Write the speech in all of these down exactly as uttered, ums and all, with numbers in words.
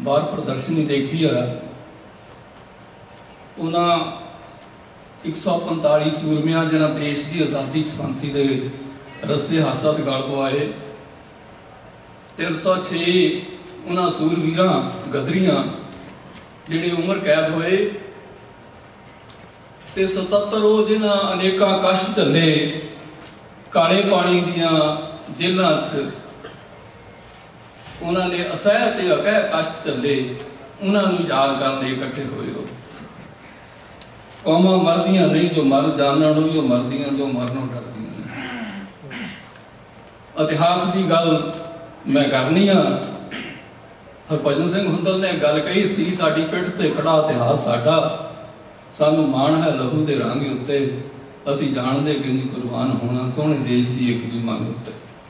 बाहर प्रदर्शनी देखी है, उन्हें एक सौ पंताली सूरमिया जिन्हें देश की आज़ादी फांसी के रस्से हासा सगाल पवाए, तीन सौ छे उन्होंने सूरवीर गदरियां जिहड़े उम्र कैद होए, ते सतहत्तर वो जिन्हें अनेका कष्ट झले काले पानी दियां जेलों च उन्होंने असह ते अकह कष्ट झले, उन्होंने याद करने इकट्ठे होए हो। कौमां मरदियां नहीं जो मर जानन, भी मरदियां जो मरनों डरदियां ने। इतिहास की गल मैं करनी आ। हरभजन सिंह हुंदल ने गल कही सी, साडी पिठ ते खड़ा इतिहास साडा, सानू माण है लहू दे रंग उत्ते, असीं जाणदे किंज कुर्बान होना सोहणे देश की एक भी मंग उत्ते।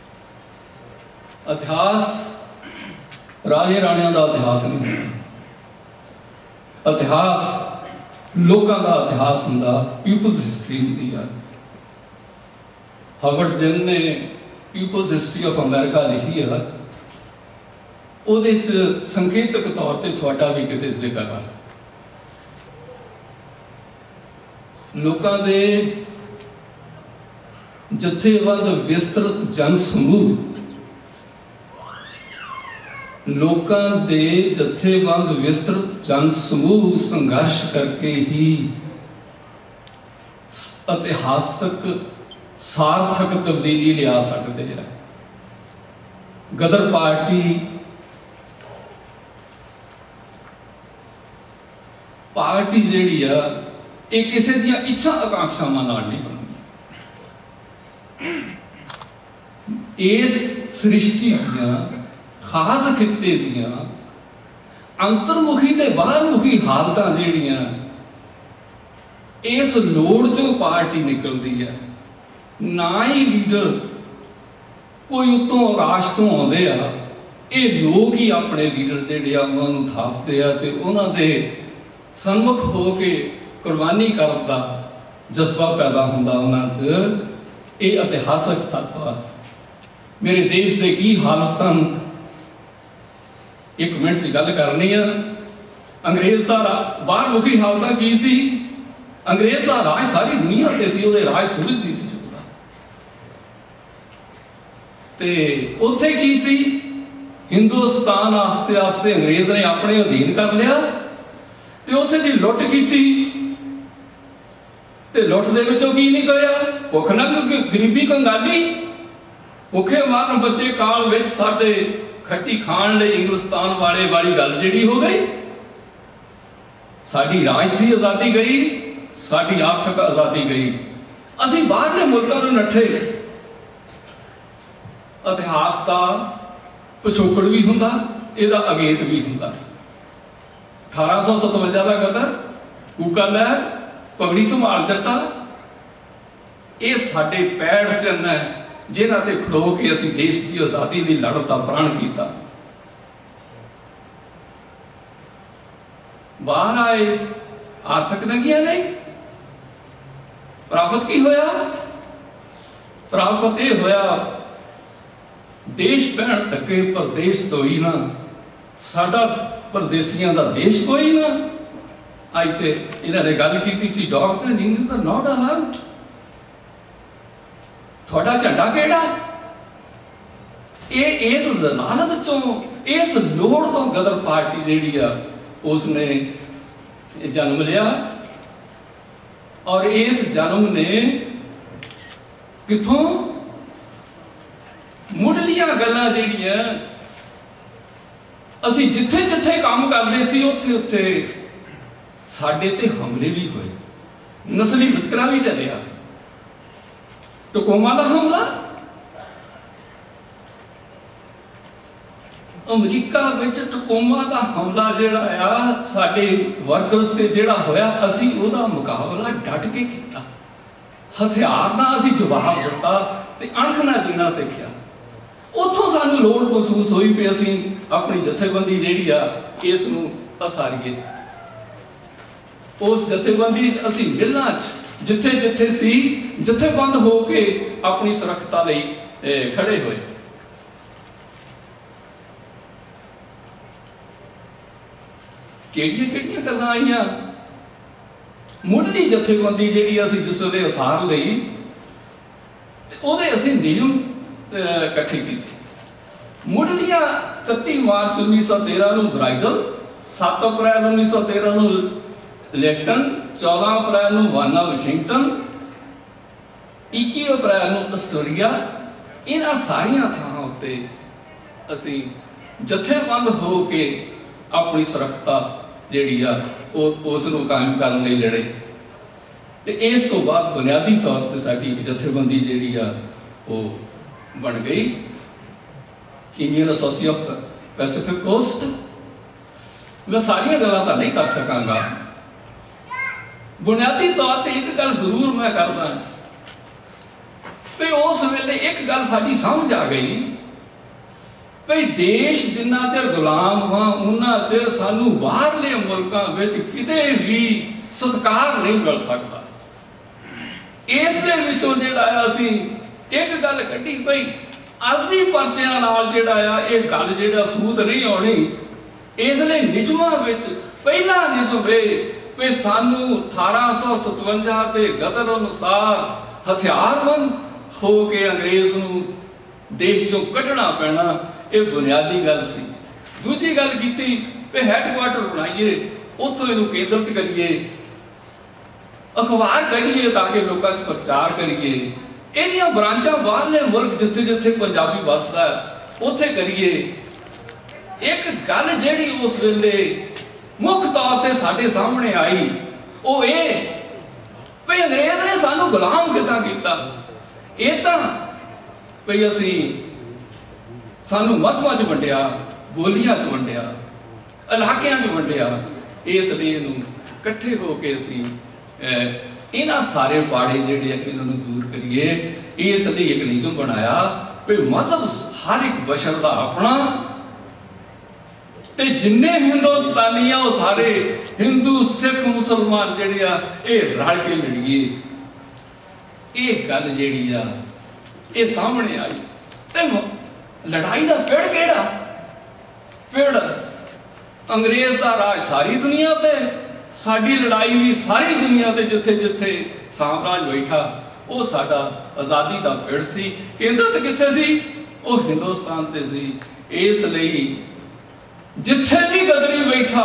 इतिहास राजे राणियां दा इतिहास नहीं होंदा, इतिहास लोगों का इतिहास हुंदा, पीपल्स हिस्टरी हुंदी है। हार्वर्ड जिन ने पीपल्स हिस्टरी ऑफ अमेरिका लिखी है, उहदे च संकेतक तौर पर थोड़ा भी किते जिक्र है। लोगों के जथेबंद विस्तृत जन समूह, लोगों के जथेबंद विस्तृत जन समूह संघर्ष करके ही इतिहासक सार्थक तब्दीली लिया सकते हैं। गदर पार्टी पार्टी जिहड़ी आ ये किसी दियां इच्छा आकांक्षावां नाल नहीं बनती। इस सृष्टि दियां खास खिते दियां अंतर्मुखी ते बाहरमुखी हालतां जिहड़ियां इस लोड़ चों पार्टी निकलती है। ना ही लीडर कोई उतों राश तो आउंदे आ, ये लोग ही अपने लीडर जिहड़े आ उन्हां नूं थापदे आ ते उन्हां दे सन्मुख हो के कुर्बानी करन दा जज्बा पैदा हुंदा उन्हां च। ये इतिहासक सत्य आ। मेरे देश दे की हाल सन, एक मिनट की गल करनी है। अंग्रेज का बाहरमुखी हालत की सी? अंग्रेज का राज सारी दुनिया ते सी, उहदे राज सुविध नहीं सी चलदा। ते उत्थे की सी? हिंदुस्तान आस्ते आस्ते अंग्रेज ने अपने अधीन कर लिया ते उत्थे दी लुट कीती ते लुट दे विचों की निकलिया? भुख नंग, गरीबी, कंगाली, भुखे मारन बच्चे काल विच साडे खट्टी खाण लई इंग्लिस्तान वाले वाली गल जिहड़ी हो गई। साडी राजसी आज़ादी गई, साडी आर्थिक आज़ादी गई, असीं बाहरले मुल्कां नूं नठे। इतिहास का पिछोकड़ भी हुंदा, इहदा अगेत भी हुंदा। अठारह सौ सतवंजा का गदर, कूका लहर, पगड़ी संभाल जट्टा, ये साडे पैर चिन्ह है जिन्हां ते खड़ो के असीं देश की आज़ादी की लड़ का प्रण किया। बाहर आए आर्थिक तंगियां नहीं, प्राप्त की होया? प्राप्त यह होया देश पैण धक्के परदेश तो ही ना, साडा परदेसियां दा देश कोई ना। अज इन्होंने गल की सी, dogs and English are not allowed. थोड़ा झंडा केड़ा? ये इस जलालत चों, इस लोड़ तो गदर पार्टी जिहड़ी आ उसने जन्म लिया। और इस जन्म ने किथों मुढ़लियां गल्लां जिहड़ियां असीं जिथे जिथे काम करदे सी उत्थे उत्थे साडे ते हमले भी होए, नस्ली वितकरा भी चलिया। टकोमा का हमला, अमरीका विच टकोमा का हमला जिहड़ा आ साडे वर्कर्स ते जिहड़ा होया, असीं उहदा मुकाबला डट के कीता, हथियार नाल असीं जवाब दिता ते अणख नाल जीना सिक्ख्या। उत्थों सानू लोड़ महसूस हुई भी असीं अपनी जथेबंदी जिहड़ी आ इस नूं असारीए। उस जथेबंदी च असीं मिलना च जिथे जिथे सी जथेबंद हो के अपनी सुरक्षता लई खड़े हुए। ਕਿਹੜੀਆਂ ਕਿਹੜੀਆਂ ਗੱਲਾਂ ਆਈਆਂ। ਮੁੱਢਲੀ ਜਥੇਬੰਦੀ ਜਿਹੜੀ ਅਸੀਂ ਜਿਸ ਵੇਲੇ ਉਸਾਰ ਲਈ ਤੇ ਉਹਦੇ ਅਸੀਂ ਨਿਯਮ ਇਕੱਠੇ ਕੀਤੇ। ਮੁੱਢਲੀਆਂ ਇਕੱਤੀ ਮਾਰਚ ਉੱਨੀ ਸੌ ਤੇਰਾਂ ਨੂੰ ਬਰਾਈਡਲ, ਸੱਤ ਅਪ੍ਰੈਲ ਉੱਨੀ ਸੌ ਤੇਰਾਂ ਨੂੰ ਲੈਟਨ, ਚੌਦਾਂ ਅਪ੍ਰੈਲ ਨੂੰ ਵਾਨਾ ਵਾਸ਼ਿੰਗਟਨ, ਇੱਕੀ ਅਪ੍ਰੈਲ ਨੂੰ ਅਸਟੋਰੀਆ। ਇਹਨਾਂ ਸਾਰੀਆਂ ਥਾਵਾਂ ਉੱਤੇ ਅਸੀਂ ਜਥੇਬੰਦ ਹੋ ਕੇ ਆਪਣੀ ਸੁਰੱਖਿਆ ਜਿਹੜੀ ਆ ਉਹ ਉਸ ਨੂੰ ਕਾਇਮ ਕਰਨ ਲਈ ਲੜੇ। ਤੇ ਇਸ ਤੋਂ ਬਾਅਦ ਬੁਨਿਆਦੀ ਤੌਰ ਤੇ ਸਾਡੀ ਇੱਕ ਜਥੇਬੰਦੀ ਜਿਹੜੀ ਆ ਉਹ ਬਣ ਗਈ, Indian association of Pacific coast. ਮੈਂ ਸਾਰੀਆਂ ਗੱਲਾਂ ਤਾਂ ਨਹੀਂ ਕਰ ਸਕਾਂਗਾ। ਬੁਨਿਆਦੀ ਤੌਰ ਤੇ ਇੱਕ ਗੱਲ ਜ਼ਰੂਰ ਮੈਂ ਕਰਦਾ ਵੀ ਉਸ ਵੇਲੇ ਇੱਕ ਗੱਲ ਸਾਡੀ ਸਮਝ ਆ ਗਈ ਭਈ ਦੇਸ਼ ਜਿੰਨਾ ਚਿਰ ਗੁਲਾਮ ਹਾਂ ਉਹਨਾਂ ਚਿਰ ਸਾਨੂੰ ਬਾਹਰਲੇ ਮੁਲਕਾਂ ਵਿੱਚ ਕਿਤੇ ਵੀ ਸਤਿਕਾਰ ਨਹੀਂ ਮਿਲ ਸਕਦਾ। ਇਸ ਦੇ ਵਿੱਚੋਂ ਜਿਹੜਾ ਅਸੀਂ ਇੱਕ ਗੱਲ ਕੱਢੀ ਪਈ, ਅਸੀਂ ਪਰਚਿਆਂ ਨਾਲ ਜਿਹੜਾ ਆ ਇਹ ਗੱਲ ਜਿਹੜਾ ਸੂਤ ਨਹੀਂ ਆਉਣੀ। ਇਸ ਲਈ ਨਿਯਮਾਂ ਵਿੱਚ ਪਹਿਲਾ ਨਿਯਮ ਇਹ ਵੀ ਸਾਨੂੰ ਅਠਾਰਾਂ ਸੌ ਸਤਵੰਜਾ ਦੇ ਗਦਰ ਅਨੁਸਾਰ ਹਥਿਆਰਬੰਦ ਹੋ ਕੇ ਅੰਗਰੇਜ਼ ਨੂੰ ਦੇਸ਼ ਚੋਂ ਕੱਢਣਾ ਪੈਣਾ। ਇਹ ਬੁਨਿਆਦੀ ਗੱਲ ਸੀ। ਦੂਜੀ ਗੱਲ ਕੀਤੀ ਵੀ ਹੈੱਡਕੁਆਟਰ ਬਣਾਈਏ, ਉੱਥੋਂ ਇਹਨੂੰ ਕੇਂਦਰਿਤ ਕਰੀਏ, ਅਖਬਾਰ ਕੱਢੀਏ ਤਾਂ ਕਿ ਲੋਕਾਂ 'ਚ ਪ੍ਰਚਾਰ ਕਰੀਏ, ਇਹਦੀਆਂ ਬ੍ਰਾਂਚਾਂ ਬਾਹਰਲੇ ਮੁਲਕ ਜਿੱਥੇ ਜਿੱਥੇ ਪੰਜਾਬੀ ਵੱਸਦਾ ਉੱਥੇ ਕਰੀਏ। ਇੱਕ ਗੱਲ ਜਿਹੜੀ ਉਸ ਵੇਲੇ ਮੁੱਖ ਤੌਰ ਤੇ ਸਾਡੇ ਸਾਹਮਣੇ ਆਈ ਉਹ ਇਹ ਵੀ ਅੰਗਰੇਜ਼ ਨੇ ਸਾਨੂੰ ਗੁਲਾਮ ਕਿੱਦਾਂ ਕੀਤਾ। ਇਹ ਤਾਂ ਵੀ ਅਸੀਂ ਸਾਨੂੰ ਮਜ਼ਹਬਾਂ 'ਚ ਵੰਡਿਆ, ਬੋਲੀਆਂ 'ਚ ਵੰਡਿਆ, ਇਲਾਕਿਆਂ 'ਚ ਵੰਡਿਆ। ਇਸ ਲਈ ਇਹਨੂੰ ਇਕੱਠੇ ਹੋ ਕੇ ਅਸੀਂ ਇਹਨਾਂ ਸਾਰੇ ਪਾੜੇ ਜਿਹੜੇ ਆ ਇਹਨਾਂ ਨੂੰ ਦੂਰ ਕਰੀਏ। ਇਸ ਲਈ ਇੱਕ ਨਿਯਮ ਬਣਾਇਆ ਵੀ ਮਜ਼ਹਬ ਹਰ ਇੱਕ ਬਸ਼ਰ ਦਾ ਆਪਣਾ, ਤੇ ਜਿੰਨੇ ਹਿੰਦੁਸਤਾਨੀ ਆ ਉਹ ਸਾਰੇ ਹਿੰਦੂ, ਸਿੱਖ, ਮੁਸਲਮਾਨ ਜਿਹੜੇ ਆ ਇਹ ਰਲ ਕੇ ਲੜੀਏ। ਇਹ ਗੱਲ ਜਿਹੜੀ ਆ ਇਹ ਸਾਹਮਣੇ ਆਈ। ਤੇ ਲੜਾਈ ਦਾ ਪਿੜ ਕਿਹੜਾ? ਪਿੜ ਅੰਗਰੇਜ਼ ਦਾ ਰਾਜ ਸਾਰੀ ਦੁਨੀਆ ਤੇ, ਸਾਡੀ ਲੜਾਈ ਵੀ ਸਾਰੀ ਦੁਨੀਆ ਤੇ ਜਿੱਥੇ ਜਿੱਥੇ ਸਾਮਰਾਜ ਬੈਠਾ ਉਹ ਸਾਡਾ ਆਜ਼ਾਦੀ ਦਾ ਪਿੜ ਸੀ। ਕੇਂਦਰਿਤ ਕਿੱਥੇ ਸੀ? ਉਹ ਹਿੰਦੁਸਤਾਨ ਤੇ ਸੀ। ਇਸ ਲਈ ਜਿੱਥੇ ਵੀ ਗਦਰੀ ਬੈਠਾ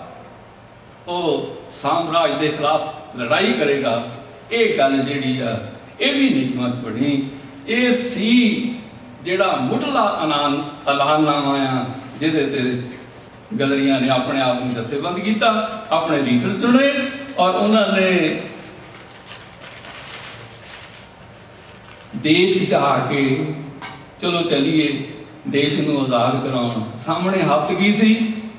ਉਹ ਸਾਮਰਾਜ ਦੇ ਖਿਲਾਫ ਲੜਾਈ ਕਰੇਗਾ। ਇਹ ਗੱਲ ਜਿਹੜੀ ਆ ਇਹ ਵੀ ਨਿਯਮਾਂ 'ਚ ਬਣੀ। ਇਹ ਸੀ ਜਿਹੜਾ ਮੁੱਢਲਾ ਐਲਾਨ ਐਲਾਨਨਾਮਾ ਆ ਜਿਹਦੇ ਤੇ ਗਦਰੀਆਂ ਨੇ ਆਪਣੇ ਆਪ ਨੂੰ ਜਥੇਬੰਦ ਕੀਤਾ, ਆਪਣੇ ਲੀਡਰ ਚੁਣੇ ਔਰ ਉਹਨਾਂ ਨੇ ਦੇਸ਼ 'ਚ ਆ ਕੇ ਚਲੋ ਚਲੀਏ ਦੇਸ਼ ਨੂੰ ਆਜ਼ਾਦ ਕਰਾਉਣ। ਸਾਹਮਣੇ ਹੱਥ ਕੀ ਸੀ?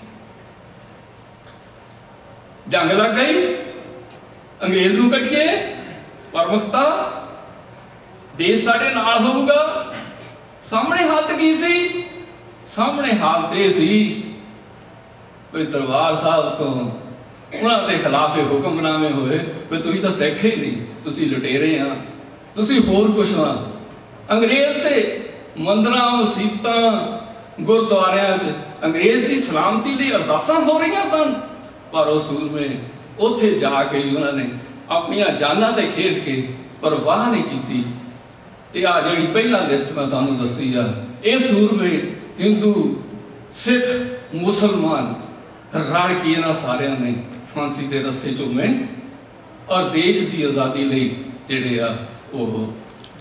ਜੰਗ ਲੱਗ ਗਈ, ਅੰਗਰੇਜ਼ ਨੂੰ ਕੱਢੀਏ, ਪ੍ਰਮੁਖਤਾ, ਦੇਸ਼ ਸਾਡੇ ਨਾਲ ਹੋਊਗਾ। ਸਾਹਮਣੇ ਹੱਥ ਕੀ ਸੀ? ਸਾਹਮਣੇ ਹੱਥ ਇਹ ਸੀ ਵੀ ਦਰਬਾਰ ਸਾਹਿਬ ਤੋਂ ਉਹਨਾਂ ਦੇ ਖਿਲਾਫ ਇਹ ਹੁਕਮਨਾਮੇ ਹੋਏ ਵੀ ਤੁਸੀਂ ਤਾਂ ਸਿੱਖ ਹੀ ਨਹੀਂ, ਤੁਸੀਂ ਲੁਟੇਰੇ ਆ, ਤੁਸੀਂ ਹੋਰ ਕੁਛ ਆ। ਅੰਗਰੇਜ਼ ਤੇ ਮੰਦਰਾਂ, ਮਸੀਤਾਂ, ਗੁਰਦੁਆਰਿਆਂ 'ਚ ਅੰਗਰੇਜ਼ ਦੀ ਸਲਾਮਤੀ ਲਈ ਅਰਦਾਸਾਂ ਹੋ ਰਹੀਆਂ ਸਨ, ਪਰ ਉਹ ਸੂਰਮੇ ਉੱਥੇ ਜਾ ਕੇ ਉਹਨਾਂ ਨੇ ਆਪਣੀਆਂ ਜਾਨਾਂ ਤੇ ਖੇਡ ਕੇ ਪਰਵਾਹ ਨਹੀਂ ਕੀਤੀ। ਤੇ ਆ ਜਿਹੜੀ ਪਹਿਲਾ ਲਿਸਟ ਮੈਂ ਤੁਹਾਨੂੰ ਦੱਸੀ ਆ, ਇਹ ਸੂਰਮੇ ਹਿੰਦੂ, ਸਿੱਖ, ਮੁਸਲਮਾਨ ਰਲ ਕੇ ਇਹਨਾਂ ਸਾਰਿਆਂ ਨੇ ਫਾਂਸੀ ਦੇ ਰੱਸੇ ਚੁੰਮੇ ਔਰ ਦੇਸ਼ ਦੀ ਆਜ਼ਾਦੀ ਲਈ ਜਿਹੜੇ ਆ ਉਹ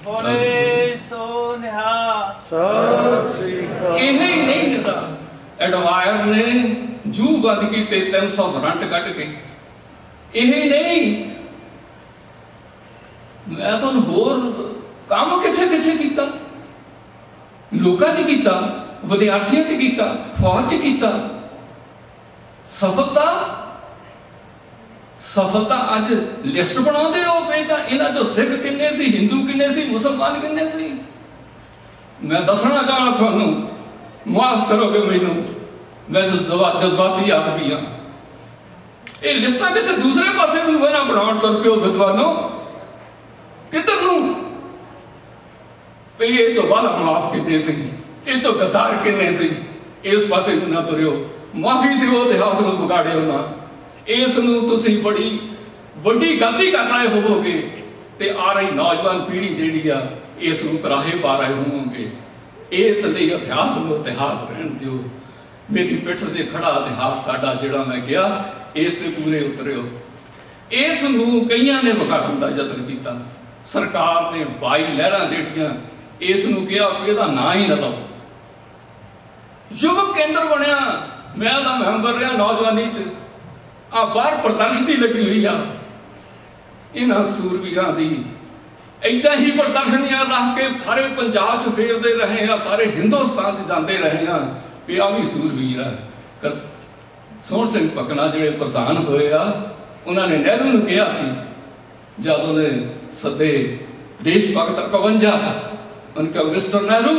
ਇਹ ਹੀ ਨਹੀਂ ਦਿੱਤਾ। ਐਡਵਾਇਰ ਨੇ ਜੂ ਬੰਦ ਕੀਤੇ ਤਿੰਨ ਸੌ ਵਾਰੰਟ ਕੱਢ ਕੇ। ਇਹ ਹੀ ਨਹੀਂ, ਮੈਂ ਤੁਹਾਨੂੰ ਹੋਰ ਕੰਮ ਕਿੱਥੇ ਕਿੱਥੇ ਕੀਤਾ, ਲੋਕਾਂ 'ਚ ਕੀਤਾ, ਵਿਦਿਆਰਥੀਆਂ 'ਚ ਕੀਤਾ, ਫੌਜ 'ਚ ਕੀਤਾ। ਸਫਲਤਾ ਸਫਲਤਾ ਅੱਜ ਲਿਸਟ ਬਣਾਉਂਦੇ ਹੋ ਪਏ ਤਾਂ ਇਹਨਾਂ 'ਚੋਂ ਸਿੱਖ ਕਿੰਨੇ ਸੀ, ਹਿੰਦੂ ਕਿੰਨੇ ਸੀ, ਮੁਸਲਮਾਨ ਕਿੰਨੇ ਸੀ। ਮੈਂ ਦੱਸਣਾ ਚਾਹੁੰਦਾ ਤੁਹਾਨੂੰ, ਮਾਫ ਕਰੋਗੇ ਮੈਨੂੰ, ਮੈਂ ਜਜ਼ਬਾਤੀ ਆਦਮੀ ਹਾਂ। ਇਹ ਲਿਸਟਾਂ ਕਿਸੇ ਦੂਸਰੇ ਪਾਸੇ ਨੂੰ ਨਾ ਬਣਾਉਣ ਤੁਰ ਪਿਓ ਵਿਦਵਾਨੋ, ਕਿੱਧਰ ਨੂੰ? ਵੀ ਇਹ ਚੋਂ ਵਾਲਾ ਮਾਫ ਕਿੰਨੇ ਸੀ, ਇਹ ਚੋਂ ਗਦਾਰ ਕਿੰਨੇ ਸੀ, ਇਸ ਪਾਸੇ ਨੂੰ ਨਾ ਤੁਰਿਓ। माफी दिओ इतिहास को बिगाड़िओ ना। इस नूं तुसीं बड़ी वड्डी गलती कर रहे होवोगे ते आ रही नौजवान पीढ़ी जिहड़ी आ इस नूं कराहे पा रहे होवोगे। इसलिए इतिहास नूं इतिहास रहण दिओ। मेरी पिठ ते खड़ा इतिहास साडा जिहड़ा मैं कहा इस ते पूरे उतरिओ। इस नूं कईयां ने विगाड़न दा यतन कीता। सरकार ने बाई लहरां जिहड़ियां इस नूं कहा कि इहदा नां ही ना लओ। युवक केंद्र बनिया, मैं दा मैंबर रहा नौजवानी च। आ बाहर प्रदर्शनी लगी हुई आ इन्हां सूरवीरां दी। इदां ही प्रदर्शनियां रख के सारे पंजाब च फेरदे रहे हैं, सारे हिंदुस्तान च जाते रहे हैं कि आ भी सूरवीर है। सोहण सिंह पकना जिहड़े प्रधान होए आ उन्होंने नेहरू नूं कहा सी जद उन्हें सदे देश भगत इकवंजा च उनका मिस्टर नेहरू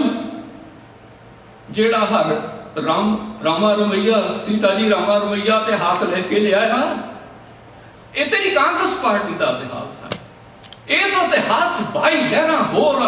जेड़ा हर राम रामा रमैया सीता जी रामा रमैया इतिहास लेके ले आया, ये तेरी कांग्रेस पार्टी का इतिहास है। इस इतिहास बाई लहरां होर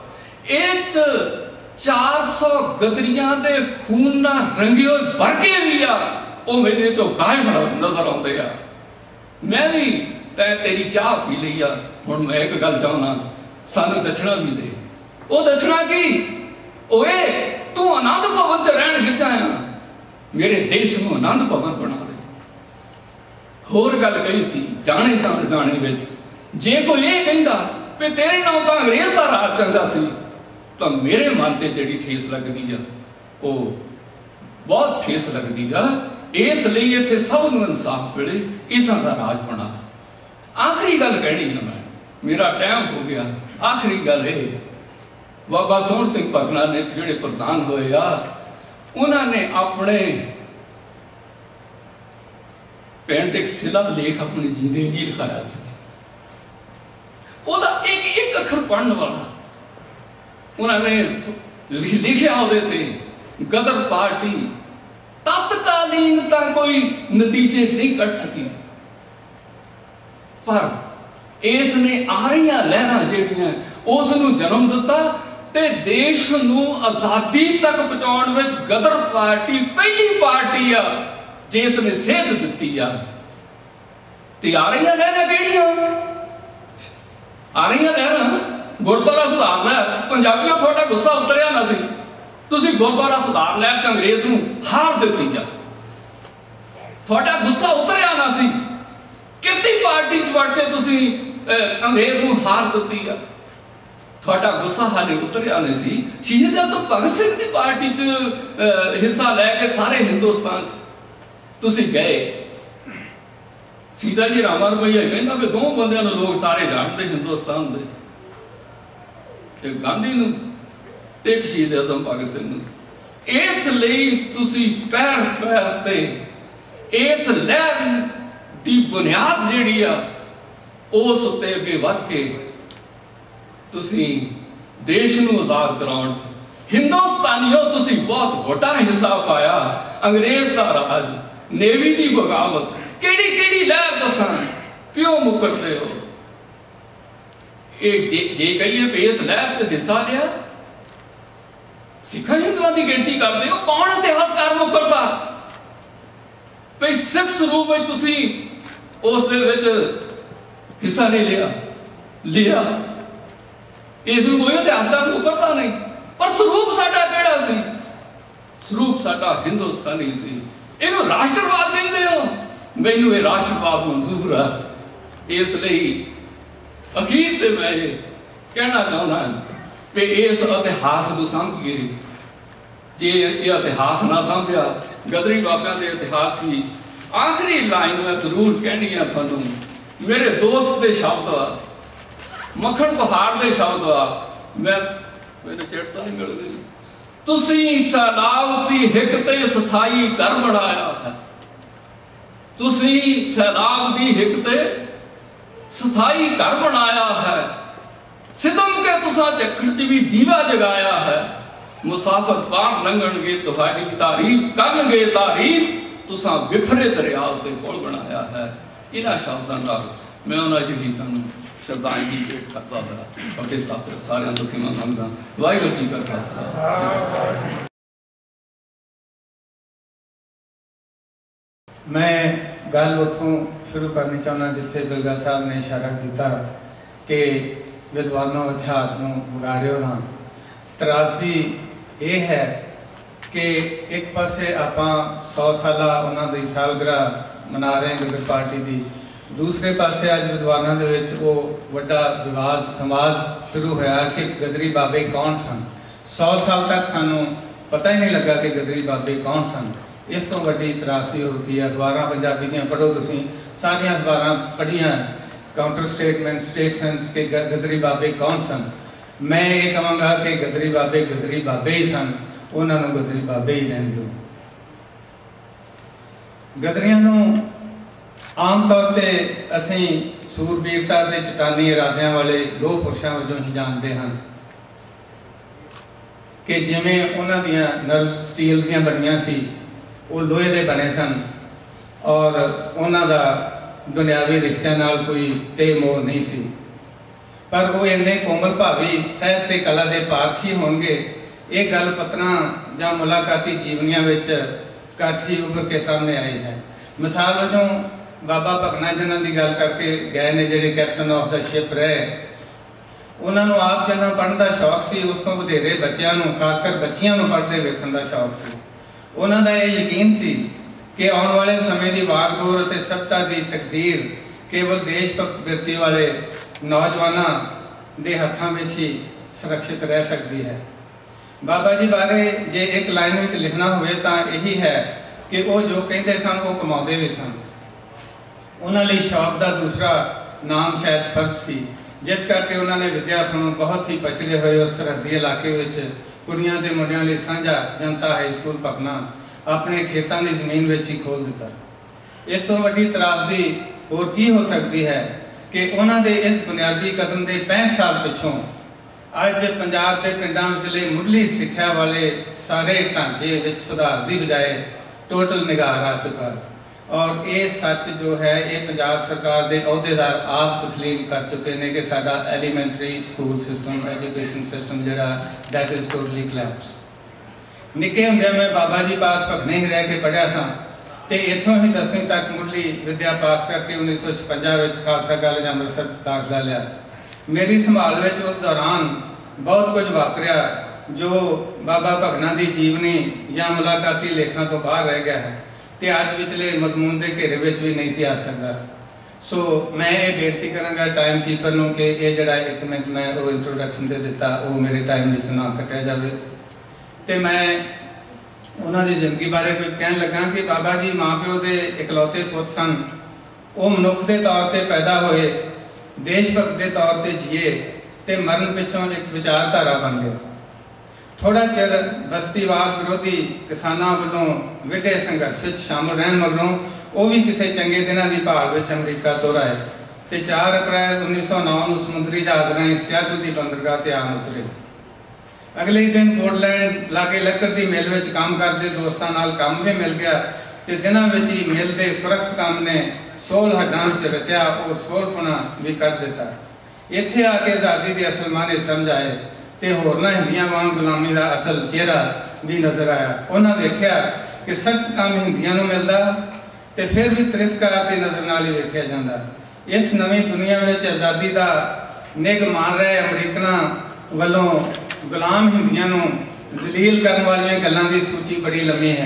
चार सौ गदरियां दे खून ना रंगे हुए बरके भी आ वो मेरे चो गायब नजर आते आ। मैं भी तै तेरी चाह पी ली आ, हुण मैं एक गल चाहना सानू दक्षिणा भी दे। वो दक्षिणा की ओए तू आनंद भवन च रहन गिजा आ, मेरे देश में आनंद भवन बना दे। होर गल कही सी जाने जान जाने विच जे कोई ये कहंदा कि तेरे नाल तां अंग्रेज दा राज चंगा सी तो मेरे मन ते जिहड़ी ठेस लगदी आ वो बहुत ठेस लगदी आ। इसलिए इत्थे सब नूं इंसाफ मिले, इदां दा राज बना। आखिरी गल कहनी है मैं, मेरा टाइम हो गया। आखिरी गल है बाबा सोहण सिंह पकना ने जिहड़े प्रधान होए आ उन्होंने अपने पिंड एक शिला लेख अपने जींदे जी लिखाया सी। ओदा एक एक अखर पढ़ने वाला उन्होंने लिखिया ਉਹਦੇ ਤੇ गदर पार्टी तत्कालीन ਤਾਂ कोई नतीजे नहीं कट सकी, पर इसने आ रही लहरां ਜਿਹੜੀਆਂ ਉਸ ਨੂੰ जन्म दिता ते देश ਨੂੰ आजादी तक पहुंचाने विच गदर पार्टी पहली पार्टी आ जिसने सेध दिती आ। ते आ रही लहरां किहड़ियां आ रही लहरां गुरुद्वारा सुधार लहर। पंजाबियों थोड़ा गुस्सा उतरिया ना सी, तुसीं गुरुद्वारा सुधार लहर ते अंग्रेज नूं हार दित्ती आ। थोड़ा गुस्सा उतरिया ना सी, किरती पार्टी च वड़ के तुसीं अंग्रेज नूं हार दित्ती आ। थोड़ा गुस्सा हाले उतरिया नहीं सी। शहीद आजम भगत सिंह की पार्टी च हिस्सा लैके सारे हिंदुस्तान च तुसीं गए। सीता जी रामा रमैया कहना कि दो बंदियां नूं लोग सारे जानते हिंदुस्तान दे, एक गांधी नूं ते एक शहीद आजम भगत सिंह नूं। इसलिए तुसीं पैर पैर ते इस लहर की बुनियाद जिहड़ी आ उस उत्ते अगे वध के तुसीं देश नूं आजाद कराउण च हिंदुस्तानियों तुसीं बहुत वड्डा हिस्सा पाया। अंग्रेज दा राज, नेवी दी बगावत, केड़ी केड़ी लहर दसां क्यों मुकरदे हो? एक जे, जे कहिए भी इस लहर च हिस्सा लिया सिखा हिंदुओं की गिनती करते हो, कौन इतिहासकार मुकरदा भाई सिख स्वरूप में तुसीं उस दे विच हिस्सा नहीं लिया लिया इस कोई इतिहासकार मुकरदा नहीं। पर स्वरूप साडा किहड़ा सी? स्वरूप साडा हिंदुस्तानी सी। इहनूं राष्ट्रवाद कहंदे हो, मैनूं ये राष्ट्रवाद मंजूर है। इसलिए अखीर ते मैं ये कहना चाहना कि इस इतिहास को समझिए। जे ये इतिहास ना समझिया गदरी बाबियां के इतिहास की आखिरी लाइन मैं जरूर कहनी है थानू। मेरे दोस्त के शब्द आ, मक्खण बहार के शब्द आ, मैं मेरे चेड़ता नहीं मिल गई। तुसीं सैलाब की हिक ते स्थाई घर बनाया है, तुसीं सैलाब की हिक ते स्थाई घर बनाया है। सितम के तुसा झक्खड़ च भी दीवा जगाया है। मुसाफिर पार लंघणगे तुहाडी तारीफ करनगे तारीफ, तुसा विफरे दरिया उत्ते पुल बनाया है। इन्हां शब्दां नाल मैं उन्हां शहीदां नूं श्रद्धांजलि भेट करदा होया अपने सारे दुखी मंगदा। वाहिगुरू जी का खालसा। मैं गल उतों शुरू करनी चाहना जिथे बिलगा साहब ने इशारा किया कि विद्वानों इतिहास को बिगाड़ियो ना। त्रासदी ये है कि एक पासे आप सौ साल उन्होंने सालगिरह मना रहे हैं गदर पार्टी की, दूसरे पासे अज विद्वानों के वो वड्डा विवाद संवाद शुरू होया कि गदरी बाबे कौन सन। सौ साल तक सानू पता ही नहीं लगा कि गदरी बाबे कौन सन। इस तो वड्डी त्रासदी हो गई। अखबार पंजाबी दियां पढ़ो, तुसीं सारियां अखबारां पढ़ियां, काउंटर स्टेटमेंट स्टेटमेंट्स के गदरी बाबे कौन सन। मैं ये कहांगा कि गदरी बाबे गदरी बाबे ही सन, उन्होंने गदरी बाबे ही रहन दो। गदरियां नूं आम तौर पर असीं सूरबीरता के चटानी इरादियां वाले लोह पुरुषों वजों ही जानते हैं कि जिमें उन्हां दियां नर्व स्टील दियां बनियां सी, वो लोहे के बने सन और उन्हां दा दुनियावी रिश्तिਆਂ नाल कोई ते मोह नहीं सी, पर वो इन्ने कोमल भावी सहत ते कला के पाक ही होंगे। ये गल पत्तरां जां मुलाकाती जीवनियां विच काठी उभर के सामने आई है। मिसाल वजों बाबा भगना जिन्हां दी गल करके गए ने, जिहड़े कैप्टन ऑफ द शिप रहे, उन्होंने आप जिन्ना पढ़ने का शौक सी, उस तो वधेरे बच्चों को, खासकर बच्चियों को पढ़ते वेखण का शौक सी। उन्होंने ये यकीन सी कि आने वाले समय की वागडोर और सत्ता की तकदीर केवल देशभक्त बिरती वाले नौजवानों के हाथों में ही सुरक्षित रह सकती है। बाबा जी बारे जे एक लाइन में लिखना हो तो यही है कि वो जो कहते सन वो कमाते भी सन। उन्होंने शौक का दूसरा नाम शायद फर्ज सी, जिस करके उन्होंने विद्या को बहुत ही पछड़े हुए उस सरहदी इलाके में कुड़ियां ते मुंडियां लई सांझा जनता हाई स्कूल पकना अपने खेतों की जमीन में ही खोल दिता। इस तो वड्डी त्रासदी होर की हो सकती है कि उन्होंने इस बुनियादी कदम के पैंठ साल पिछों अज पंजाब के पिंडां विचले मुढ़ली सिक्ख्या वाले सारे ढांचे विच सुधार की बजाय टोटल निगार आ चुका। और ये सच जो है ये पंजाब सरकार के अहुदेदार आप तस्लीम कर चुके हैं कि साडा elementary school system education system जिहड़ा दैट इज टोटली कोलैप्स। निक्के हुंदे मैं बाबा जी पास भगने ही रह के पढ़िया सा ते इत्थों ही दसवीं तक मुढ़ली विद्या पास करके उन्नीस सौ छपंजा खालसा कॉलेज अमृतसर दाखला लिया। मेरी संभाल में उस दौरान बहुत कुछ वापरिया जो बाबा भगना की जीवनी या मुलाकाती लेखों तो बाहर रह गया है ते अज विचले मजमून के घेरे में भी नहीं सी आ सकता। सो मैं ये बेनती करांगा टाइम कीपर नूं कि ये जिहड़ा एक मिनट मैं वो इंट्रोडक्शन दे दिता वो मेरे टाइम विच ना कटिया जाए। तो मैं उन्होंने जिंदगी बारे कुछ कहन लगा कि बाबा जी माँ प्यो के इकलौते पुत सन। वो मनुख के तौर पर पैदा होए, देशभक्त के तौर पर जिए तो मरण पिछों एक विचारधारा बन गए। थोड़ा चिर बस्तीवाद विरोधी किसानों वालों विढे संघर्ष में शामिल रहन मगरों वो भी किसी चंगे दिनों की भाल में अमरीका तुर आए तो चार अप्रैल उन्नीस सौ नौ में समुद्री जहाज राही सियाटल की बंदरगाह से आन उतरे। अगले ही दिन पोर्टलैंड लागे लक्कड़ की मिल में काम करते दोस्तों नाल काम भी मिल गया तो दिनों में ही मिल के खुरख्त काम ने सोल हड्डां रचा वो सोलपना भी कर दिता। इत्थे आके आज़ादी की असल माने समझ आए तो होरना हिंदियां वांग गुलामी का असल चेहरा भी नजर आया। उन्होंने वेख्या कि सख्त काम हिंदियां नूं मिलदा तो फिर भी तिरस्कार की नज़र नाल ही वेख्या जाता। इस नवी दुनिया में आज़ादी का निग मान रहे अमरीकना वालों गुलाम हिंदियां नूं जलील करने वाली गल्लां की सूची बड़ी लंबी है।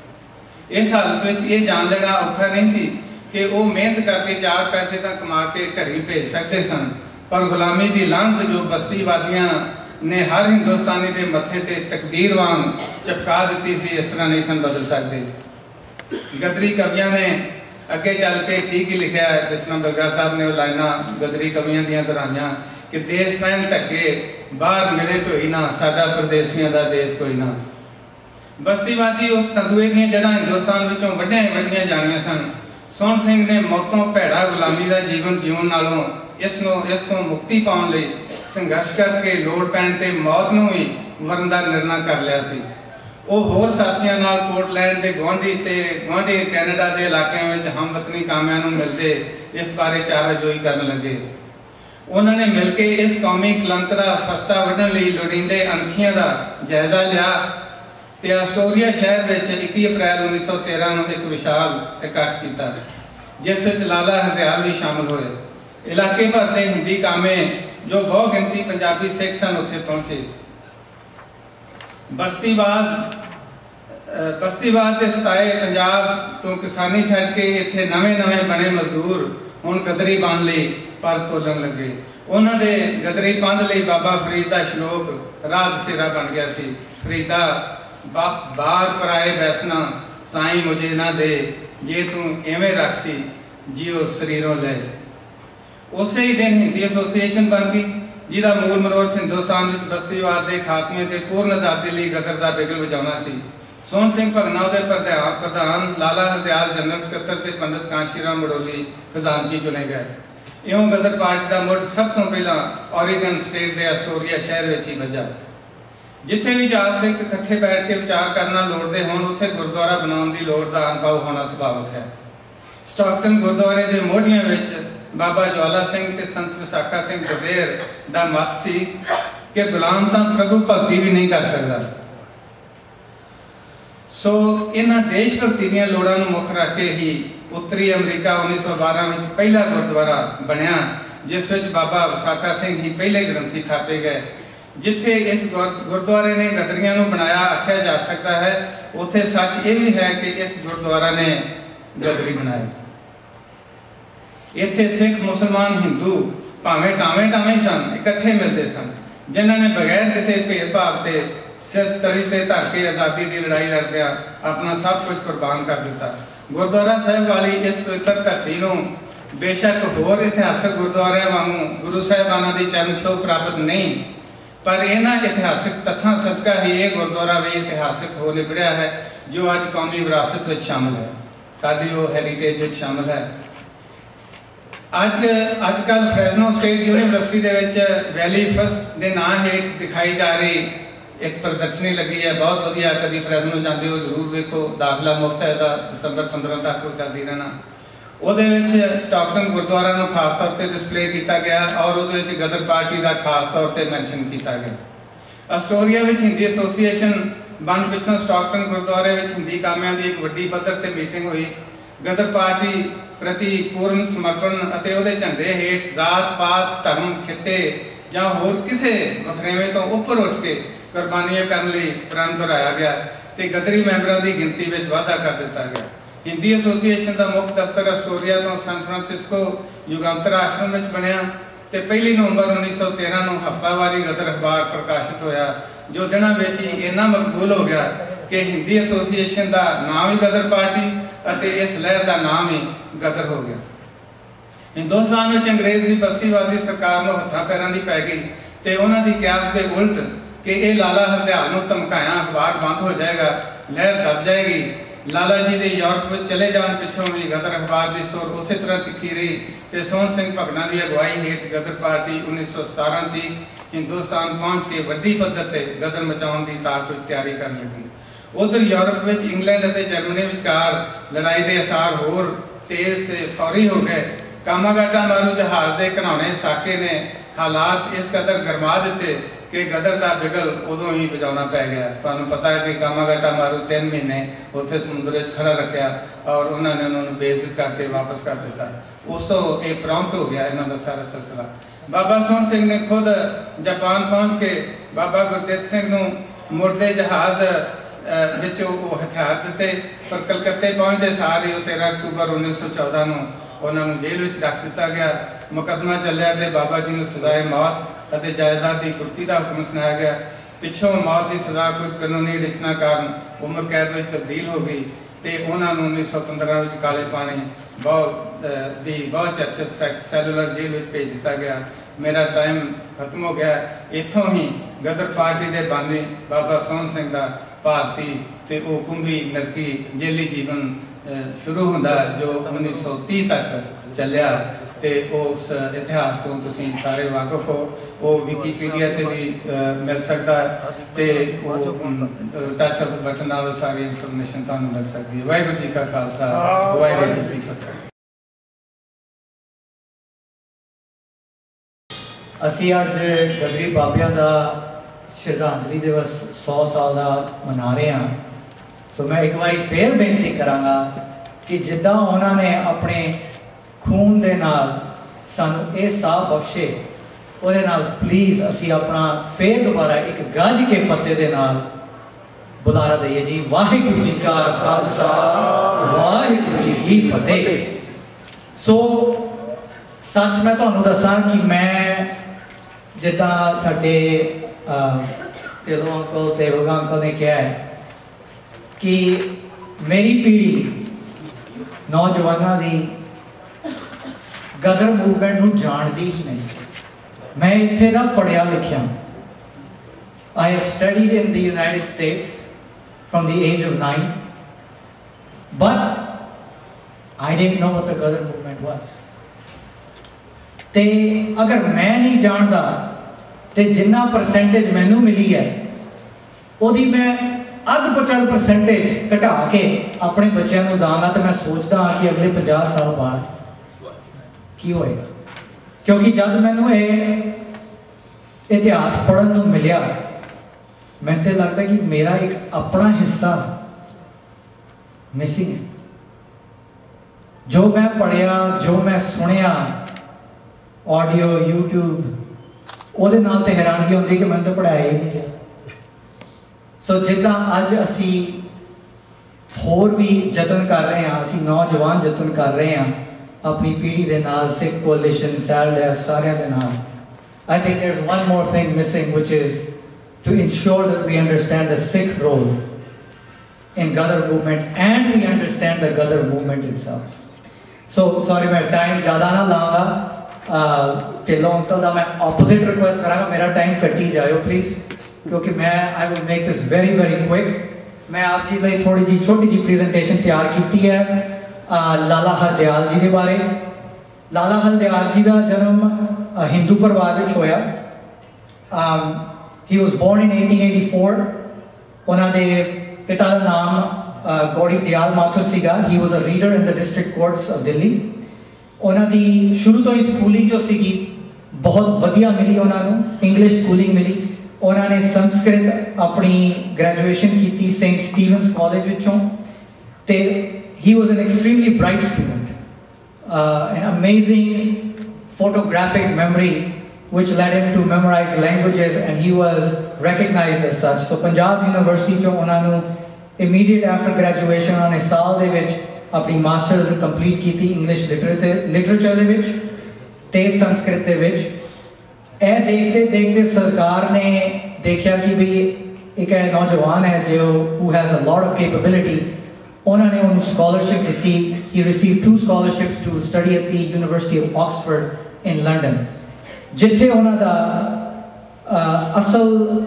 इस हालत में ये जान लेना औखा नहीं सी कि वो मेहनत करके चार पैसे तो कमा के घर ही भेज सकते सन, पर गुलामी की लांत जो बस्तीवादियां ने हर हिंदुस्तानी के मथे ते तकदीर वांग चपका दी सी, इस तरह नहीं सन बदल सकते। गदरी कवियों ने अगे चल के ठीक ही लिखा है, जिस तरह बिलगा साहब ने लाइना गदरी कवियों दियां दोहराइयां कि देश पैन धक्के बाहर मिले ढोई ना, साडा परदेसियां दा देश कोई ना। बस्तीवादी उस तंदुए दी जड़ा हिंदुस्तान विचों वड्डियां वड्डियां जानियां सन। सोहन सिंह ने मौतों भैड़ा गुलामी का जीवन जीवन नालों इसनों इस तो मुक्ति पाने लई संघर्ष करके लोड़ पैन ते मौत नूं भी वरन दा निर्णय कर लिया सी। वो होर साथियों नाल पोर्टलैंड के गुआढ़ी ते गुआढ़ी कैनेडा के इलाकों में हमवतनी कामियां नूं मिलते इस बारे चाराजोई करन लगे। उन्होंने मिलके इस कौमी कलंक का फस्ता वढ़न लई लोड़ींदे अणखियां का जायजा लिया ਤੇ ਆਸਟੋਰੀਆ ਸ਼ਹਿਰ ਵਿੱਚ ਇੱਕੀ ਅਪ੍ਰੈਲ ਉੱਨੀ ਸੌ ਤੇਰਾਂ ਨੂੰ ਇੱਕ ਵਿਸ਼ਾਲ ਇਕੱਠ ਕੀਤਾ, ਜਿਸ ਵਿੱਚ ਲਾਲਾ ਹਰਦਿਆਲ ਵੀ ਸ਼ਾਮਲ ਹੋਏ। ਇਲਾਕੇ ਭਰ ਦੇ ਹਿੰਦੀ ਕਾਮੇ ਜੋ ਬਹੁ ਗਿਣਤੀ ਪੰਜਾਬੀ ਸਿੱਖ ਸਨ ਉੱਥੇ ਪਹੁੰਚੇ। ਬਸਤੀਵਾਦ ਬਸਤੀਵਾਦ ਦੇ ਸਤਾਏ ਪੰਜਾਬ ਤੋਂ ਕਿਸਾਨੀ ਛੱਡ ਕੇ ਇੱਥੇ ਨਵੇਂ ਨਵੇਂ ਬਣੇ ਮਜ਼ਦੂਰ ਹੁਣ ਗਦਰੀ ਬਣ ਲਈ ਪਰ ਤੋਲਣ ਲੱਗੇ। ਉਹਨਾਂ ਦੇ ਗਦਰੀ ਪੰਧ ਲਈ ਬਾਬਾ ਫਰੀਦ ਦਾ ਸ਼ਲੋਕ ਰਾਹ ਦਸੇਰਾ ਬਣ ਗਿਆ ਸੀ। ਫਰੀਦਾ ਬਾਰ ਪਰਾਏ ਬੈਸਣਾ ਸਾਈਂ ਮੁਝੇ ਨਾ ਦੇ, ਜੇ ਤੂੰ ਐਵੇਂ ਰੱਖਸੀ ਜਿਉ ਸਰੀਰੋਂ ਲੈ। ਉਸੇ ਹੀ ਦਿਨ ਹਿੰਦੀ ਐਸੋਸੀਏਸ਼ਨ ਬਣ ਗਈ, ਜਿਹਦਾ ਮੂਲ ਮਨੋਰਥ ਹਿੰਦੁਸਤਾਨ ਵਿੱਚ ਬਸਤੀਵਾਦ ਦੇ ਖਾਤਮੇ ਤੇ ਪੂਰਨ ਆਜ਼ਾਦੀ ਲਈ ਗਦਰ ਦਾ ਬਿਗਲ ਵਜਾਉਣਾ ਸੀ। ਸੋਹਣ ਸਿੰਘ ਭਗਨਾ ਉਹਦੇ ਪ੍ਰਧਾਨ, ਲਾਲਾ ਹਰਦਿਆਲ ਜਨਰਲ ਸਕੱਤਰ ਤੇ ਪੰਡਿਤ ਕਾਂਸ਼ੀ ਰਾਮ ਮੜੋਲੀ ਖਜ਼ਾਨਚੀ ਚੁਣੇ ਗਏ। ਇਉਂ ਗਦਰ ਪਾਰਟੀ ਦਾ ਮੁੱਢ ਸਭ ਤੋਂ ਪਹਿਲਾਂ ਔਰੀਗਨ ਸਟੇਟ ਦੇ ਐਸਟੋਰੀਆ ਸ਼ਹਿਰ ਵਿੱਚ ਹੀ ਵੱਜਾ। ਜਿੱਥੇ ਵੀ ਚਾਰ ਸਿੱਖ ਇਕੱਠੇ ਬੈਠ ਕੇ ਵਿਚਾਰ ਕਰਨਾ ਲੋੜਦੇ ਹੋਣ, ਉੱਥੇ ਗੁਰਦੁਆਰਾ ਬਣਾਉਣ ਦੀ ਲੋੜ ਦਾ ਅਨੁਭਵ ਹੋਣਾ ਸੁਭਾਵਿਕ ਹੈ। ਸਟਾਕਟਨ ਗੁਰਦੁਆਰੇ ਦੇ ਮੋਢੀਆਂ ਵਿੱਚ ਬਾਬਾ ਜਵਾਲਾ ਸਿੰਘ ਤੇ ਸੰਤ ਵਿਸਾਖਾ ਸਿੰਘ ਗਦੇਰ ਦਾ ਮਤ ਸੀ ਕਿ ਗੁਲਾਮ ਤਾਂ ਪ੍ਰਭੂ ਭਗਤੀ ਵੀ ਨਹੀਂ ਕਰ ਸਕਦਾ। ਸੋ ਇਹਨਾਂ ਦੇਸ਼ ਭਗਤੀ ਦੀਆਂ ਲੋੜਾਂ ਨੂੰ ਮੁੱਖ ਰੱਖ ਕੇ ਹੀ ਉੱਤਰੀ ਅਮਰੀਕਾ ਉੱਨੀ ਸੌ ਬਾਰਾਂ ਵਿੱਚ ਪਹਿਲਾ ਗੁਰਦੁਆਰਾ ਬਣਿਆ, ਜਿਸ ਵਿੱਚ ਬਾਬਾ ਵਿਸਾਖਾ ਸਿੰਘ ਹੀ ਪਹਿਲੇ ਗ੍ਰੰਥੀ ਥਾਪੇ ਗਏ। ਜਿੱਥੇ ਇਸ ਗੁਰਦੁਆਰੇ ਨੇ ਗਦਰੀਆਂ ਨੂੰ ਬਣਾਇਆ ਆਖਿਆ ਜਾ ਸਕਦਾ ਹੈ, ਉੱਥੇ ਸੱਚ ਇਹ ਵੀ ਹੈ ਕਿ ਇਸ ਗੁਰਦੁਆਰਾ ਨੇ ਗਦਰੀ ਬਣਾਏ। ਇੱਥੇ ਸਿੱਖ ਮੁਸਲਮਾਨ ਹਿੰਦੂ ਭਾਵੇਂ ਟਾਵੇਂ ਟਾਵੇਂ ਸਨ, ਇਕੱਠੇ ਮਿਲਦੇ ਸਨ, ਜਿਨ੍ਹਾਂ ਨੇ ਬਗੈਰ ਕਿਸੇ ਭੇਦਭਾਵ ਤੇ ਸਿਰ ਤਲੀ ਤੇ ਧਰ ਕੇ ਆਜ਼ਾਦੀ ਦੀ ਲੜਾਈ ਲੜਦਿਆਂ ਆਪਣਾ ਸਭ ਕੁਝ ਕੁਰਬਾਨ ਕਰ ਦਿੱਤਾ। ਗੁਰਦੁਆਰਾ ਸਾਹਿਬ ਵਾਲੀ ਇਸ ਪਵਿੱਤਰ ਧਰਤੀ ਨੂੰ ਬੇਸ਼ੱਕ ਹੋਰ ਇਤਿਹਾਸਕ ਗੁਰਦੁਆਰਿਆਂ ਵਾਂਗੂ ਗੁਰੂ ਸਾਹਿਬਾਨਾਂ ਦੀ ਚਰਨ ਛੋਹ ਪ੍ਰਾਪਤ ਨਹੀਂ, ਪਰ ਇਹਨਾਂ ਇਤਿਹਾਸਕ ਤੱਥਾਂ ਸਦਕਾ ਹੀ ਇਹ ਗੁਰਦੁਆਰਾ ਵੀ ਇਤਿਹਾਸਕ ਹੋ ਨਿਬੜਿਆ ਹੈ, ਜੋ ਅੱਜ ਕੌਮੀ ਵਿਰਾਸਤ ਵਿੱਚ ਸ਼ਾਮਲ ਹੈ, ਸਾਡੀ ਉਹ ਹੈਰੀਟੇਜ ਵਿੱਚ ਸ਼ਾਮਲ ਹੈ। ਅੱਜ ਅੱਜ ਕੱਲ੍ਹ ਫਰੈਜ਼ਨੋ ਸਟੇਟ ਯੂਨੀਵਰਸਿਟੀ ਦੇ ਵਿੱਚ ਵੈਲੀ ਫਸਟ ਦੇ ਨਾਂ ਹੇਠ ਦਿਖਾਈ ਜਾ ਰਹੀ ਇੱਕ ਪ੍ਰਦਰਸ਼ਨੀ ਲੱਗੀ ਹੈ, ਬਹੁਤ ਵਧੀਆ। ਕਦੀ ਫਰੈਜ਼ਨੋ ਜਾਂਦੇ ਹੋ ਜ਼ਰੂਰ ਵੇਖੋ, ਦਾਖਲਾ ਮੁਫਤ ਹੈ ਇਹਦਾ, ਦਸੰਬਰ ਪੰਦਰਾਂ ਤੱਕ ਉਹ ਚੱਲਦੀ ਰਹਿਣਾ। ਉਹਦੇ ਵਿੱਚ ਸਟਾਕਟਨ ਗੁਰਦੁਆਰਾ ਨੂੰ ਖਾਸ ਤੌਰ ਤੇ ਡਿਸਪਲੇ ਕੀਤਾ ਗਿਆ ਔਰ ਉਹਦੇ ਵਿੱਚ ਗਦਰ ਪਾਰਟੀ ਦਾ ਖਾਸ ਤੌਰ ਤੇ ਮੈਂਸ਼ਨ ਕੀਤਾ ਗਿਆ। ਅਸਟੋਰੀਆ ਵਿੱਚ ਹਿੰਦੀ ਐਸੋਸੀਏਸ਼ਨ ਬਣ ਪਿੱਛੋਂ ਸਟਾਕਟਨ ਗੁਰਦੁਆਰੇ ਵਿੱਚ ਹਿੰਦੀ ਕਾਮਿਆਂ ਦੀ ਇੱਕ ਵੱਡੀ ਪੱਧਰ ਤੇ ਮੀਟਿੰਗ ਹੋਈ। ਗਦਰ ਪਾਰਟੀ ਪ੍ਰਤੀ ਪੂਰਨ ਸਮਰਪਣ ਅਤੇ ਉਹਦੇ ਝੰਡੇ ਹੇਠ ਜ਼ਾਤ ਪਾਤ ਧਰਮ ਖਿੱਤੇ ਜਾਂ ਹੋਰ ਕਿਸੇ ਵਖਰੇਵੇਂ ਤੋਂ ਉੱਪਰ ਉੱਠ ਕੇ ਕੁਰਬਾਨੀਆਂ ਕਰਨ ਲਈ ਪ੍ਰਣ ਦੁਹਰਾਇਆ ਗਿਆ ਤੇ ਗਦਰੀ ਮੈਂਬਰਾਂ ਦੀ ਗਿਣਤੀ ਵਿੱਚ ਵਾਧਾ ਕਰ ਦਿੱਤਾ ਗਿਆ। ਹਿੰਦੀ ਐਸੋਸੀਏਸ਼ਨ ਦਾ ਮੁੱਖ ਦਫ਼ਤਰ ਅਸਟੋਰੀਆ ਤੋਂ ਸੈਨ ਫਰਾਂਸਿਸਕੋ ਯੁਗਾਂਤਰ ਆਸ਼ਰਮ ਵਿੱਚ ਬਣਿਆ ਤੇ ਪਹਿਲੀ ਨਵੰਬਰ ਉੱਨੀ ਸੌ ਤੇਰਾਂ ਨੂੰ ਹਫ਼ਤਾਵਾਰੀ ਗਦਰ ਅਖਬਾਰ ਪ੍ਰਕਾਸ਼ਿਤ ਹੋਇਆ, ਜੋ ਦਿਨਾਂ ਵਿੱਚ ਹੀ ਇੰਨਾ ਮਕਬੂਲ ਹੋ ਗਿਆ ਕਿ ਹਿੰਦੀ ਐਸੋਸੀਏਸ਼ਨ ਦਾ ਨਾਮ ਹੀ ਗਦਰ ਪਾਰਟੀ ਅਤੇ ਇਸ ਲਹਿਰ ਦਾ ਨਾਮ ਹੀ ਗਦਰ ਹੋ ਗਿਆ। ਹਿੰਦੁਸਤਾਨ ਵਿੱਚ ਅੰਗਰੇਜ਼ ਦੀ ਬਸਤੀਵਾਦੀ ਸਰਕਾਰ ਨੂੰ ਹੱਥਾਂ ਪੈਰਾਂ ਦੀ ਪੈ ਗਈ ਤੇ ਉਹਨਾਂ ਦੀ ਕਿਆਸ ਦੇ ਉਲਟ ਕਿ ਇਹ ਲਾਲਾ ਹਰਦਿਆਲ ਨੂੰ ਧਮਕਾਇਆ ਅਖਬਾਰ ਬੰਦ ਹੋ ਜਾਏਗਾ, ਲਹਿਰ ਦਬ ਜਾਏਗੀ। ਲਾਲਾ ਜੀ ਦੇ ਯੂਰਪ ਵਿੱਚ ਚਲੇ ਜਾਣ ਪਿੱਛੋਂ ਵੀ ਗਦਰ ਅਖਬਾਰ ਦੀ ਸੁਰ ਉਸੇ ਤਰ੍ਹਾਂ ਤਿੱਖੀ ਰਹੀ ਤੇ ਸੋਹਣ ਸਿੰਘ ਭਗਨਾ ਦੀ ਅਗਵਾਈ ਹੇਠ ਗਦਰ ਪਾਰਟੀ ਉੱਨੀ ਸੌ ਸਤਾਰਾਂ ਤੀਕ ਹਿੰਦੁਸਤਾਨ ਪਹੁੰਚ ਕੇ ਵੱਡੀ ਪੱਧਰ ਤੇ ਗਦਰ ਮਚਾਉਣ ਦੀ ਤਾਕ ਵਿੱਚ ਤਿਆਰੀ ਕਰਨ ਲੱਗੀ। ਉਧਰ ਯੂਰਪ ਵਿੱਚ ਇੰਗਲੈਂਡ ਅਤੇ ਜਰਮਨੀ ਵਿਚਕਾਰ ਲੜਾਈ ਦੇ ਅਸਾਰ ਹੋਰ ਤੇਜ਼ ਤੇ ਫੌਰੀ ਹੋ ਗਏ। ਕਾਮਾਗਾਟਾ ਮਾਰੂ ਜਹਾਜ਼ ਦੇ ਘਨਾਉਣੇ ਸਾਕੇ ਨੇ ਹਾਲਾਤ ਇਸ ਕਦਰ ਗਰਮਾ ਦਿੱਤੇ ਕਿ ਗਦਰ ਦਾ ਬਿਗਲ ਉਦੋਂ ਹੀ ਵਜਾਉਣਾ ਪੈ ਗਿਆ। ਤੁਹਾਨੂੰ ਪਤਾ ਹੈ ਕਿ ਕਾਮਾਗਾਟਾ ਮਾਰੂ ਤਿੰਨ ਮਹੀਨੇ ਉੱਥੇ ਸਮੁੰਦਰ ਵਿੱਚ ਖੜਾ ਰੱਖਿਆ ਔਰ ਉਹਨਾਂ ਨੇ ਉਹਨਾਂ ਨੂੰ ਬੇਇੱਜ਼ਤ ਕਰਕੇ ਵਾਪਸ ਕਰ ਦਿੱਤਾ। ਉਸ ਤੋਂ ਇਹ ਪ੍ਰੌਂਪਟ ਹੋ ਗਿਆ ਇਹਨਾਂ ਦਾ ਸਾਰਾ ਸਿਲਸਿਲਾ। ਬਾਬਾ ਸੋਹਣ ਸਿੰਘ ਨੇ ਖੁਦ ਜਾਪਾਨ ਪਹੁੰਚ ਕੇ ਬਾਬਾ ਗੁਰਦਿੱਤ ਸਿੰਘ ਨੂੰ ਮੁੜਦੇ ਜਹਾਜ਼ ਵਿੱਚ ਉਹ ਹਥਿਆਰ ਦਿੱਤੇ, ਪਰ ਕਲਕੱਤੇ ਪਹੁੰਚਦੇ ਸਾਰ ਹੀ ਉਹ ਤੇਰਾਂ ਅਕਤੂਬਰ ਉੱਨੀ ਸੌ ਚੌਦਾਂ ਨੂੰ ਉਹਨਾਂ ਨੂੰ ਜੇਲ੍ਹ ਵਿੱਚ ਰੱਖ ਦਿੱਤਾ ਗਿਆ। ਮੁਕੱਦਮਾ ਚੱਲਿਆ ਤੇ ਬਾਬਾ ਜੀ ਨੂੰ ਸਜ਼ਾਏ ਮੌਤ ਅਤੇ ਜਾਇਦਾਦ ਦੀ ਕੁਰਕੀ ਦਾ ਹੁਕਮ ਸੁਣਾਇਆ ਗਿਆ। ਪਿੱਛੋਂ ਮੌਤ ਦੀ ਸਜ਼ਾ ਕੁਝ ਕਾਨੂੰਨੀ ਅੜਚਨਾਂ ਕਾਰਨ ਉਮਰ ਕੈਦ ਵਿੱਚ ਤਬਦੀਲ ਹੋ ਗਈ ਤੇ ਉਹਨਾਂ ਨੂੰ ਉੱਨੀ ਸੌ ਪੰਦਰਾਂ ਵਿੱਚ ਕਾਲੇ ਪਾਣੀ ਬਹੁਤ ਦੀ ਬਹੁਤ ਚਰਚਿਤ ਸੈਲੂਲਰ ਜੇਲ੍ਹ ਵਿੱਚ ਭੇਜ ਦਿੱਤਾ ਗਿਆ। ਮੇਰਾ ਟਾਈਮ ਖਤਮ ਹੋ ਗਿਆ। ਇੱਥੋਂ ਹੀ ਗਦਰ ਪਾਰਟੀ ਦੇ ਬਾਨੀ ਬਾਬਾ ਸੋਹਣ ਸਿੰਘ ਦਾ ਭਾਰਤੀ ਤੇ ਉਹ ਕੁੰਭੀ ਨਰਕੀ ਜੇਲੀ ਜੀਵਨ ਸ਼ੁਰੂ ਹੁੰਦਾ ਜੋ ਉੱਨੀ ਸੌ ਤੀਹ ਤੱਕ ਚੱਲਿਆ ਤੇ ਉਸ ਇਤਿਹਾਸ ਤੋਂ ਤੁਸੀਂ ਸਾਰੇ ਵਾਕਿਫ ਹੋ। ਉਹ ਵਿਕੀਪੀਡੀਆ ਤੇ ਵੀ ਮਿਲ ਸਕਦਾ ਤੇ ਉਹ ਟੱਚ ਆਫ ਬਟਨ ਨਾਲ ਸਾਰੀ ਇਨਫੋਰਮੇਸ਼ਨ ਤੁਹਾਨੂੰ ਮਿਲ ਸਕਦੀ ਹੈ। ਵਾਹਿਗੁਰੂ ਜੀ ਕਾ ਖਾਲਸਾ, ਵਾਹਿਗੁਰੂ ਜੀ ਕੀ ਫਤਿਹ। ਅਸੀਂ ਅੱਜ ਗਦਰੀ ਬਾਬਿਆਂ ਦਾ श्रद्धांजलि दिवस सौ साल का मना रहे हैं। सो मैं एक बार फिर बेनती करांगा कि जिद्दां उन्होंने अपने खून दे नाल सानू ये साह बख्शे, ਉਹਦੇ ਨਾਲ प्लीज़ असी अपना फिर दोबारा एक गज के फतेह दे नाल बुलारा दईए जी। वाहिगुरू जी का खालसा, वाहिगुरू जी की फतेह। सो सच मैं तुहानू दसां कि मैं जिद्दां साडे ढिल्लों अंकल ते रोगा अंकल ने कहा है कि मेरी पीढ़ी नौजवानों की गदर मूवमेंट नूं जानती ही नहीं। मैं इत्थे दा पढ़िया लिखिया। I have studied in the United States from the age of nine, but I didn't know what the Gadar movement was. ते अगर मैं नहीं जानता ते जिन्ना परसेंटेज मैनू मिली है ओदी मैं अध पचास परसेंटेज घटा के अपने बच्चों को दांगा, तो मैं सोचता हाँ कि अगले पचास साल बाद की होएगा। क्योंकि जब मैनू ये इतिहास पढ़ने को मिलिया, मैं तो लगता कि मेरा एक अपना हिस्सा मिसिंग है। जो मैं पढ़िया, जो मैं सुनिया ऑडियो यूट्यूब, ਉਹਦੇ ਨਾਲ तो हैरानगी होती कि मैंने तो पढ़ाया ही नहीं गया। सो जिद्दां अज असी होर भी जतन कर रहे हैं, असी नौजवान जतन कर रहे हैं अपनी पीढ़ी के नाल, सिख कोलिशन, सैलडेफ, सारियां दे नाल। I think there's one more thing missing, which is to ensure that we understand the Sikh role in Gadar movement and we understand the Gadar movement itself. So sorry मैं टाइम ज़्यादा ना लाऊंगा। Dhillon uncle का मैं opposite request करांगा, मेरा time कटी जाओ please, क्योंकि मैं I will make this very very quick. मैं आप जी लिए थोड़ी जी छोटी जी प्रेजेंटेशन तैयार की है लाला हरदयाल जी के बारे। लाला हरदयाल जी का जन्म हिंदू परिवार में होया। He was born in eighteen eighty four. उन्होंने पिता का नाम गौड़ी दयाल माथुर सीगा। He was a reader in the district courts of Delhi. उन्होंने शुरू तो ही स्कूलिंग जो सी बहुत वधिया मिली, उन्होंने इंग्लिश स्कूलिंग मिली। उन्होंने संस्कृत अपनी ग्रेजुएशन की सेंट स्टीवंस कॉलेज विचों। ते he was an extremely bright student, uh, an amazing photographic memory which led him to memorize languages, and he was recognized as such. So Punjab University cho unanu immediate after graduation on a saal de vich apni masters complete ki thi English literature literature de vich te Sanskrit de vich। ए देखते देखते सरकार ने देखा कि भी एक नौजवान है जो who has a lot of capability, उन्होंने उन स्कॉलरशिप दी। He receive two scholarships to study at the university of Oxford in London, जिथे उन्होंने असल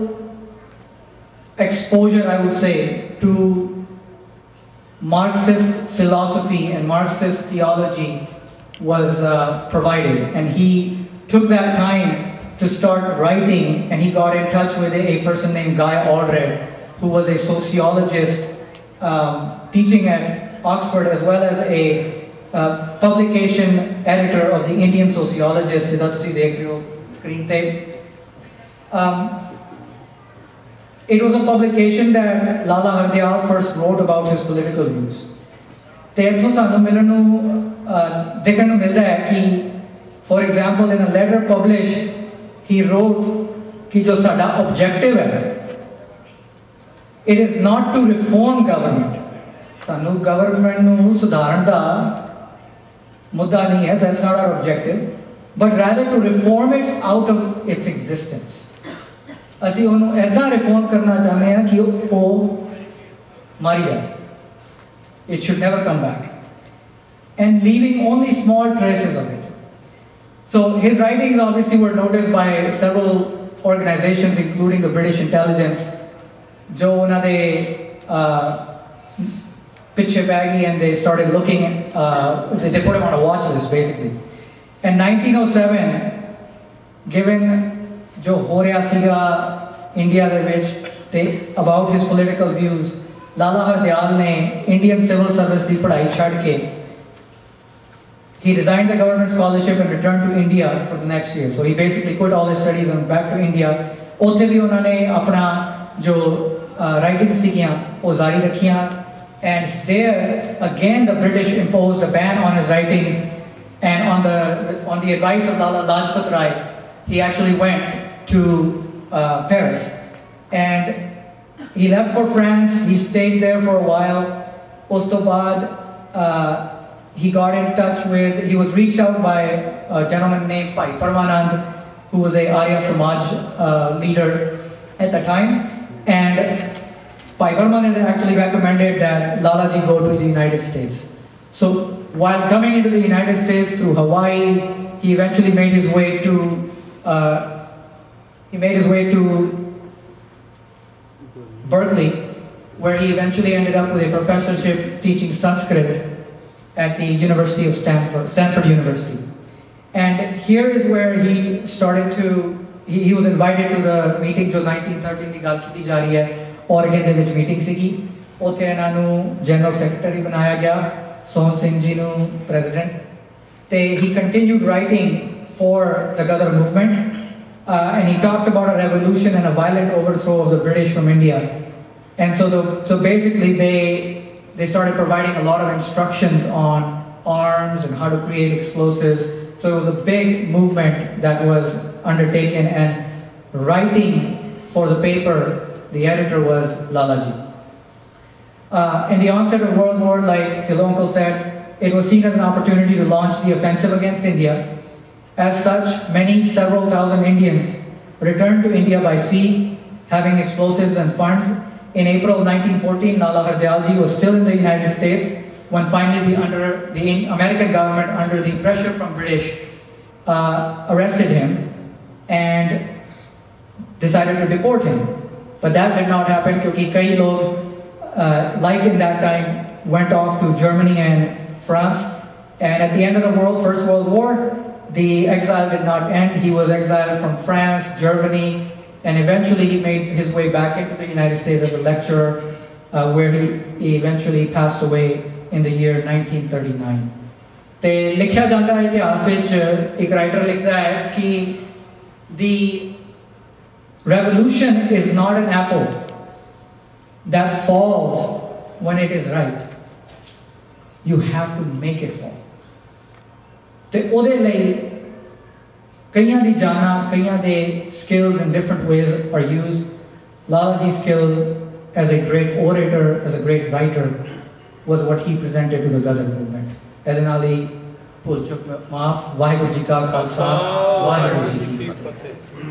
exposure I would say to Marxist philosophy and Marxist theology was uh, provided, and he took that time to start writing, and he got in touch with a, a person named Guy Allred, who was a sociologist um, teaching at Oxford, as well as a uh, publication editor of the Indian Sociologist, जिदा तुसी देख रहे हो screen पे। Um, it was a publication that Lala Hardayal first wrote about his political views। ते इत्थों सानू मिलण नू देखण नू मिलदा है कि for example in a letter published he wrote कि जो साडा objective है, it is not to reform government। सानू गवर्नमेंट नू सुधारण दा मुद्दा नहीं है, that's not our objective, but rather to reform it out of its existence। ਅਸੀਂ ਉਹਨੂੰ ਐਦਾਂ ਰਿਫਾਰਮ ਕਰਨਾ ਚਾਹੁੰਦੇ ਹਾਂ ਕਿ ਉਹ ਮਾਰੀ ਜਾਏ, it should never come back, and leaving only small traces of it। So his writings obviously were noticed by several organizations including the British intelligence, जो ਉਹਨਾਂ ਦੇ पिछे पै गई, and they started looking uh, they put him on a watch list basically। In nineteen oh seven, given जो हो रहा सीगा इंडिया दे विच ते about his political views, लाला हरदयाल ने इंडियन सिविल सर्विस की पढ़ाई छड़ के he resigned the government scholarship and returned to India for the next year। So he basically quit all his studies and went back to India उत्थे भी उन्होंने अपना जो राइटिंग सीखियां वो जारी रखियां, and there again the British imposed a ban on his writings, and on the on the advice of Lala Lajpat Rai, he actually went to uh, Paris, and he left for France. He stayed there for a while. Us to baad, uh, he got in touch with, he was reached out by a gentleman named Bhai Parmanand, who was a Arya Samaj uh, leader at the time, and Bhai Parmanand actually recommended that Lalaji go to the United States. So while coming into the United States through Hawaii, he eventually made his way to uh, he made his way to Berkeley, where he eventually ended up with a professorship teaching Sanskrit at the University of Stanford, Stanford University. And here is where he started to, he, he was invited to the meeting jo nineteen thirteen ਦੀ ਗੱਲ ਕੀਤੀ ਜਾ ਰਹੀ ਹੈ, Oregon ਦੇ ਵਿੱਚ meeting ਸੀਗੀ, ਉੱਥੇ ਇਹਨਾਂ ਨੂੰ ਜਨਰਲ ਸੈਕਟਰੀ ਬਣਾਇਆ ਗਿਆ, ਸੋਹਣ ਸਿੰਘ ਜੀ ਨੂੰ ਪ੍ਰੈਜ਼ੀਡੈਂਟ, ਤੇ he continued writing for the Ghadar movement, uh, and he talked about a revolution and a violent overthrow of the British from India. And so, the, so basically they, they started providing a lot of instructions on arms and how to create explosives. So it was a big movement that was undertaken, and writing for the paper, the editor was Lalaji. Uh, in the onset of World War, like Tilonko said, it was seen as an opportunity to launch the offensive against India. As such, many, several thousand Indians returned to India by sea, having explosives and funds. In April nineteen fourteen, Lala Hardayal was still in the United States when finally the, under, the American government, under the pressure from British, uh, arrested him and decided to deport him. But that did not happen because kai log, uh, like in that time, went off to Germany and France. And at the end of the world, First World War, the exile did not end. He was exiled from France, Germany, and eventually he made his way back into the United States as a lecturer, uh, where he, he eventually passed away in the year nineteen thirty-nine. ते लिखा जाता है इतिहास विच, एक writer लिखता है कि the revolution is not an apple that falls when it is ripe. You have to make it fall. ते ओदे लई कईयां दी जाना, कईयां दे skills in different ways are used. Lalaji's skill as a great orator, as a great writer, was what he presented to the Ghadar movement. Edin Ali Pul Chuk Maaf, Vaheguru Ji Ka Khalsa, Vaheguru Ji Ki Fateh.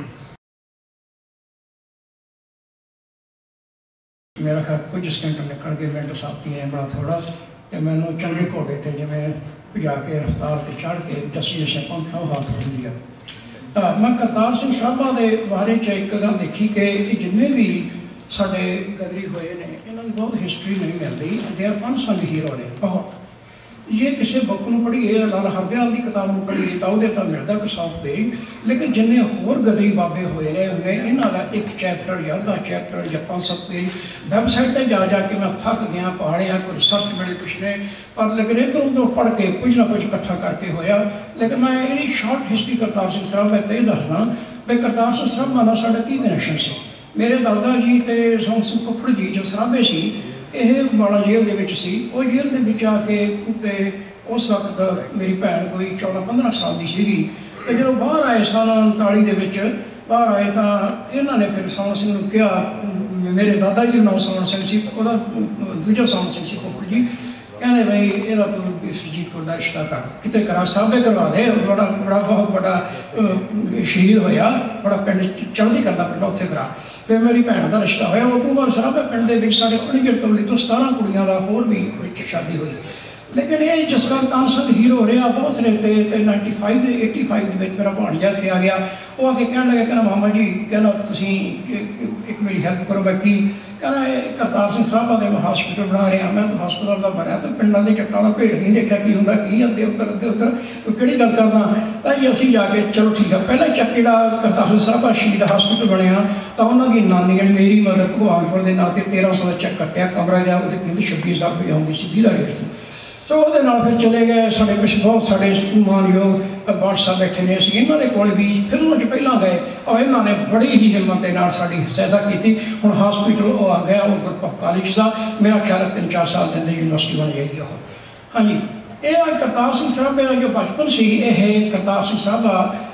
मेरा खैर कुछ stent निकल के minute साथी है बड़ा थोड़ा, तो मैंने चंगे घोड़े थे जिमें भजा के रफ्तार से चढ़ के दसी दशे पहुंचा हाथ हो दिया। मैं करतार सिंह साहबा के बारे च एक गल देखी कि जिन्हें भी साढ़े गदरी हुए ने इन्होंने बहुत हिस्टरी नहीं मिलती, दे आर अनसंग हीरो ने बहुत। जे किसी बुक को पढ़ीए, लाला हरदयाल की किताब को पढ़ीए तो वो मिलता कि सॉफ्ट पेज, लेकिन जिन्हें होर गदरी बाबे हुए ने उन्हें इन्हों का एक चैप्टर या अद्धा चैप्टर या पाँच सौ पेज वैबसाइट पर जा जाके मैं थक गया, पहाड़िया कोई रिसर्च बड़े कुछ ने, पर लेकिन इधर उधर पढ़ के कुछ ना कुछ इकट्ठा करके होया। लेकिन मैं ये शॉर्ट हिस्टरी करतार सिंह साहब मैं तो ये दसना भी करतार सिंह साहब नाल साडा की कनैक्शन से। मेरे दादा जी तो सोहन सिंह फुफड़ जी जो सराबे से यह वाला जेल के सी, वो जेल के आके तो उस वक्त मेरी भैन कोई चौदह पंद्रह साल की सी, तो जो बाहर आए सन उनताली के बाहर आए तो इन्होंने फिर सोहन सिंह को कहा, मेरे दादा जी नाम सोहन सिंह से, दूजा सोहन सिंह से फुफड़ जी, कहने भाई यदा तू सुरजीत कौर का रिश्ता कर कितने करा साहबे करवा दे, बड़ा बड़ा बहुत बड़ा शहीद होया, बड़ा पिंड चढ़ती करता पिंड उत्थे करा। फिर मेरी भैन का रिश्ता होया, उस तो बाद सराबे पिंड के साढ़े उन्नीस तबली तो सतारह कुड़ियां का होर भी शादी हुई। लेकिन ये जिस गल तानसंग हीरो रहा बहुत रहते तो नाइनटी फाइव एटी फाइव के मेरा भाणजा इतने आ गया, वो आके कह लगे कहना मामा जी कहना तुम एक मेरी हैल्प करो, बाकी कहना करतार सिंह साहबा के मैं हॉस्पिटल बना रहा, मैं तो हॉस्पिटल का बनया तो पिंडा के चट्टां का भेड़ नहीं देखा की होंगे की अद्धे उत्तर अद्धे उत्तर कि गल करना, तो जी असी जाके चलो ठीक है। पहले चक जो करतार सिंह साहबा शहीद हॉस्पिटल बनया तो उन्होंने नानी ने मेरी मदद भगवानपुर के नाते तेरह सौ का चेक कट्टिया, कमरा गया वो कहते छब्बी हज़ार रुपये आती सी बीला रेट से, सो वो फिर चले गए। साढ़े कुछ बहुत साढ़े मानयोग बाट साहब बैठे ने, असं इन्होंने कोल भी फिर उन्होंने पहला गए और इन्होंने बड़ी ही हिम्मत के नाल साडी सहायता की। हुण हॉस्पिटल वो आ गया, वो ग्रुप ऑफ कॉलेज सा, मेरा ख्याल है तीन चार साल के अंदर यूनिवर्सिटी बन जाएगी वो। हाँ जी, ये करतार सिंह साहब मेरा जो बचपन से यह करतार सिंह साहब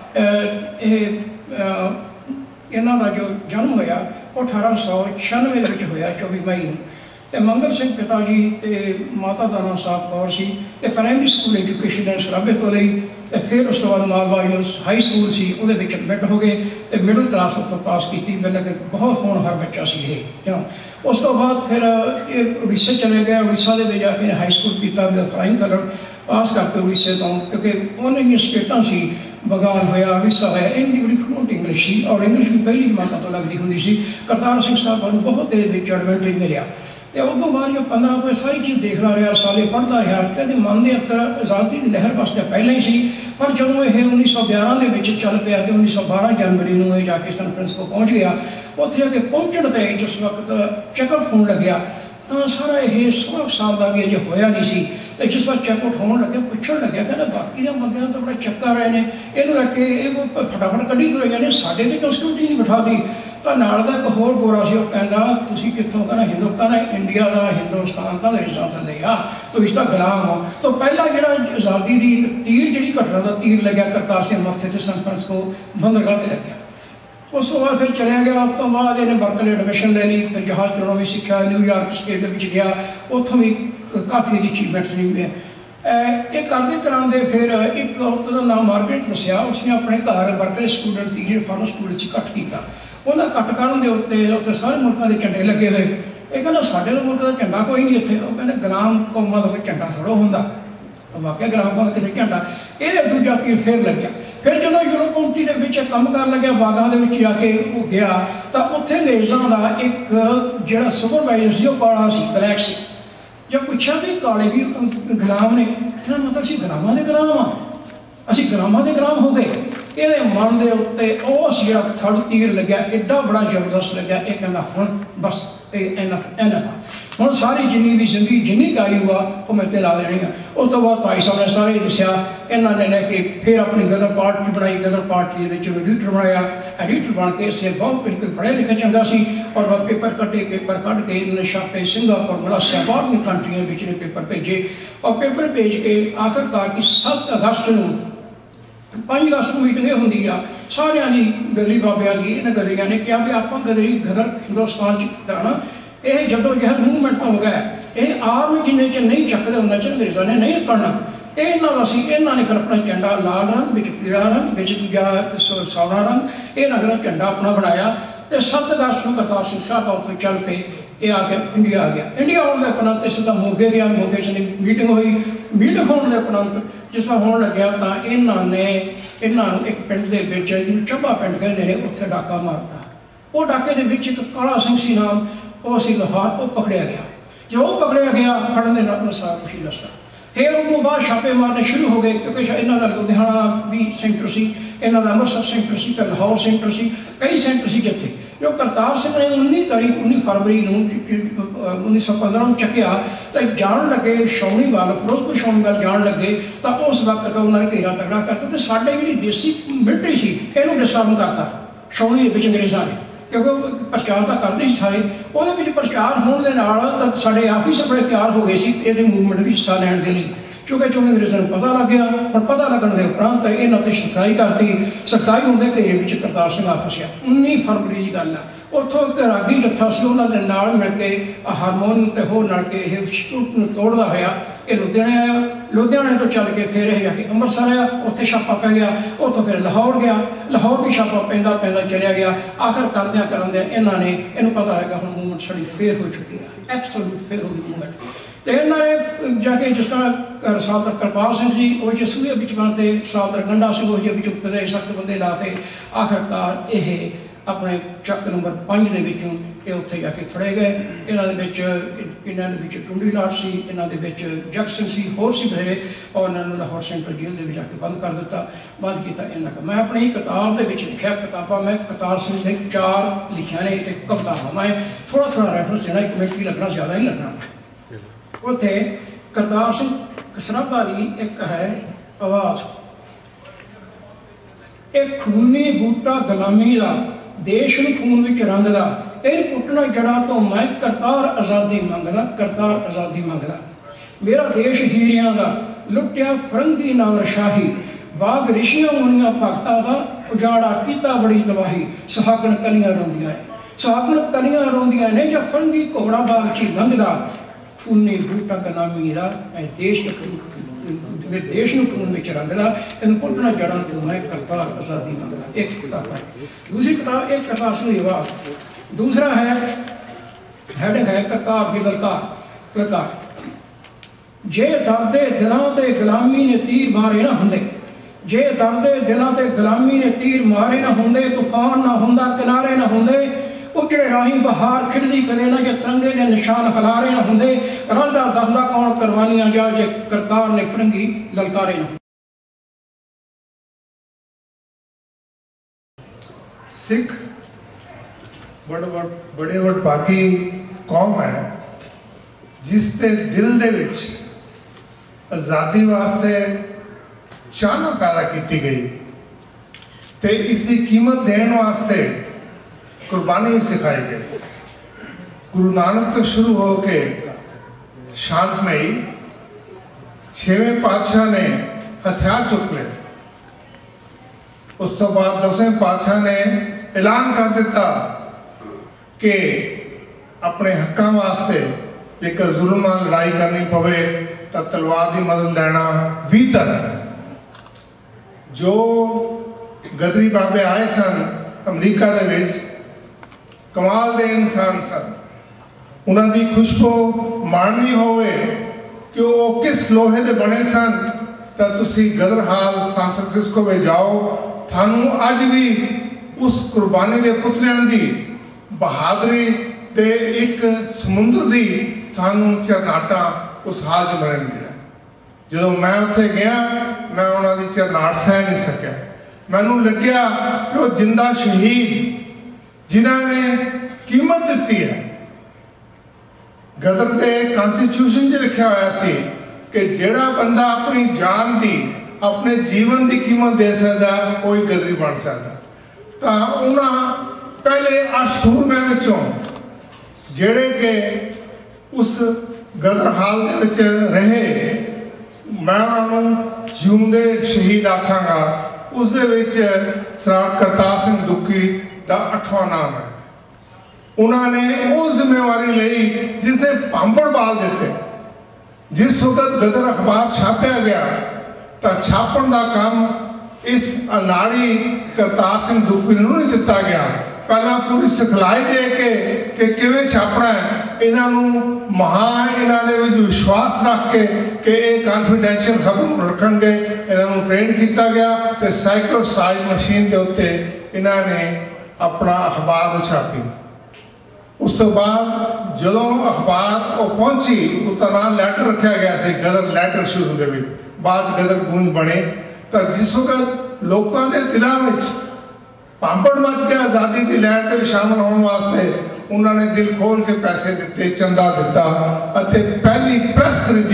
इन्हों का जो जन्म होया वो अठारह सौ छियानवे होया चौबी मई में। तो मंगल सिंह पिता जी तो माता का नाम साहब कौर सी। तो प्राइमरी स्कूल एजुकेशन सराबे तो ली, तो फिर उस बाद मालवा जो हाई स्कूल से वो एडमिट हो गए, तो मिडल क्लास उत्थों पास की। मतलब बहुत होनहार बच्चा से ये क्यों। उस तो बाद फिर ये उड़ीसा चले गए, उड़ीसा के जाके हाई स्कूल किया, फ्लाइंग कलर पास करके उड़ीसे तो, क्योंकि उन्हें स्टेटा से बंगाल होया, उड़ीसा होया, इनकी बड़ी फ्लुएंट इंग्लिश सी और इंग्लिश भी पहली जमात तो लगती होंगी सी। करतार सिंह साहब को बहुत देर में एडवांटेज मिले। तो उस तो बाद जो पंद्रह तो सारी चीज़ देखता रहा, साले पढ़ता रहा, कहते मन के अंदर आज़ादी की लहर वास्ते पहले ही सी। पर जो ये उन्नीस सौ ग्यारह के चल पाया तो उन्नीस सौ बारह जनवरी में ये जाके सैन फ्रांसिस्को पहुँच गया। उत्थे आके पहुँचने पर जिस वक्त चेकआउट होने लग्या तो सारा ये सोलह साल का भी अजे होया नहीं सी। तो जिस वक्त चेकआउट होने लगे पुछण लग्या, कहता बाकी के बंद तो बड़ा चक्का रहे हैं, इन्हों लगे ये फटाफट कढ़ी तुरे गए, साढ़े तो क्यों सिक्योरिटी नहीं बिठा दी। तो नाल दा एक होर गोरा सी, कहता तुसीं कित्थों, कहना हिंदू, कहना इंडिया का हिंदुस्तान तो अंग्रेज़ों थल्ले आ, तुसीं तां गुलाम हो। तो पहला जिहड़ा आज़ादी की एक तीर जिहड़ी घटना का तीर लग्या करतार सिंह मत्थे ते सैन फ्रांसिस्को बंदरगाह से लग्या। उस तो बाद फिर चलिया गया। उस तो बाद इन्हें बर्कले एडमिशन ले ली, फिर जहाज चलाना भी सीखा, न्यूयॉर्क स्टेट के गया, उत्थों भी काफ़ी अचीवमेंट्स नहीं ये करते कराते फिर एक औरत का नाम मार्गरेट दसिया, उसने अपने घर बर्कले स्टूडेंट की जो फॉरन स्कूल से कट किया। उन्हें कट करने के उत्ते उत्ते सारे मुल्कों के झंडे लगे हुए। ये कहना साढ़े मुल्क का झंडा कोई नहीं इतने, वो कहते गुलाम कौमां का कोई झंडा थोड़ा होंदा, वाकई गुलाम कौम किसी झंडा। ये दूजा तीर फिर लग्या। फिर जो यूरो काउंटी के काम कर लग्या, बागां दे विच जाके वो गया तो उत्थे अंग्रेज़ों का एक जिहड़ा सुपरवाइजर सी, काला सी, ब्लैक सी। जो पूछा भी काले भी गुलाम ने, कहना मतलब असीं गुलामां दे गुलाम हाँ, असीं गुलामां दे गुलाम हो गए। ये मन के उत्ते उस जो थर्ड तीर लग्या एडा बड़ा जबरदस्त लग्या। ये कहना हुण बस एनफ एनफ हुण सारी जिन्नी भी जिंदगी जिन्नी काई हुआ वो मैं ला लेनी है। उस तो बाद भाई साहब ने सारे दसिया, इन्होंने लैके फिर अपनी गदर पार्टी बनाई, गदर पार्टी एडिटर बनाया। एडिटर बन के इसे बहुत कुछ पढ़े लिखे चंगा सी और वह पेपर कटे, पेपर कट के इन्होंने छापे सिंगापुर मलेशिया बारहवीं कंट्रियों में पेपर भेजे और पेपर भेज के आखिरकार की सत्त अगस्त में पाँच अगस्त को मीटिंग होंगी आ सारिया की गदरी बाबिया की। इन्हें गदरिया ने कहा भी आप गदरी गदर हिंदुस्तान ना ये जदोजहद मूवमेंट हो गया, ये आर्म जिन्हें च नहीं चकते उन्हें च अंग्रेज़ों ने नहीं करना। ये इन्हों सी इन्हों ने फिर अपना झंडा लाल रंग बिच पीला रंग बिच दूजा सौना रंग ये रंग का झंडा अपना बनाया। तो सत्त अगस्त को करतार सिंह साहब उत्थों चल पे ये आके इंडिया आ गया। इंडिया आने के उपरंत सीधा मोगे गया, मोगे च मीटिंग हुई। मीटिंग होने के उपरंत जिसमें होने लग्या तो इन्होंने इन्हों एक पिंड के जिन्होंने चब्बा पिंड कहते हैं उत्थे डाका मारता। वो डाके के एक काला सिंह सी नाम, वो सी लाहौर, वो पकड़िया गया। जो वो पकड़िया गया फड़ने का सारा कुछ ही दसता। फिर उस बाद छापे मारने शुरू हो गए क्योंकि इन्हों का लुधियाना भी सेंटर से, इन्हों का अमृतसर सेंटर से, फिर लाहौर सेंटर से, कई सेंटर से जिथे जो करतार सिंह ने उन्नी तारीख उन्नी फरवरी उन्नीस सौ पंद्रह में चक्या तो जान लगे छावनी वाल, फिरोजपुर छावनी वाल जान लगे तो उस वक्त उन्होंने घेरा तगड़ा करता। तो साढ़े जी देसी मिलटरी सी इनू डिस्टर्ब करता छावनी के अंग्रेज़ों ने, क्योंकि प्रचार तो करते सारे वो प्रचार होने के नाल तो साढ़े आफिस बड़े तैयार हो गए ये मूवमेंट में हिस्सा लैन के लिए। चूँकि चूँकि अंग्रेज़ों को पता लग गया और पता लगने के उपरंत इन्होंने सख्ताई करती। सख्ताई होने के घेरे में करतार सिंह आ फसिया। उन्नी फरवरी की गल है। उत्थों एक रागी जत्था से उन्होंने नाल मिल के हारमोनियम ते होर नाल के यह तोड़ता होया ये लुधियाने आया। लुधियाने तो चल के फिर यह जाके अमृतसर आया, उत्थे छापा पै गया। उत्थों फिर लाहौर गया, लाहौर भी छापा पैंदा पैंदा चलिया गया। आखिर करद्या करद्या इन्होंने इन्हूं पता लगा हुण मूवमेंट साडी फेल हो चुकी है, एब्सोल्यूट फेल हो गई मूवमेंट। तो इन्होंने जाके जिस तरह सरदार कृपाल सिंह जी वो जो सूहे बिच बनते, सरदार गंडा सिंह वो जो बिच बड़े सख्त बंदे लाते। आखिरकार ये अपने चक नंबर पाँच के उत्थे जाके फड़े गए। इन्होंने टुंडी लाट सी, इन्होंने जग सिंह सी, होर सी बथेरे और इन्होंने लाहौर सेंट्रल जेल के जाके बंद कर दिता। बंद किया इन्हों का मैं अपनी किताब के लिखा किताबा मैं करतार सिंह ने चार लिखिया ने कवितावां मैं थोड़ा थोड़ा रैफरेंस देना, एक मिनट भी लगना, ज़्यादा ही लगना। उत्थे करतार सिंह कसराबा की एक है आवाज़, एक खूनी बूटा गुलामी का देश नूं खून विच रंगदा, इन पुट्टना जड़ा तो मैं करतार आज़ादी मंगदा, करतार आज़ादी मंगदा। मेरा देश हीरियां दा लुटिया फरंगी नाल शाही, बाग ऋषियों मुनिया भगतां दा उजाड़ा कीता बड़ी तबाही। सुहागण कलियां रोंदियां है, सुहागण कलियां रोंदियां ने जब फरंगी घोड़ा बाग च लंघदा, खूनी बूटा गुलामी दा मैं देश मेरे देश नूं खून विच रंगदा, इन पुट्टना जड़ा तो मैं करतार आज़ादी मंगदा। एक किताब है। दूसरी किताब एक करतार सिंह दी आवाज़, दूसरा है हैडिंग है करतार की ललकार। ललकार जे दर्दे दिलों ते गुलामी ने तीर मारे ना हुंदे, जे दर्दे दिलों ते गुलामी ने तीर मारे ना हुंदे, तूफान ना हुंदा किनारे ना हुंदे, उजड़े राही बहार खिड़दी कदे ना, जे तिरंगे दे निशान खलारे ना हुंदे, रजदा दसदा कौन कुर्बानियां जा, जे करतार ने फरंगी ललकारे ना। सिख बड़े बड़े वडभागी कौम है जिसके दिल दे विच आज़ादी वास्ते चाहना पैदा की गई, तो इसकी कीमत देने वास्ते कुर्बानी भी सिखाई गई। गुरु नानक तो शुरू हो के शांतमई छेवें पातशाह ने हथियार चुक ले, उस तो बाद दसवें पातशाह ने ऐलान कर दिता कि अपने हकों वास्ते एक जुल्म नाल लड़ाई करनी पवे तो तलवार की मदद लेना भी धर्म है। जो गदरी बाबे आए सन अमरीका दे विच, कमाल दे इंसान सन, उन्होंने खुशबू माणनी होवे कि वो किस लोहे दे बने सन, तो तुसी गदर हाल सैन फ्रांसिस्को में जाओ, थानू अज भी उस कुर्बानी के पुतलियां दी बहादुरी दे एक समुद्र दी थानू चरनाटा उस हाल च मिलन गया। जो मैं उत्थे गया, मैं उन्होंने चरनाट सह नहीं सकिया। मैनू लग्या कि वो जिंदा शहीद जिन्होंने कीमत दी है। गदर के कॉन्स्टिट्यूशन च लिखा हुआ सी कि जिहड़ा बंदा अपनी जान की अपने जीवन की कीमत दे सकता कोई गदरी बन सकता। तो उन्होंने पहले अठ सूरमे विचों जिहड़े के उस गदर हाल दे विच रहे, मैं उन्होंने जिउंदे शहीद आखांगा। उस दे विच सरदार करतार सिंह दुक्की का अठवां नाम है। उन्होंने वो जिम्मेवारी ली जिसने पांबड़ बाल दिते। जिस वक्त गदर अखबार छापया गया तो छापन का काम इस अनाड़ी करतार सिंह दुक्की नूं नहीं दिता गया। पहला पूरी सिखलाई दे के कि किवें छापना है, इन्हों महा इन्हों दे विच विश्वास रख के कि ये कॉन्फिडेंशियल खबर रखणगे, इन्हों ट्रेन किया गया। तो साइक्लोसाइड मशीन के उत्ते इन्होंने अपना अखबार छापी। उस तो बाद जो अखबार वो पहुंची, उसका नाम लैटर रखा गया से गदर लैटर शुरू के विच, बाद गदर गूंज बने। तो जिस वक्त लोगों के दिलों में पांपड़ मच गया आज़ादी की लहर में शामिल होने वास्ते, उन्होंने दिल खोल के पैसे दिते, चंदा दिता, पहली प्रेस खरीदी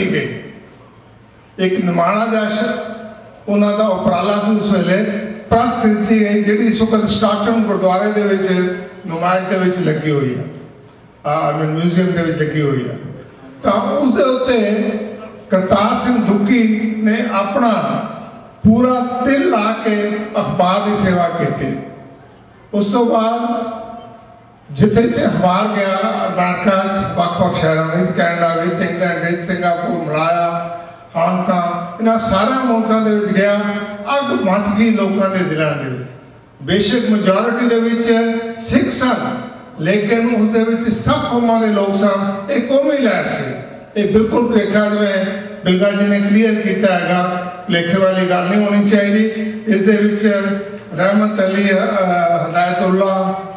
गई। एक निमाणा जश उन्होंने उपराला से उस वेले प्रेस खरीदी गई जी इस वक्त स्टार्टन गुरुद्वारे के विच नुमाइश के विच लगी हुई है, आई मीन म्यूजियम के विच लगी हुई है। तो उस दे उत्ते करतार सिंह दुक्की ने अपना पूरा दिल ला के अखबार की सेवा की। उस तो बाद जिथे जिथे अखबार गया अमेरिका वक् वक् शहरों में, कैनेडा में, इंग्लैंड, सिंगापुर, मलाया, हांगकांग, इन्होंने सारे मुल्कों के गया। अग मच गई लोगों के दिलों के। बेशक मेजोरिटी दे विच सिख सन, लेकिन उस दे विच सब कौमां दे लोग सन। एक कौमी लहर से ये बिल्कुल भुलेखा जिवें बिलगा जी ने क्लीयर किया है, भुलेखे वाली गल नहीं होनी चाहिए। इस दे विच Rahmat Ali, Hidayatullah,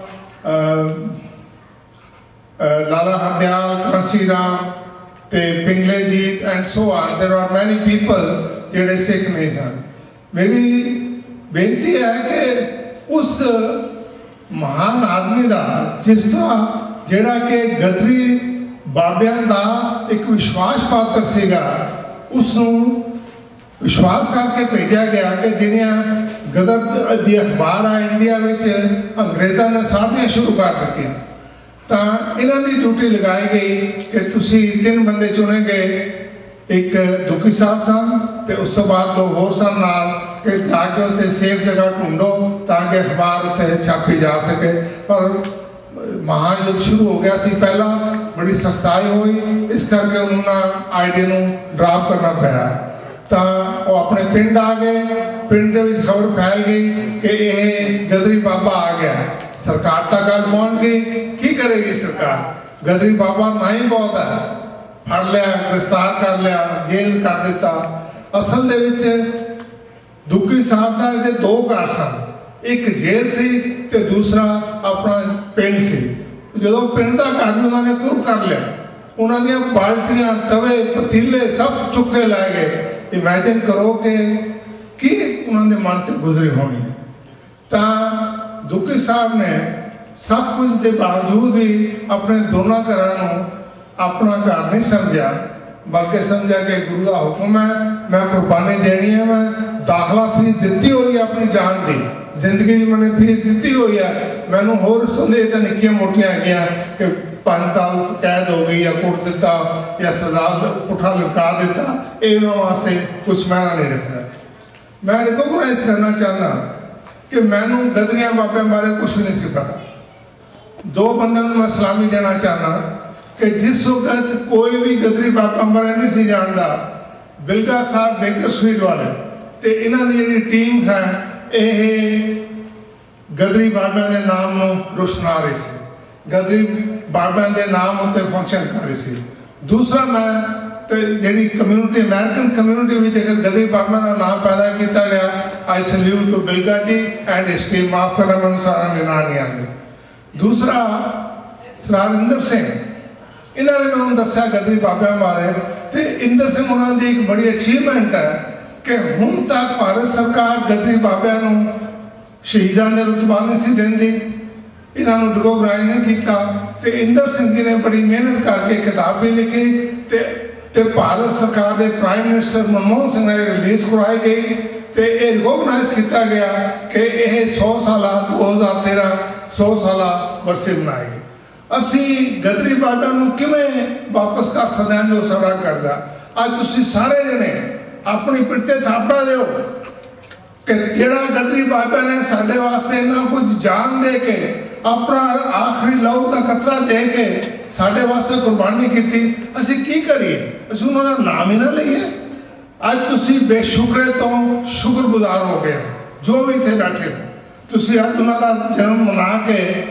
Lala Hardayal, Kanshi Ram, Pingle ji and so on, there are many people जिहड़े सिख नहीं सन। मेरी बेनती है कि उस महान आदमी का जिसका जिहड़ा कि गदरी ਬਾਬਿਆਂ ਦਾ ਇੱਕ ਵਿਸ਼ਵਾਸ ਪਾਤਰ ਸੀਗਾ, ਉਸ ਨੂੰ ਵਿਸ਼ਵਾਸ ਕਰਕੇ ਭੇਜਿਆ ਗਿਆ ਕਿ ਜਿਹੜੀਆਂ ਗਦਰ ਦੀ ਅਖਬਾਰ ਆ ਇੰਡੀਆ ਵਿੱਚ ਅੰਗਰੇਜ਼ਾਂ ਨੇ ਸਾੜਨੀਆਂ ਸ਼ੁਰੂ ਕਰ ਦਿੱਤੀਆਂ, ਤਾਂ ਇਹਨਾਂ ਦੀ ਡਿਊਟੀ ਲਗਾਈ ਗਈ ਕਿ ਤੁਸੀਂ ਤਿੰਨ ਬੰਦੇ ਚੁਣੇ ਗਏ, ਇੱਕ ਦੁਖੀ ਸਾਹਿਬ ਸਨ ਤੇ ਉਸ ਤੋਂ ਬਾਅਦ ਦੋ ਹੋਰ ਸਨ ਨਾਲ, ਕਿ ਜਾ ਕੇ ਉੱਥੇ ਸੇਫ ਜਗ੍ਹਾ ਢੂੰढੋ ਤਾਂ ਕਿ ਅਖਬਾਰ ਉੱਥੇ ਛਾਪੀ ਜਾ ਸਕੇ। ਪਰ ਮਹਾਯੁੱਧ ਸ਼ੁਰੂ ਹੋ ਗਿਆ ਸੀ ਪਹਿਲਾਂ, ਬੜੀ ਸਖਤਾਈ ਹੋਈ, ਇਸ ਕਰਕੇ ਉਹਨਾਂ ਆਈਡੀ ਨੂੰ ਡਰਾਪ ਕਰਨਾ ਪਿਆ। ਤਾਂ ਉਹ ਆਪਣੇ ਪਿੰਡ ਆ ਗਏ, ਪਿੰਡ ਦੇ ਵਿੱਚ ਖਬਰ ਫੈਲ ਗਈ ਕਿ ਇਹ ਗਦਰੀ ਬਾਬਾ ਆ ਗਿਆ। ਸਰਕਾਰ ਤੱਕ ਗੱਲ ਪਹੁੰਚ ਗਈ, ਕੀ ਕਰੇਗੀ ਸਰਕਾਰ? ਗਦਰੀ ਬਾਬਾ ਨਾ ਹੀ ਬਹੁਤ ਹੈ, ਫੜ ਲਿਆ, ਗ੍ਰਿਫਤਾਰ ਕਰ ਲਿਆ, ਜੇਲ੍ਹ ਕਰ ਦਿੱਤਾ। ਅਸਲ ਦੇ ਵਿੱਚ ਦੁੱਗੀ ਸਾਹਿਬ ਦਾ ਇਹਦੇ ਦੋ ਘਰ ਸਨ, ਇੱਕ ਜੇਲ੍ਹ ਸੀ ਤੇ ਦੂਸਰਾ ਆਪਣਾ ਪਿੰਡ ਸੀ। ਜਦੋਂ ਪਿੰਡ ਦਾ ਘਰ ਵੀ ਉਹਨਾਂ ਨੇ ਕੁਰ ਕਰ ਲਿਆ, ਉਹਨਾਂ ਦੀਆਂ ਬਾਲਟੀਆਂ, ਤਵੇ, ਪਤੀਲੇ ਸਭ ਚੁੱਕੇ ਲੈ ਗਏ। ਇਮੈਜਿਨ ਕਰੋ ਕਿ ਕੀ ਉਹਨਾਂ ਦੇ ਮਨ ਤੇ ਗੁਜ਼ਰੀ ਹੋਣੀ ਹੈ। ਤਾਂ ਦੁੱਗੀ ਸਾਹਿਬ ਨੇ ਸਭ ਕੁਝ ਦੇ ਬਾਵਜੂਦ ਵੀ ਆਪਣੇ ਦੋਨਾਂ ਘਰਾਂ ਨੂੰ ਆਪਣਾ ਘਰ ਨਹੀਂ ਸਮਝਿਆ, ਬਲਕਿ ਸਮਝਿਆ ਕਿ ਗੁਰੂ ਦਾ ਹੁਕਮ ਹੈ, ਮੈਂ ਕੁਰਬਾਨੀ ਦੇਣੀ ਹੈ, ਮੈਂ ਦਾਖਲਾ ਫੀਸ ਦਿੱਤੀ ਹੋਈ ਹੈ ਆਪਣੀ ਜਾਨ ਦੀ, ਜ਼ਿੰਦਗੀ ਦੀ ਮੈंने ਫੀਸ ਦਿੱਤੀ ਹੋਈ ਹੈ, ਮੈਨੂੰ ਹੋਰ ਇਸ ਤੋਂ ਦੇ ਤਾਂ ਨਿੱਕੀਆਂ ਮੋਟੀਆਂ ਹੈਗੀਆਂ ਕਿ ਪੰਜ ਸਾਲ ਕੈਦ ਹੋ ਗਈ ਜਾਂ ਕੁੱਟ ਦਿੱਤਾ ਜਾਂ ਸਜ਼ਾ ਪੁੱਠਾ ਲਟਕਾ ਦਿੱਤਾ, ਇਹਨਾਂ ਵਾਸਤੇ ਕੁਛ ਮੈਨਾਂ ਨਹੀਂ ਰੱਖਿਆ। ਮੈਂ ਰਿਕੋਗਨਾਈਜ਼ ਕਰਨਾ ਚਾਹੁੰਦਾ ਕਿ ਮੈਨੂੰ ਗਦਰੀਆਂ ਬਾਬਿਆਂ ਬਾਰੇ ਕੁਛ ਵੀ ਨਹੀਂ ਸੀ ਪਤਾ। ਦੋ ਬੰਦਿਆਂ ਨੂੰ ਮੈਂ ਸਲਾਮੀ ਦੇਣਾ ਚਾਹੁੰਦਾ ਕਿ ਜਿਸ ਵਕਤ ਕੋਈ ਵੀ ਗਦਰੀ ਬਾਬਾ ਬਾਰੇ ਨਹੀਂ ਸੀ ਜਾਣਦਾ, ਬਿਲਗਾ ਸਾਹਿਬ ਬੇਕਰ ਸਵੀਟ ਵਾਲੇ ਤੇ ਇਹਨਾਂ ਦੀ ਜਿਹੜੀ ਟੀਮ ਹੈ, ਇਹ ਗਦਰੀ ਬਾਬਿਆਂ ਦੇ ਨਾਮ ਨੂੰ ਰੁਸ਼ਨਾ ਰਹੀ ਸੀ, ਗਦਰੀ ਬਾਬਿਆਂ ਦੇ ਨਾਮ ਉੱਤੇ ਫੰਕਸ਼ਨ ਕਰ ਰਹੀ ਸੀ। ਦੂਸਰਾ, ਮੈਂ ਤੇ ਜਿਹੜੀ ਕਮਿਊਨਿਟੀ, ਅਮਰੀਕਨ ਕਮਿਊਨਿਟੀ ਵਿੱਚ ਇੱਕ ਗਦਰੀ ਬਾਬਿਆਂ ਦਾ ਨਾਮ ਪੈਦਾ ਕੀਤਾ ਗਿਆ। ਆਈ ਸੈਲੂਟ ਟੂ ਬਿਲਗਾ ਜੀ ਐਂਡ ਹਿਸ ਟੀਮ। ਮਾਫ ਕਰਨਾ, ਮੈਨੂੰ ਸਾਰਿਆਂ ਦੇ ਨਾਂ ਨਹੀਂ ਆਉਂਦੇ। ਦੂਸਰਾ, ਸਰਦਾਰ ਇੰਦਰ ਸਿੰਘ, ਇਹਨਾਂ ਨੇ ਮੈਨੂੰ ਦੱਸਿਆ ਗਦਰੀ ਬਾਬਿਆਂ ਬਾਰੇ, ਤੇ ਇੰਦਰ ਸਿੰਘ ਉਹਨਾਂ ਦੀ ਇੱਕ ਬੜੀ ਅਚੀਵਮੈਂਟ ਹੈ ਕਿ ਹੁਣ ਤੱਕ ਭਾਰਤ ਸਰਕਾਰ ਗਦਰੀ ਬਾਬਿਆਂ ਨੂੰ ਸ਼ਹੀਦਾਂ ਦੇ ਰੁਤਬਾ ਨਹੀਂ ਸੀ ਦਿੰਦੀ, ਇਹਨਾਂ ਨੂੰ ਰਿਕੋਗਨਾਈਜ਼ ਨਹੀਂ ਕੀਤਾ। ਤੇ ਇੰਦਰ ਸਿੰਘ ਜੀ ਨੇ ਬੜੀ ਮਿਹਨਤ ਕਰਕੇ ਕਿਤਾਬ ਵੀ ਲਿਖੀ ਤੇ ਤੇ ਭਾਰਤ ਸਰਕਾਰ ਦੇ ਪ੍ਰਾਈਮ ਮਿਨਿਸਟਰ ਮਨਮੋਹਨ ਸਿੰਘ ਨੇ ਰਿਲੀਜ਼ ਕਰਵਾਈ ਗਈ ਤੇ ਇਹ ਰਿਕੋਗਨਾਈਜ਼ ਕੀਤਾ ਗਿਆ ਕਿ ਇਹ ਸੌ ਸਾਲਾ ਦੋ ਹਜ਼ਾਰ ਤੇਰਾਂ ਸੌ ਸਾਲਾ ਵਰਸੇ ਮਨਾਏਗੀ। ਅਸੀਂ ਗਦਰੀ ਬਾਬਿਆਂ ਨੂੰ ਕਿਵੇਂ ਵਾਪਸ ਕਰ ਸਕਦੇ ਹਾਂ ਜੋ ਸਾਡਾ ਕਰਦਾ। ਅੱਜ ਤੁਸੀਂ ਸਾਰੇ ਜਣੇ ਆਪਣੀ ਪਿੱਠ ਤੇ ਥਾਪੜਾ ਦਿਓ ਕਿ ਜਿਹੜਾ ਗਦਰੀ ਬਾਬਿਆਂ ਨੇ ਸਾਡੇ ਵਾਸਤੇ ਇੰਨਾ ਕੁਝ ਜਾਨ ਦੇ ਕੇ, ਆਪਣਾ ਆਖਰੀ ਲਹੂ ਦਾ ਕਤਰਾ ਦੇ ਕੇ ਸਾਡੇ ਵਾਸਤੇ ਕੁਰਬਾਨੀ ਕੀਤੀ, ਅਸੀਂ ਕੀ ਕਰੀਏ? ਅਸੀਂ ਉਹਨਾਂ ਦਾ ਨਾਮ ਹੀ ਨਾ ਲਈਏ। ਅੱਜ ਤੁਸੀਂ ਬੇਸ਼ੁਕਰੇ ਤੋਂ ਸ਼ੁਕਰਗੁਜ਼ਾਰ ਹੋ ਗਏ ਜੋ ਵੀ ਇੱਥੇ ਬੈਠੇ ਹੋ। ਤੁਸੀਂ ਅੱਜ ਉਹਨਾਂ ਦਾ ਜਨਮ ਮਨਾ ਕੇ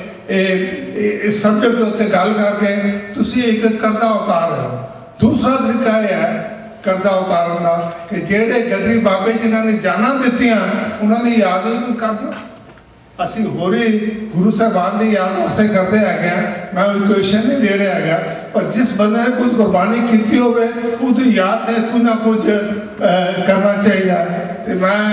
ਇਸ ਸਬਜੈਕਟ ਦੇ ਉੱਤੇ ਗੱਲ ਕਰਕੇ ਤੁਸੀਂ ਇੱਕ ਕਰਜ਼ਾ ਉਤਾਰ ਰਹੇ ਹੋ। ਦੂਸਰਾ ਤਰੀਕਾ ਇਹ ਹੈ ਕਰਜ਼ਾ ਉਤਾਰਨ ਦਾ ਕਿ ਜਿਹੜੇ ਗਦਰੀ ਬਾਬੇ ਜਿਨ੍ਹਾਂ ਨੇ ਜਾਨਾਂ ਦਿੱਤੀਆਂ, ਉਹਨਾਂ ਦੀ ਯਾਦ ਹੀ ਕਰ ਦਿਓ। ਅਸੀਂ ਹੋਰ ਹੀ ਗੁਰੂ ਸਾਹਿਬਾਨ ਦੀ ਯਾਦ ਵਾਸਤੇ ਕਰਦੇ ਹੈਗੇ ਹਾਂ। ਮੈਂ ਉਹ ਇਕੁਏਸ਼ਨ ਨਹੀਂ ਦੇ ਰਿਹਾ ਹੈਗਾ, ਪਰ ਜਿਸ ਬੰਦੇ ਨੇ ਕੁਝ ਕੁਰਬਾਨੀ ਕੀਤੀ ਹੋਵੇ ਉਹਦੀ ਯਾਦ ਹੈ ਕੁਝ ਨਾ ਕੁਝ ਕਰਨਾ ਚਾਹੀਦਾ। ਤੇ ਮੈਂ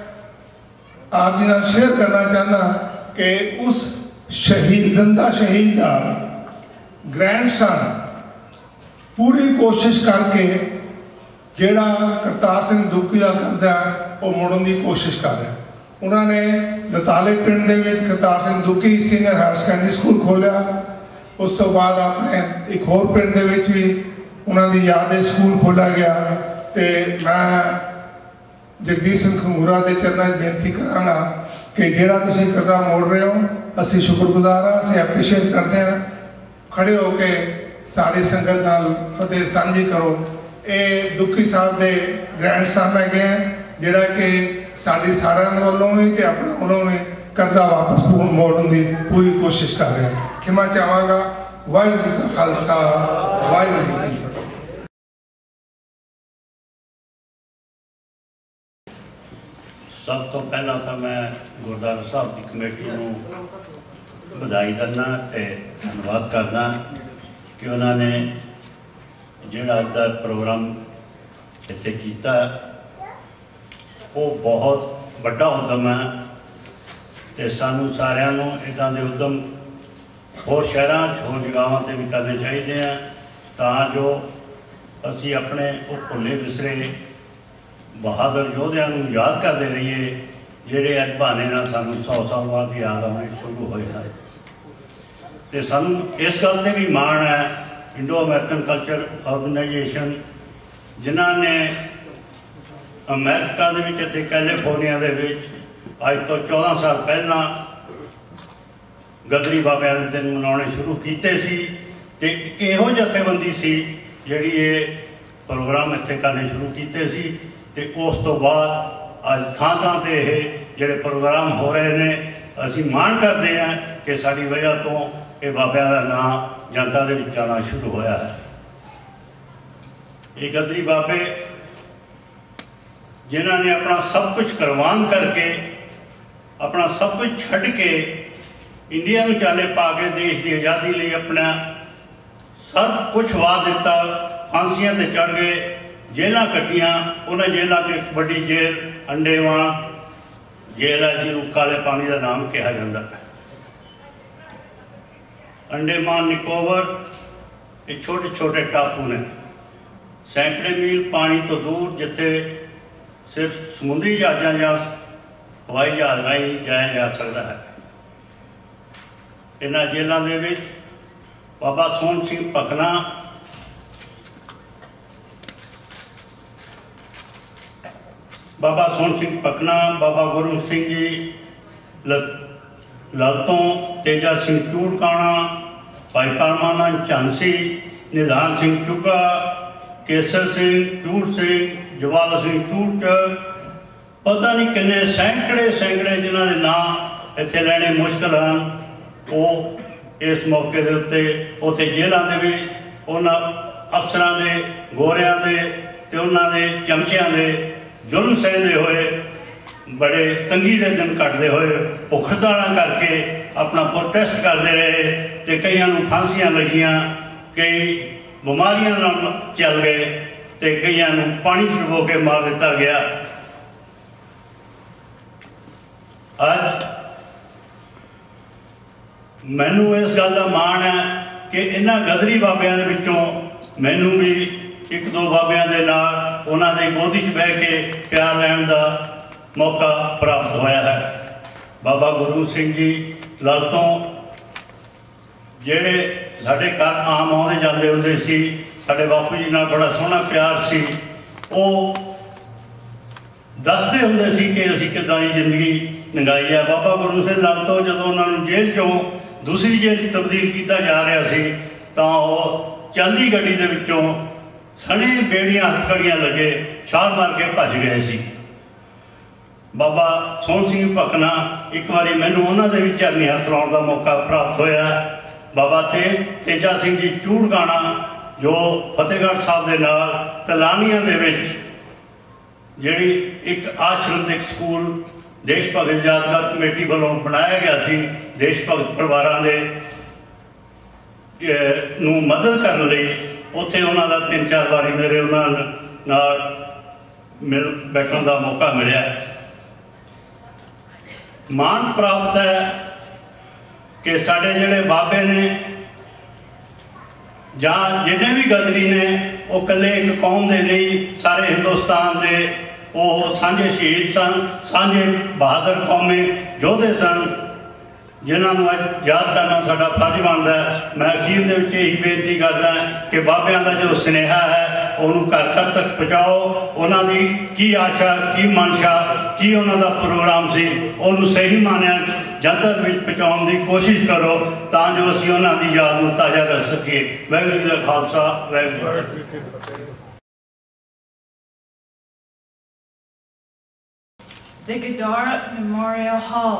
ਆਪ ਜੀ ਨਾਲ ਸ਼ੇਅਰ ਕਰਨਾ ਚਾਹੁੰਦਾ ਕਿ ਉਸ ਸ਼ਹੀਦ, ਜ਼ਿੰਦਾ ਸ਼ਹੀਦ ਦਾ ਗ੍ਰੈਂਡਸਨ ਪੂਰੀ ਕੋਸ਼ਿਸ਼ ਕਰਕੇ ਜਿਹੜਾ ਕਰਤਾਰ ਸਿੰਘ ਦੁੱਗੀ ਦਾ ਕਰਜ਼ਾ ਉਹ ਮੋੜਨ ਦੀ ਕੋਸ਼ਿਸ਼ ਕਰ ਰਿਹਾ। ਉਹਨਾਂ ਨੇ ਦਤਾਲੇ ਪਿੰਡ ਦੇ ਵਿੱਚ Kartar Singh Duggi senior higher secondary school ਖੋਲ੍ਹਿਆ। ਉਸ ਤੋਂ ਬਾਅਦ ਆਪਣੇ ਇੱਕ ਹੋਰ ਪਿੰਡ ਦੇ ਵਿੱਚ ਵੀ ਉਹਨਾਂ ਦੀ ਯਾਦ ਦੇ ਸਕੂਲ ਖੋਲ੍ਹਿਆ ਗਿਆ। ਤੇ ਮੈਂ ਜਗਦੀਸ਼ ਸਿੰਘ ਖੰਗੂਰਾ ਦੇ ਚਰਨਾਂ 'ਚ ਬੇਨਤੀ ਕਰਾਂਗਾ ਕਿ ਜਿਹੜਾ ਤੁਸੀਂ ਕਰਜ਼ਾ ਮੋੜ ਰਹੇ ਹੋ, ਅਸੀਂ ਸ਼ੁਕਰਗੁਜ਼ਾਰ ਹਾਂ, ਅਸੀਂ ਐਪਰੀਸ਼ੀਏਟ ਕਰਦੇ ਹਾਂ। ਖੜੇ ਹੋ ਕੇ ਸਾਰੀ ਸੰਗਤ ਨਾਲ ਫਤਿਹ ਸਾਂਝੀ ਕਰੋ। ਇਹ ਦੁੱਗੀ ਸਾਹਿਬ ਦੇ ਗ੍ਰੈਂਡਸਨ ਹੈਗੇ ਆ, ਜਿਹੜਾ ਕਿ ਸਾਡੀ ਸਾਰਿਆਂ ਦੇ ਵੱਲੋਂ ਵੀ ਤੇ ਆਪਣੇ ਵੱਲੋਂ ਵੀ ਕਰਜ਼ਾ ਵਾਪਸ ਮੋੜਨ ਦੀ ਪੂਰੀ ਕੋਸ਼ਿਸ਼ ਕਰ ਰਹੇ ਹਾਂ। ਖਿਮਾ ਚਾਹਾਂਗਾ। ਵਾਹਿਗੁਰੂ ਜੀ ਕਾ ਖਾਲਸਾ, ਵਾਹਿਗੁਰੂ ਜੀ ਕੀ ਫਤਿਹ। ਸਭ ਤੋਂ ਪਹਿਲਾਂ ਤਾਂ ਮੈਂ ਗੁਰਦੁਆਰਾ ਸਾਹਿਬ ਦੀ ਕਮੇਟੀ ਨੂੰ ਵਧਾਈ ਦਿੰਦਾ ਤੇ ਧੰਨਵਾਦ ਕਰਦਾ ਕਿ ਉਹਨਾਂ ਨੇ ਜਿਹੜਾ ਅੱਜ ਦਾ ਪ੍ਰੋਗਰਾਮ ਇੱਥੇ ਕੀਤਾ, ਉਹ ਬਹੁਤ ਵੱਡਾ ਉਦਮ ਹੈ ਤੇ ਸਾਨੂੰ ਸਾਰਿਆਂ ਨੂੰ ਇੱਦਾਂ ਦੇ ਉਦਮ ਹੋਰ ਸ਼ਹਿਰਾਂ 'ਚ, ਹੋਰ ਜਗ੍ਹਾਵਾਂ 'ਤੇ ਵੀ ਕਰਨੇ ਚਾਹੀਦੇ ਆ। ਤਾਂ ਜੋ ਅਸੀਂ ਆਪਣੇ ਉਹ ਭੁੱਲੇ ਵਿਸਰੇ ਬਹਾਦਰ ਯੋਧਿਆਂ ਨੂੰ ਯਾਦ ਕਰਦੇ ਰਹੀਏ ਜਿਹੜੇ ਅੱਜ ਬਹਾਨੇ ਨਾਲ ਸਾਨੂੰ ਸੌ ਸਾਲ ਬਾਅਦ ਯਾਦ ਆਉਣੇ ਸ਼ੁਰੂ ਹੋਏ ਹਨ। ਅਤੇ ਸਾਨੂੰ ਇਸ ਗੱਲ 'ਤੇ ਵੀ ਮਾਣ ਹੈ ਇੰਡੋ ਅਮਰੀਕਨ ਕਲਚਰ ਆਰਗੇਨਾਈਜੇਸ਼ਨ ਜਿਨ੍ਹਾਂ ਨੇ ਅਮਰੀਕਾ ਦੇ ਵਿੱਚ ਅਤੇ ਕੈਲੀਫੋਰਨੀਆ ਦੇ ਵਿੱਚ ਅੱਜ ਤੋਂ ਚੌਦਾਂ ਸਾਲ ਪਹਿਲਾਂ ਗਦਰੀ ਬਾਬਿਆਂ ਦੇ ਦਿਨ ਮਨਾਉਣੇ ਸ਼ੁਰੂ ਕੀਤੇ ਸੀ। ਅਤੇ ਇੱਕ ਇਹੋ ਜਥੇਬੰਦੀ ਸੀ ਜਿਹੜੀ ਇਹ ਪ੍ਰੋਗਰਾਮ ਇੱਥੇ ਕਰਨੇ ਸ਼ੁਰੂ ਕੀਤੇ ਸੀ। ਅਤੇ ਉਸ ਤੋਂ ਬਾਅਦ ਅੱਜ ਥਾਂ ਥਾਂ 'ਤੇ ਇਹ ਜਿਹੜੇ ਪ੍ਰੋਗਰਾਮ ਹੋ ਰਹੇ ਨੇ ਅਸੀਂ ਮਾਣ ਕਰਦੇ ਹਾਂ ਕਿ ਸਾਡੀ ਵਜ੍ਹਾ ਤੋਂ ਇਹ ਬਾਬਿਆਂ ਦਾ ਨਾਂ ਜਨਤਾ ਦੇ ਵਿੱਚ ਆਉਣਾ ਸ਼ੁਰੂ ਹੋਇਆ ਹੈ। ਇਹ ਗਦਰੀ ਬਾਬੇ ਜਿਨ੍ਹਾਂ ਨੇ ਆਪਣਾ ਸਭ ਕੁਝ ਕੁਰਬਾਨ ਕਰਕੇ ਆਪਣਾ ਸਭ ਕੁਝ ਛੱਡ ਕੇ ਇੰਡੀਆ ਨੂੰ ਚਾਲੇ ਪਾ ਕੇ ਦੇਸ਼ ਦੀ ਆਜ਼ਾਦੀ ਲਈ ਆਪਣਾ ਸਭ ਕੁਝ ਵਾਰ ਦਿੱਤਾ, ਫਾਂਸੀਆਂ 'ਤੇ ਚੜ੍ਹ ਗਏ, ਜੇਲ੍ਹਾਂ ਕੱਟੀਆਂ। ਉਹਨਾਂ ਜੇਲ੍ਹਾਂ 'ਚ ਇੱਕ ਵੱਡੀ ਜੇਲ੍ਹ ਅੰਡੇਮਾਨ ਜੇਲ੍ਹ ਹੈ ਜਿਹਨੂੰ ਕਾਲੇ ਪਾਣੀ ਦਾ ਨਾਮ ਕਿਹਾ ਜਾਂਦਾ ਹੈ। ਅੰਡੇਮਾਨ ਨਿਕੋਬਰ ਇਹ ਛੋਟੇ ਛੋਟੇ ਟਾਪੂ ਨੇ ਸੈਂਕੜੇ ਮੀਲ ਪਾਣੀ ਤੋਂ ਦੂਰ ਜਿੱਥੇ ਸਿਰਫ ਸਮੁੰਦਰੀ ਜਹਾਜ਼ਾਂ ਜਾਂ ਹਵਾਈ ਜਹਾਜ਼ ਰਾਹੀਂ ਜਾਇਆ ਜਾ ਸਕਦਾ ਹੈ। ਇਹਨਾਂ ਜੇਲ੍ਹਾਂ ਦੇ ਵਿੱਚ ਬਾਬਾ ਸੋਹਣ ਸਿੰਘ ਭਕਨਾ ਬਾਬਾ ਸੋਹਣ ਸਿੰਘ ਭਕਨਾ ਬਾਬਾ ਗੁਰੂ ਸਿੰਘ ਜੀ ਲਲਤੋਂ, ਤੇਜਾ ਸਿੰਘ ਚੂੜਕਾਣਾ, ਭਾਈ ਪਰਮਾਨੰਦ ਝਾਂਸੀ, ਨਿਧਾਨ ਸਿੰਘ ਚੁੱਗਾ, ਕੇਸਰ ਸਿੰਘ, ਚੂੜ ਸਿੰਘ, ਜਵਾਲਾ ਸਿੰਘ ਚੂੜਚਕ, ਪਤਾ ਨਹੀਂ ਕਿੰਨੇ ਸੈਂਕੜੇ ਸੈਂਕੜੇ ਜਿਨ੍ਹਾਂ ਦੇ ਨਾਂ ਇੱਥੇ ਲੈਣੇ ਮੁਸ਼ਕਿਲ ਹਨ। ਉਹ ਇਸ ਮੌਕੇ ਦੇ ਉੱਤੇ ਉੱਥੇ ਜੇਲ੍ਹਾਂ ਦੇ ਵੀ ਉਹਨਾਂ ਅਫਸਰਾਂ ਦੇ, ਗੋਰਿਆਂ ਦੇ ਅਤੇ ਉਹਨਾਂ ਦੇ ਚਮਚਿਆਂ ਦੇ ਜ਼ੁਲਮ ਸਹਿੰਦੇ ਹੋਏ, ਬੜੇ ਤੰਗੀ ਦੇ ਦਿਨ ਕੱਟਦੇ ਹੋਏ, ਭੁੱਖ ਹੜਤਾਲਾਂ ਕਰਕੇ ਆਪਣਾ ਪ੍ਰੋਟੈਸਟ ਕਰਦੇ ਰਹੇ ਅਤੇ ਕਈਆਂ ਨੂੰ ਫਾਂਸੀਆਂ ਲੱਗੀਆਂ, ਕਈ ਬਿਮਾਰੀਆਂ ਨਾਲ ਚੱਲ ਗਏ ਅਤੇ ਕਈਆਂ ਨੂੰ ਪਾਣੀ 'ਚ ਡੁਬੋ ਕੇ ਮਾਰ ਦਿੱਤਾ ਗਿਆ। ਅੱਜ ਮੈਨੂੰ ਇਸ ਗੱਲ ਦਾ ਮਾਣ ਹੈ ਕਿ ਇਹਨਾਂ ਗਦਰੀ ਬਾਬਿਆਂ ਦੇ ਵਿੱਚੋਂ ਮੈਨੂੰ ਵੀ ਇੱਕ ਦੋ ਬਾਬਿਆਂ ਦੇ ਨਾਲ ਉਹਨਾਂ ਦੀ ਗੋਦੀ 'ਚ ਬਹਿ ਕੇ ਪਿਆਰ ਲੈਣ ਦਾ ਮੌਕਾ ਪ੍ਰਾਪਤ ਹੋਇਆ ਹੈ। ਬਾਬਾ ਗੁਰੂ ਸਿੰਘ ਜੀ ਲਲਤੋਂ ਜਿਹੜੇ ਸਾਡੇ ਘਰ ਆਮ ਆਉਂਦੇ ਜਾਂਦੇ ਹੁੰਦੇ ਸੀ, ਸਾਡੇ ਬਾਪੂ ਜੀ ਨਾਲ ਬੜਾ ਸੋਹਣਾ ਪਿਆਰ ਸੀ। ਉਹ ਦੱਸਦੇ ਹੁੰਦੇ ਸੀ ਕਿ ਅਸੀਂ ਕਿੱਦਾਂ ਦੀ ਜ਼ਿੰਦਗੀ ਲੰਘਾਈ ਹੈ। ਬਾਬਾ ਗੁਰੂ ਸਿੰਘ ਲਲਤੋਂ ਜਦੋਂ ਉਹਨਾਂ ਨੂੰ ਜੇਲ੍ਹ 'ਚੋਂ ਦੂਸਰੀ ਜੇਲ੍ਹ ਤਬਦੀਲ ਕੀਤਾ ਜਾ ਰਿਹਾ ਸੀ ਤਾਂ ਉਹ ਚੱਲਦੀ ਗੱਡੀ ਦੇ ਵਿੱਚੋਂ ਸਣੇ ਬੇੜੀਆਂ ਹੱਥਕੜੀਆਂ ਲੱਗੇ ਛਾਲ ਮਾਰ ਕੇ ਭੱਜ ਗਏ ਸੀ। ਬਾਬਾ ਸੋਹਣ ਸਿੰਘ ਭਕਨਾ ਇੱਕ ਵਾਰੀ ਮੈਨੂੰ ਉਹਨਾਂ ਦੇ ਵੀ ਚਰਨੀ ਹੱਥ ਲਾਉਣ ਦਾ ਮੌਕਾ ਪ੍ਰਾਪਤ ਹੋਇਆ। ਬਾਬਾ ਤੇ ਤੇਜਾ ਸਿੰਘ ਜੀ ਚੂੜਕਾਣਾ ਜੋ ਫਤਿਹਗੜ੍ਹ ਸਾਹਿਬ ਦੇ ਨਾਲ ਤਲਾਨੀਆਂ ਦੇ ਵਿੱਚ ਜਿਹੜੀ ਇੱਕ ਆਸ਼ਰਮ ਦੇ ਸਕੂਲ ਦੇਸ਼ ਭਗਤ ਯਾਦਗਾਰ ਕਮੇਟੀ ਵੱਲੋਂ ਬਣਾਇਆ ਗਿਆ ਸੀ, ਦੇਸ਼ ਭਗਤ ਪਰਿਵਾਰਾਂ ਦੇ ਨੂੰ ਮਦਦ ਕਰਨ ਲਈ, ਉੱਥੇ ਉਹਨਾਂ ਦਾ ਤਿੰਨ ਚਾਰ ਵਾਰੀ ਮੇਰੇ ਉਹਨਾਂ ਨਾਲ ਮਿਲ ਬੈਠਣ ਦਾ ਮੌਕਾ ਮਿਲਿਆ। ਮਾਣ ਪ੍ਰਾਪਤ ਹੈ ਕਿ ਸਾਡੇ ਜਿਹੜੇ ਬਾਬੇ ਨੇ ਜਾਂ ਜਿੰਨੇ ਵੀ ਗਦਰੀ ਨੇ ਉਹ ਇਕੱਲੇ ਇੱਕ ਕੌਮ ਦੇ ਨਹੀਂ, ਸਾਰੇ ਹਿੰਦੁਸਤਾਨ ਦੇ ਉਹ ਸਾਂਝੇ ਸ਼ਹੀਦ ਸਨ, ਸਾਂਝੇ ਬਹਾਦਰ ਕੌਮੀ ਯੋਧੇ ਸਨ ਜਿਨ੍ਹਾਂ ਨੂੰ ਅੱਜ ਯਾਦ ਕਰਨਾ ਸਾਡਾ ਫਰਜ਼ ਬਣਦਾ ਹੈ। ਮੈਂ ਅਖੀਰ ਦੇ ਵਿੱਚ ਇਹੀ ਬੇਨਤੀ ਕਰਦਾ ਕਿ ਬਾਬਿਆਂ ਦਾ ਜੋ ਸੁਨੇਹਾ ਹੈ ਉਹਨੂੰ ਘਰ ਘਰ ਤੱਕ ਪਹੁੰਚਾਓ। ਉਹਨਾਂ ਦੀ ਕੀ ਆਸ਼ਾ, ਕੀ ਮਨਸ਼ਾ, ਕੀ ਉਹਨਾਂ ਦਾ ਪ੍ਰੋਗਰਾਮ ਸੀ, ਉਹਨੂੰ ਸਹੀ ਮਾਨਿਆਂ ਜਨਤਾ ਵਿੱਚ ਪਹੁੰਚਾਉਣ ਦੀ ਕੋਸ਼ਿਸ਼ ਕਰੋ ਤਾਂ ਜੋ ਅਸੀਂ ਉਹਨਾਂ ਦੀ ਯਾਦ ਨੂੰ ਤਾਜ਼ਾ ਰੱਖ ਸਕੀਏ। ਵਾਹਿਗੁਰੂ ਜੀ ਦਾ ਖਾਲਸਾ, ਵਾਹਿਗੁਰੂ ਜੀ ਕੀ ਫਤਿਹ। The Gadar Memorial Hall.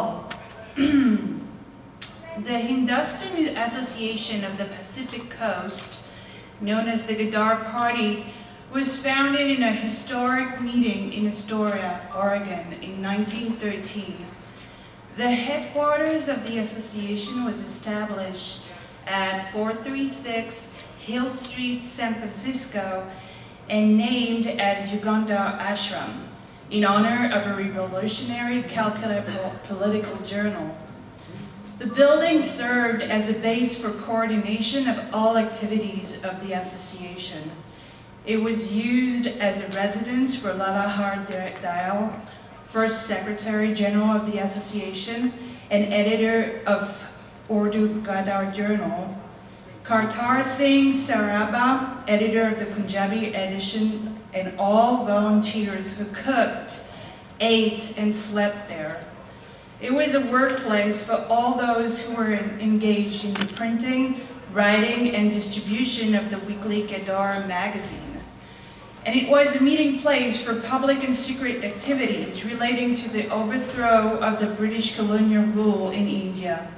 The Hindustan Association of the Pacific Coast, known as the Gadar Party, was founded in a historic meeting in Astoria, Oregon in nineteen thirteen. The headquarters of the association was established at four thirty-six Hill Street, San Francisco, and named as Uganda Ashram, in honor of a revolutionary Calcutta political journal. The building served as a base for coordination of all activities of the association. It was used as a residence for Lalahar Dayal, first Secretary General of the association and editor of Urdu Gadar Journal, Kartar Singh Saraba, editor of the Punjabi edition, and all volunteers who cooked, ate, and slept there. It was a workplace for all those who were engaged in the printing, writing, and distribution of the weekly Gadar magazine. And it was a meeting place for public and secret activities relating to the overthrow of the British colonial rule in India.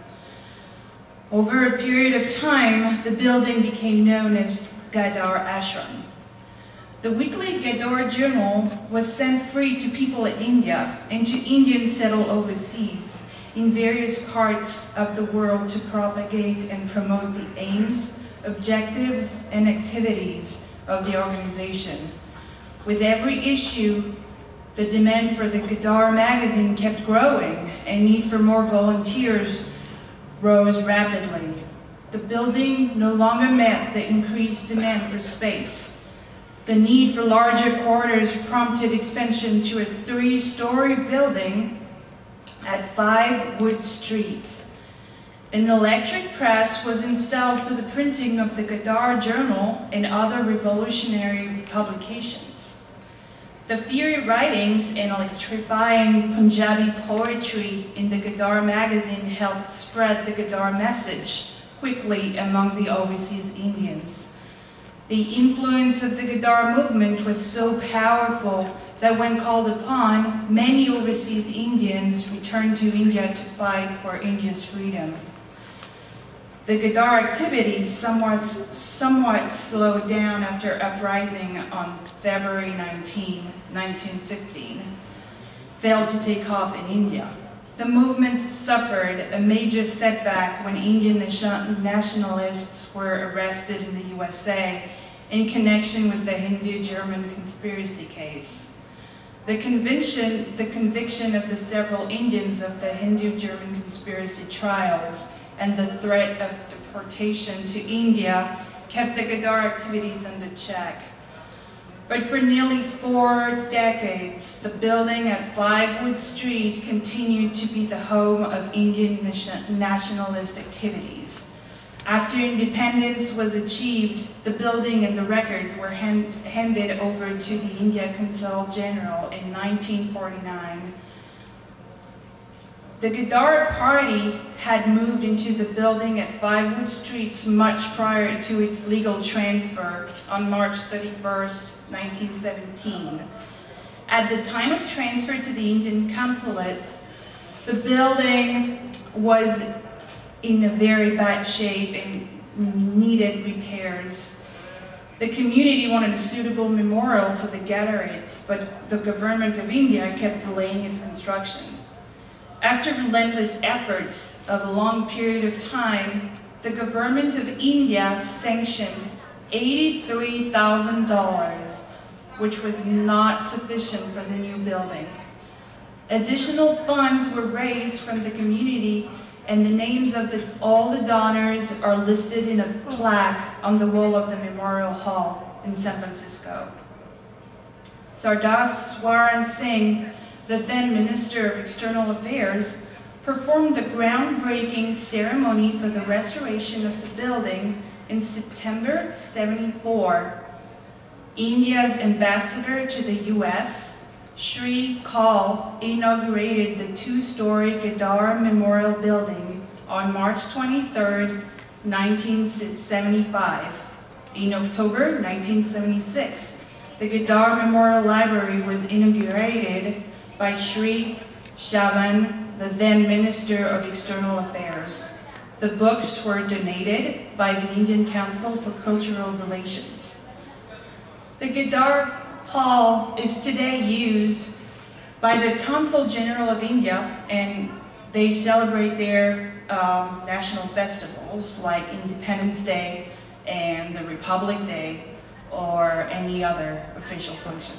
Over a period of time, the building became known as Gadar Ashram. The weekly Gadar Journal was sent free to people in India and to Indians settled overseas in various parts of the world to propagate and promote the aims, objectives, and activities of the organization. With every issue, the demand for the Gadar magazine kept growing and need for more volunteers rose rapidly. The building no longer met the increased demand for space. The need for larger quarters prompted expansion to a three-story building at five Wood Street. An electric press was installed for the printing of the Gadar Journal and other revolutionary publications. The fiery writings and electrifying Punjabi poetry in the Gadar magazine helped spread the Gadar message quickly among the overseas Indians. The influence of the Gadar movement was so powerful that when called upon, many overseas Indians returned to India to fight for India's freedom. The Gadar activities somewhat, somewhat slowed down after uprising on February nineteenth, nineteen fifteen, failed to take off in India. The movement suffered a major setback when Indian nationalists were arrested in the U S A in connection with the Hindu-German conspiracy case. The conviction, the conviction of the several Indians of the Hindu-German conspiracy trials and the threat of deportation to India kept the Gadar activities under check. But for nearly four decades, the building at five Wood Street continued to be the home of Indian nationalist activities. After independence was achieved, the building and the records were hand, handed over to the India Consul General in nineteen forty-nine. The Gadar Party had moved into the building at five Wood Street much prior to its legal transfer on March thirty-first, nineteen seventeen. At the time of transfer to the Indian Consulate, the building was in a very bad shape and needed repairs. The community wanted a suitable memorial for the Gadarites, but the government of India kept delaying its construction. After relentless efforts of a long period of time, the government of India sanctioned eighty-three thousand dollars, which was not sufficient for the new building. Additional funds were raised from the community, and the names of the, all the donors are listed in a plaque on the wall of the Memorial Hall in San Francisco. Sardar Swaran Singh, the then Minister of External Affairs, performed the groundbreaking ceremony for the restoration of the building in September seventy-four. India's ambassador to the U S, Shri Kaul, inaugurated the two-story Gadar Memorial Building on March twenty-third, nineteen seventy-five. In October nineteen seventy-six, the Gadar Memorial Library was inaugurated by Shri Shavan, the then Minister of External Affairs. The books were donated by the Indian Council for Cultural Relations. The Gadar Hall is today used by the Consul General of India, and they celebrate their um, national festivals like Independence Day and the Republic Day or any other official function.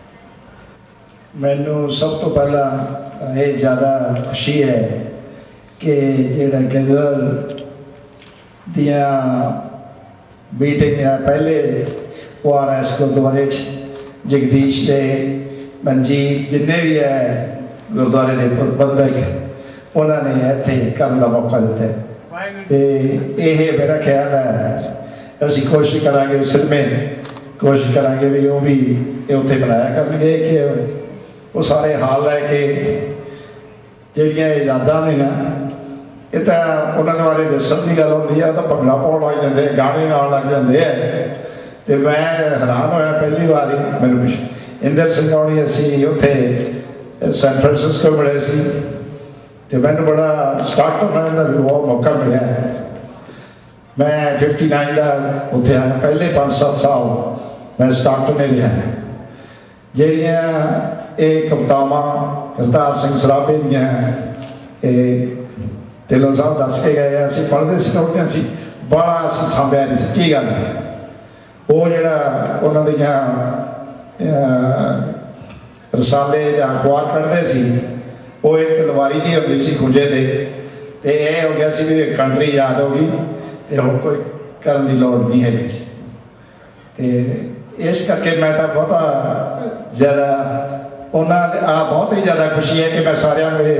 ਮੈਨੂੰ ਸਭ ਤੋਂ ਪਹਿਲਾਂ ਇਹ ਜ਼ਿਆਦਾ ਖੁਸ਼ੀ ਹੈ कि जेड़ा गदर दियां मीटिंग पहले ओ आर एस गुरुद्वारे जगदीश दे मनजीत जिन्ने भी है गुरुद्वारे के प्रबंधक उन्होंने इत्थे करने का मौका दिता है। ये मेरा ख्याल है असी कोशिश करांगे सिलमे कोशिश करांगे भी वो भी उत्थे बनाया करेंगे कि वो सारे हाल है कि जड़ियाँ यादां ने ना ये तो उन्होंने बारे दसन की गल होंगी है तो भंगड़ा पाउण लग जाते गाने गाउण लग जाते हैं। तो मैं हैरान होया पहली बार ही मैनूं इंदर सिंह होनी असी उत्थे सैन फ्रांसिस्को मिले सी तो मैंने बड़ा स्टार्ट होने का भी बहुत मौका मिला। मैं फिफ्टी नाइन का उत्थे आया पहले पाँच सात साल मैं स्टार्ट में रहा जड़ियाँ ये कवितावां करतार सिंह सराबे दियां ढिल्लों साहब दस के गए असीं पढ़ते सुनते सी बड़ा असीं सांभिया नहीं सच्ची गल है। वो जिहड़ा उन्हां दियां रसाले या अखबार कढ़ते सी वो एक लवारी जी होंदी सी खुंजे ते ते ये हो गया सी भी कंट्री याद होगी तो हुण कोई करन दी लोड़ नहीं है सी। ते इस करके मैं तो बहुत ज़्यादा उन्होंने आ बहुत ही ज़्यादा खुशी है कि मैं सारिਆਂ ਨੂੰ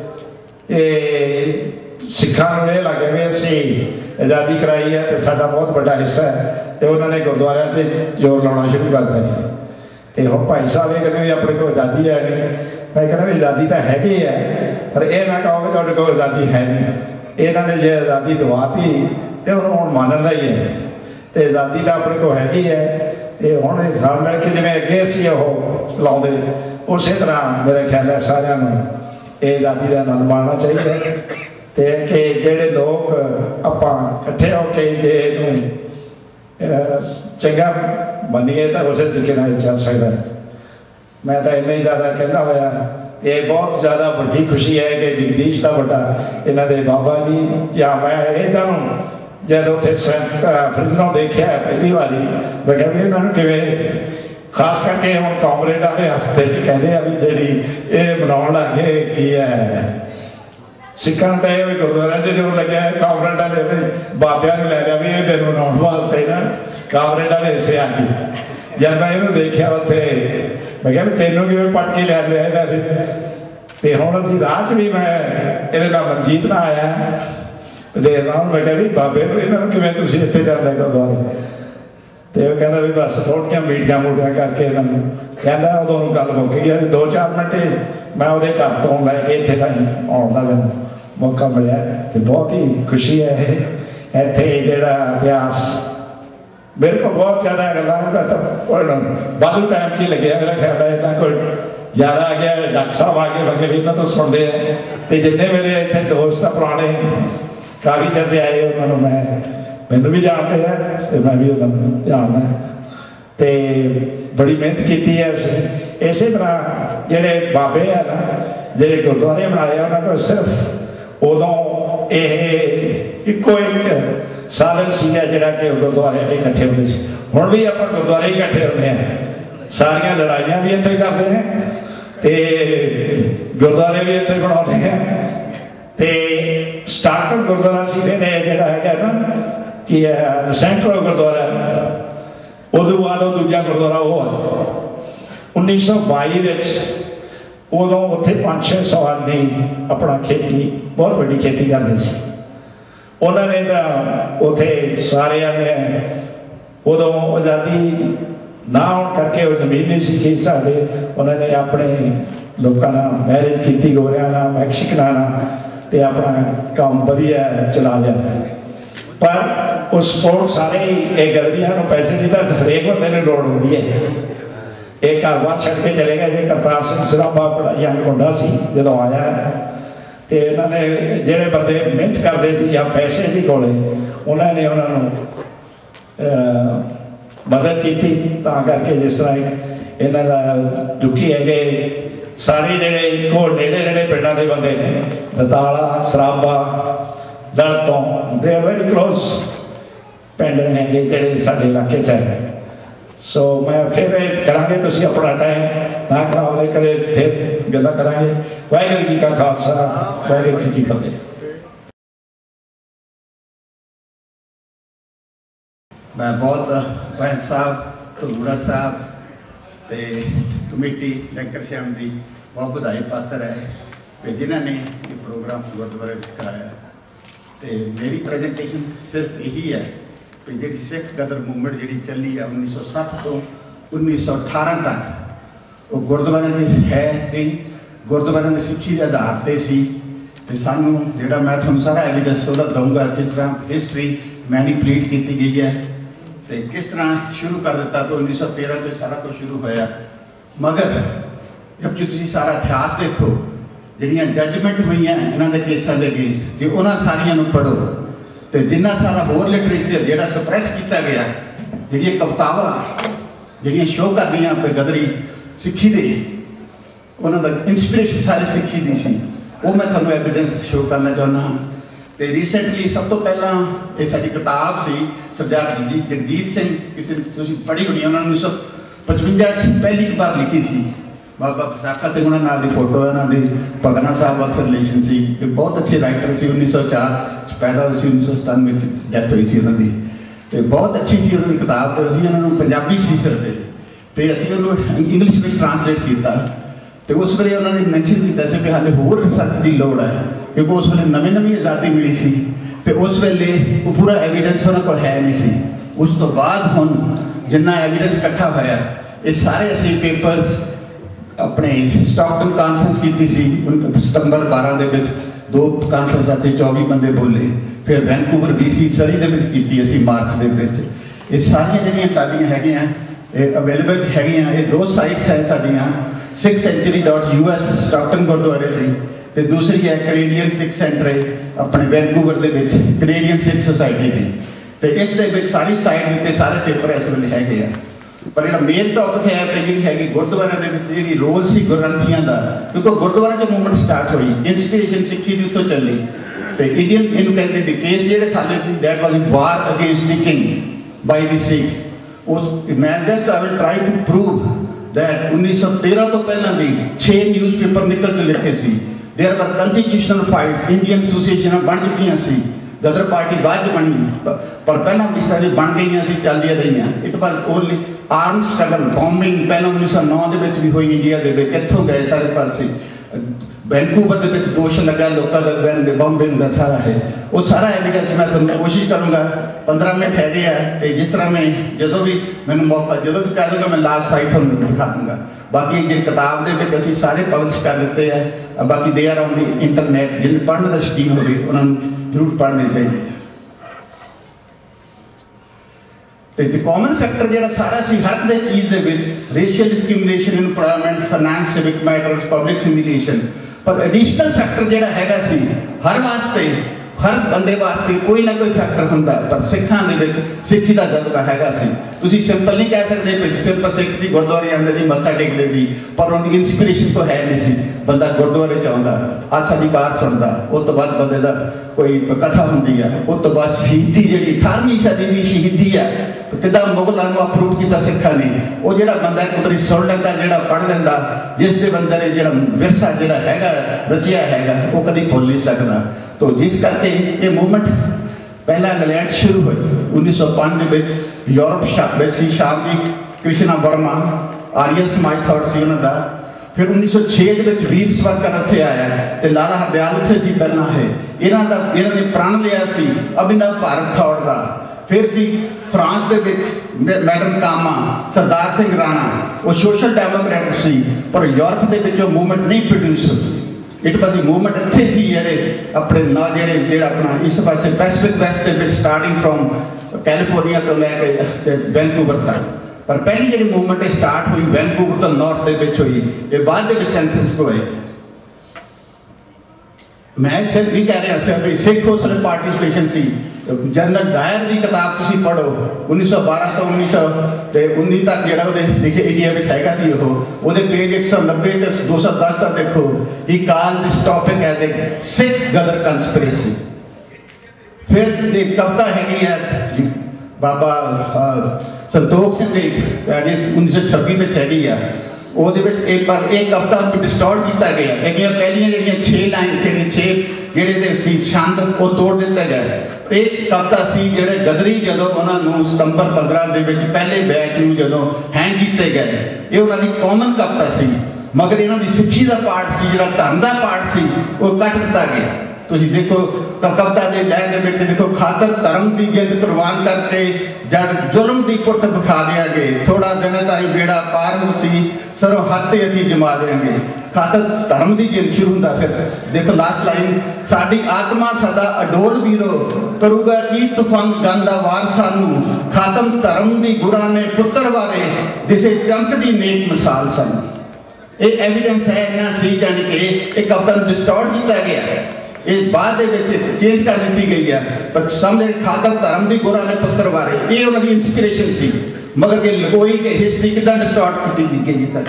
ਇਹ ਸਿੱਖਾਂ ਨੂੰ ਇਹ ਲੱਗੇ ਵੀ ਅਸੀਂ आज़ादी कराई है तो साਡਾ बहुत बड़ा हिस्सा है तो उन्होंने गुरुद्वारों से जोर लाना शुरू कर दिया। तो हम भाई साहब ये कहते भी अपने को आज़ादी है नहीं मैं कहना भी आज़ादी तो हैगी है पर यह ना कहो कि तुहाडे कोल आज़ादी है नहीं इन्होंने जो आज़ादी दवाती तो उन्होंने हुण मानना ही है तो आज़ादी तो अपने को हैगी है। तो हुण रल मिल के जिवें अगे असीं ओह लाउंदे उस तरह मेरा ख्याल है सारिਆਂ ਨੂੰ ਇਹ आज़ादी का आनंद माणना चाहिए तो कि ਜਿਹੜੇ लोग ਆਪਾਂ ਇਕੱਠੇ ਹੋ ਕੇ ਜੇ ਇਹਨੂੰ ਚੰਗਾ ਮੰਨੀਏ ਤਾਂ ਉਸੇ ਤਰੀਕੇ ਨਾਲ ਚੱਲ ਸਕਦਾ। ਮੈਂ ਤਾਂ ਇੰਨਾ ਹੀ ਜ਼ਿਆਦਾ ਕਹਿੰਦਾ ਹੋਇਆ ਇਹ ਬਹੁਤ ਜ਼ਿਆਦਾ ਵੱਡੀ ਖੁਸ਼ੀ ਹੈ ਕਿ ਜਗਦੀਸ਼ ਦਾ ਵੱਡਾ ਇਹਨਾਂ ਦੇ ਬਾਬਾ ਜੀ ਜਾਂ ਮੈਂ ਇਹਨਾਂ ਨੂੰ जब उत्थे फ्रिजनों देखा पहली बारी मैं क्या भी इन्होंने किवें खास करके हम कामरेडा के हस्ते च कहते हैं भी जी ये मनाउण लग गए की है सिखां तो यह गुरुद्वारे से जोर लगे कामरेडा ने बाबिया ने लै लिया भी ये दिन मनाउण वास्ते ना कामरेडा के हिस्से आ गई। जब मैं इन्होंने देखा उत्थे मैं क्या भी तेनों किवें पट के लै लिया इन्होंने तो हुण असीं राह च भी मैं इहदे नाल मनजीत नाल आया देर नाल मैं क्या भी बाबे इन्होंने किवें तुसीं इत्थे जांदे गुरुद्वारे तो वह कहता भी बस थोड़ियां मीटियां मूटियां करके इन्होंने कहता उदों गल मुक गई दो चार मिनट मैं वो घर तो लैके इत्थे ताईं आउण दा मौका मिलिया तो बहुत ही खुशी है। इत्थे जिहड़ा इतिहास मेरे को बहुत ज़्यादा गल्लां वाधू टाइम च ही लगे मेरा ख्याल है इतना कोई ज़्यादा आ गया डॉक्टर साहब आगे लगे भी इन्होंने तो सुनते हैं तो जिन्ने मेरे इतने दोस्त आ पुराने काफ़ी चलते आए उन्होंने मैं मैनू भी जानते हैं तो मैं भी उन्होंने जानना तो बड़ी मेहनत की है। इस तरह जोड़े बाबे है ना जोड़े गुरुद्वारे बनाए उन्होंने सिर्फ उदों एको एक साधन सीगा जिहड़ा कि गुरुद्वारे इकट्ठे होंदे सी। हुण भी आपां गुरुद्वारे ही इकट्ठे होंदे हैं सारियां लड़ाइयां भी इत्थे करते हैं तो गुरुद्वारे भी इत्थे बनाउंदे हैं तो स्टार्टअप गुरुद्वारा से फिर जोड़ा है ना कि सेंट्रल गुरुद्वारा उदों बाद दूजा गुरुद्वारा वो है उन्नीस सौ बाई उदों उत्थे पाँच छे सौ आदमी अपना खेती बहुत बड़ी खेती करते सी। उन्होंने तो उत्थे सारे ने उदों आज़ादी ना होने करके वो जमीन नहीं सी खरीद सकते उन्होंने अपने लोगों मैरिज की गोरियां ना मैक्सिकना ना तो अपना काम वधिया चला लिया पर उस सपोर्ट सारे ही गैलरियां को पैसे की तो हरेक बंदे ने लोड़ होती है। एक घर बार छड़ के चले गए करतार सिंह सराबा बड़ा यंग मुंडा सी जो आया तो इन्होंने जोड़े बंदे मेहनत करते थे या पैसे सी कोले उन्होंने उन्होंने मदद की करके जिस तरह इन्हों दुखी है सारे जोड़े इको नेड़े नेड़े पिंडों के बंदे ने दताला सराबा लड़ तो दे वेरी क्लोज पिंड हैं जोड़े साडे इलाके च है। सो मैं फिर करांगे तुसीं अपना टाइम ना कराओ कदे फिर गल्लां करांगे। वाहिगुरू जी का खालसा वाहिगुरू जी की फतेह। मैं बहुत बैन साहब धूड़ा साहब तो कमेटी लंकर श्याम की बहुत बधाई पात्र है कि जिन्होंने ये प्रोग्राम गुरुद्वारे में कराया। तो मेरी प्रेजेंटेशन सिर्फ यही है कि जी सिख गदर मूवमेंट जी चली है उन्नीस सौ सत्त तो उन्नीस सौ अठारह तक वो गुरुद्वारे की है सी गुरुद्वारे की सिक्खी के आधार पर सी। तो सानू जो मैं थोड़ा सारा एविडेंस वो दूंगा किस तरह हिस्टरी मैनीपुलेट की गई है तो किस तरह शुरू कर दिता तो उन्नीस सौ तेरह से सारा कुछ शुरू होया। मगर जब तुम सारा इतिहास देखो जिहड़ियां जजमेंट हुई इन्हों के केसां के अगेंस्ट जो उन्होंने सारियां पढ़ो तो जिन्ना सारा होर लिटरेचर जो सप्रेस किया गया जी कवितावां जिहड़ियां शो कर दी पे गदरी सिक्खी दे उन्होंने इंस्पिरेशन सारी सिक्खी दी सी वो मैं थोड़ा एविडेंस शो करना चाहना हाँ। तो रिसेंटली सब तो पहला ये साडी किताब सी सरदार जगजीत जगजीत सिंह किसी तुसीं पढ़ी होनी उन्होंने उन्नीस सौ पचवंजा पहली बार लिखी सी। बाबा विसाखा सिंह उन्होंने नाल दी फोटो उन्होंने भगना साहब वाथ रिलेशन सी बहुत अच्छे राइटर से उन्नीस सौ चार पैदा हुई सी उन्नीस सौ सतानवे डैथ हुई सी उन्होंने तो बहुत अच्छी सी उन्होंने किताब तो असीं उन्होंने पंजाबी सी सिर्फ तो असीं उन्होंने इंग्लिश में ट्रांसलेट किया तो उस वे उन्होंने मैंशन किया कि हाले होर रिसर्च की लड़ है क्योंकि उस वे नवी नवी आज़ादी मिली सी तो उस वेले वो पूरा एविडेंस उन्होंने को है नहीं सी। उस तो बाद हुण जिन्ना एविडेंस इकट्ठा होया ये सारे असीं पेपर्स अपने स्टॉकटन कॉन्फ्रेंस की सी सितंबर बारह के विच दो कॉन्फ्रेंस असीं चौबीस बंदे बोले फिर वैनकूवर बी सी सरी दे विच कीती असीं मार्च के विच ये सारियां जिहड़ियां साडियां हैगियां ये अवेलेबल हैगियां ये दो साइट्स है साडियां six century dot U S Stockton गुरुद्वारे की तो दूसरी है कैनेडियन सिख सेंटर अपने वैनकूवर के विच कैनेडियन सिख सोसाइटी की तो इस दे विच सारी साइट उत्ते सारे पेपर इस वेले हैगे आ। पर जो मेन टॉपिक है तो जी है गुरुद्वारे जी रोल से ग्रंथियों का क्योंकि गुरुद्वारे जो मूवमेंट स्टार्ट हुई इंस्पिरेशन सिक्खी की उत्तों चली तो इंडियन इन कहते द केस जो साले that was war against the king by the Sikhs उस मैं just I will try to prove that उन्नीस सौ तेरह तो पहला भी छे न्यूज़ पेपर निकल चले थे सी there were constitutional fights Indian association बन चुकी सी गदर पार्टी बाद बनी पर पहला भी सारी बन गई सी चलदियां रही it was only arm struggle bombing पहले उन्नीस सौ नौ के भी हुई इंडिया के इतों गए सारे पासे वैनकूवर के दोष लगा लोगों का बॉम्बिंग का सारा है वो सारा एविडेंस मैं तुम कोशिश करूँगा पंद्रह मिनट है तो जिस तरह मैं जो भी मैंने मौका जो भी कह दूँगा मैं लास्ट साइड थोड़ा दिखा दूँगा। बाकी जी किताब के असीं सारे पब्लिश कर देते हैं बाकी they are on the internet जिन्हें पढ़ने का शकीन हो उन्होंने जरूर पढ़ने चाहिए। तो कॉमन फैक्टर जो सारा सी हर चीज़ के racial discrimination employment finance civic matters public humiliation पर एडिशनल फैक्टर जो है हर वास्ते हर बंदे वास्ते कोई ना कोई फैक्टर होंगे पर सिखां दे विच सिक्खी का जज्बा हैगा सी। तुसीं सिंपल नहीं कह सकते कि सिंपल सिख सी गुरुद्वारे आते सी मत्था टेकते सी पर उनकी इंस्पिरेशन तो है नहीं सी बंदा गुरुद्वारे च आउंदा आज साडी बात सुनता उस तो बाद बंदे का कोई कथा होंदी है उस तो बाद शहीदी जी अठारहवीं सदी की शहीदी है तो किदा मुगलों को अप्रूव किया सिखा ने वो जो बंदा एक बारी सुन लेंदा जो पढ़ लेंदा जिस दे बंदे ने जो विरसा जो है रचिया है वो कभी भुल नहीं सकता। तो जिस करके ये मूवमेंट पहला इंग्लैंड शुरू हुई उन्नीस सौ पाँच में यूरोप सी शाम जी कृष्णा वर्मा आर्य समाज थॉट से उन्होंने फिर उन्नीस सौ छे के वीर सावरकर उत्थे आया तो लाला हरदयाल उत्थे सी पहला है इन्हों का इन्होंने प्रण लिया सी अभिनव भारत थॉट का फिर सी फ्रांस के मैडम कामा सरदार सिंह राणा वो सोशल डेमोक्रेट सी पर यूरोप के मूवमेंट नहीं प्रोड्यूस हुई इट वॉज मूवमेंट इतने सी जे अपने ना जे अपना इस पास पैसिफिक वेस्ट के स्टार्टिंग फ्रॉम कैलीफोर्निया तो लैके वैनकूवर तक पर पहली जी मूवमेंट स्टार्ट हुई वैनकूवर तो नॉर्थ के हुई ये बाद सैन फ्रांसिस्को है। मैं सिर्फ नहीं कह रहा भी सिख उस पार्टिसिपेशन सी जनरल डायर की किताब तुम पढ़ो उन्नीस सौ बारह तो उन्नीस सौ उन्नीस तक जो लिखे इंडिया में है वो पेज एक सौ नब्बे तो दो सौ दस तक देखो ही काल दिस टॉपिक है सिख गदर कंस्पिरेसी। फिर एक कविता है बाबा संतोख सिंह की उन्नीस सौ छब्बी में हैगी है वो एक बार एक कविता डिस्टॉर्ट किया गया है पहलियां जो छे लाइन जी छे ਜਿਹੜੇ ਦੇ ਸੀ ਛੰਦ ਉਹ ਤੋੜ ਦਿੱਤੇ ਗਏ। ਇਹ ਕਵਿਤਾ ਸੀ ਜਿਹੜੇ ਗਦਰੀ ਜਦੋਂ ਉਹਨਾਂ ਨੂੰ ਸਤੰਬਰ ਪੰਦਰਾਂ ਦੇ ਵਿੱਚ ਪਹਿਲੇ ਬੈਚ ਨੂੰ ਜਦੋਂ ਹੈਂਗ ਕੀਤੇ ਗਏ, ਇਹ ਉਹਨਾਂ ਦੀ ਕਾਮਨ ਕਵਿਤਾ ਸੀ, ਮਗਰ ਇਹਨਾਂ ਦੀ ਸਿੱਖੀ ਦਾ ਪਾਰਟ ਸੀ, ਜਿਹੜਾ ਧਰਮ ਦਾ ਪਾਰਟ ਸੀ, ਉਹ ਕੱਟ ਦਿੱਤਾ ਗਿਆ। ਤੁਸੀਂ ਦੇਖੋ ਕਵਿਤਾ ਦੇ ਲਹਿ ਦੇ ਵਿੱਚ ਦੇਖੋ, ਖਾਤਰ ਧਰਮ ਦੀ ਜਿੰਦ ਕੁਰਬਾਨ ਕਰਕੇ ਜਦ ਜ਼ੁਲਮ ਦੀ ਕੁੱਟ ਵਿਖਾ ਦਿਆਂਗੇ, ਥੋੜਾ ਦਿਨ ਤਾਈ ਬੇੜਾ ਪਾਰ ਨੂੰ ਸੀ, ਸਰੋਂ ਹੱਥ ਤੇ ਅਸੀਂ ਜਮਾ ਦੇਵਾਂਗੇ। ਖਾਤਰ ਧਰਮ ਦੀ ਜਿੰਦ ਸ਼ੁਰੂ ਹੁੰਦਾ। ਫਿਰ ਦੇਖੋ ਲਾਸਟ ਲਾਈਨ, ਸਾਡੀ ਆਤਮਾ ਸਦਾ ਅਡੋਲ ਵੀਰੋ ਕਰੂਗਾ ਕੀ ਤੂਫਾਨ ਗੰਦਾ ਵਾਰ ਸਾਨੂੰ, ਖਾਤਮ ਧਰਮ ਦੀ ਗੁਰਾਂ ਨੇ ਪੁੱਤਰ ਵਾਰੇ ਜਿਸੇ ਚਮਕਦੀ ਨੇਕ ਮਿਸਾਲ ਸਾਨੂੰ। ਇਹ ਐਵੀਡੈਂਸ ਹੈ ਇਹਨਾਂ ਸੀ, ਜਾਣੀ ਕਿ ਇਹ ਕਵਿਤਾ ਨੂੰ ਡਿਸਟੋਰਟ ਕੀਤਾ ਗਿਆ, ਇਹ ਬਾਅਦ ਦੇ ਵਿੱਚ ਚੇਂਜ ਕਰ ਦਿੱਤੀ ਗਈ ਹੈ, ਪਰ ਸਮਝੇ ਖਾਤਰ ਧਰਮ ਦੀ ਗੁਰਾਂ ਨੇ ਪੁੱਤਰ ਵਾਰੇ, ਇਹ ਉਹਨਾਂ ਦੀ ਇਨਸਪੀਰੇਸ਼ਨ ਸੀ। ਮਗਰ ਇਹ ਲਗੋਈ ਕਿ ਹਿਸਟਰੀ ਕਿੱਦਾਂ ਡਿਸਟੋਰਟ ਕੀਤੀ ਗਈ ਹੈ।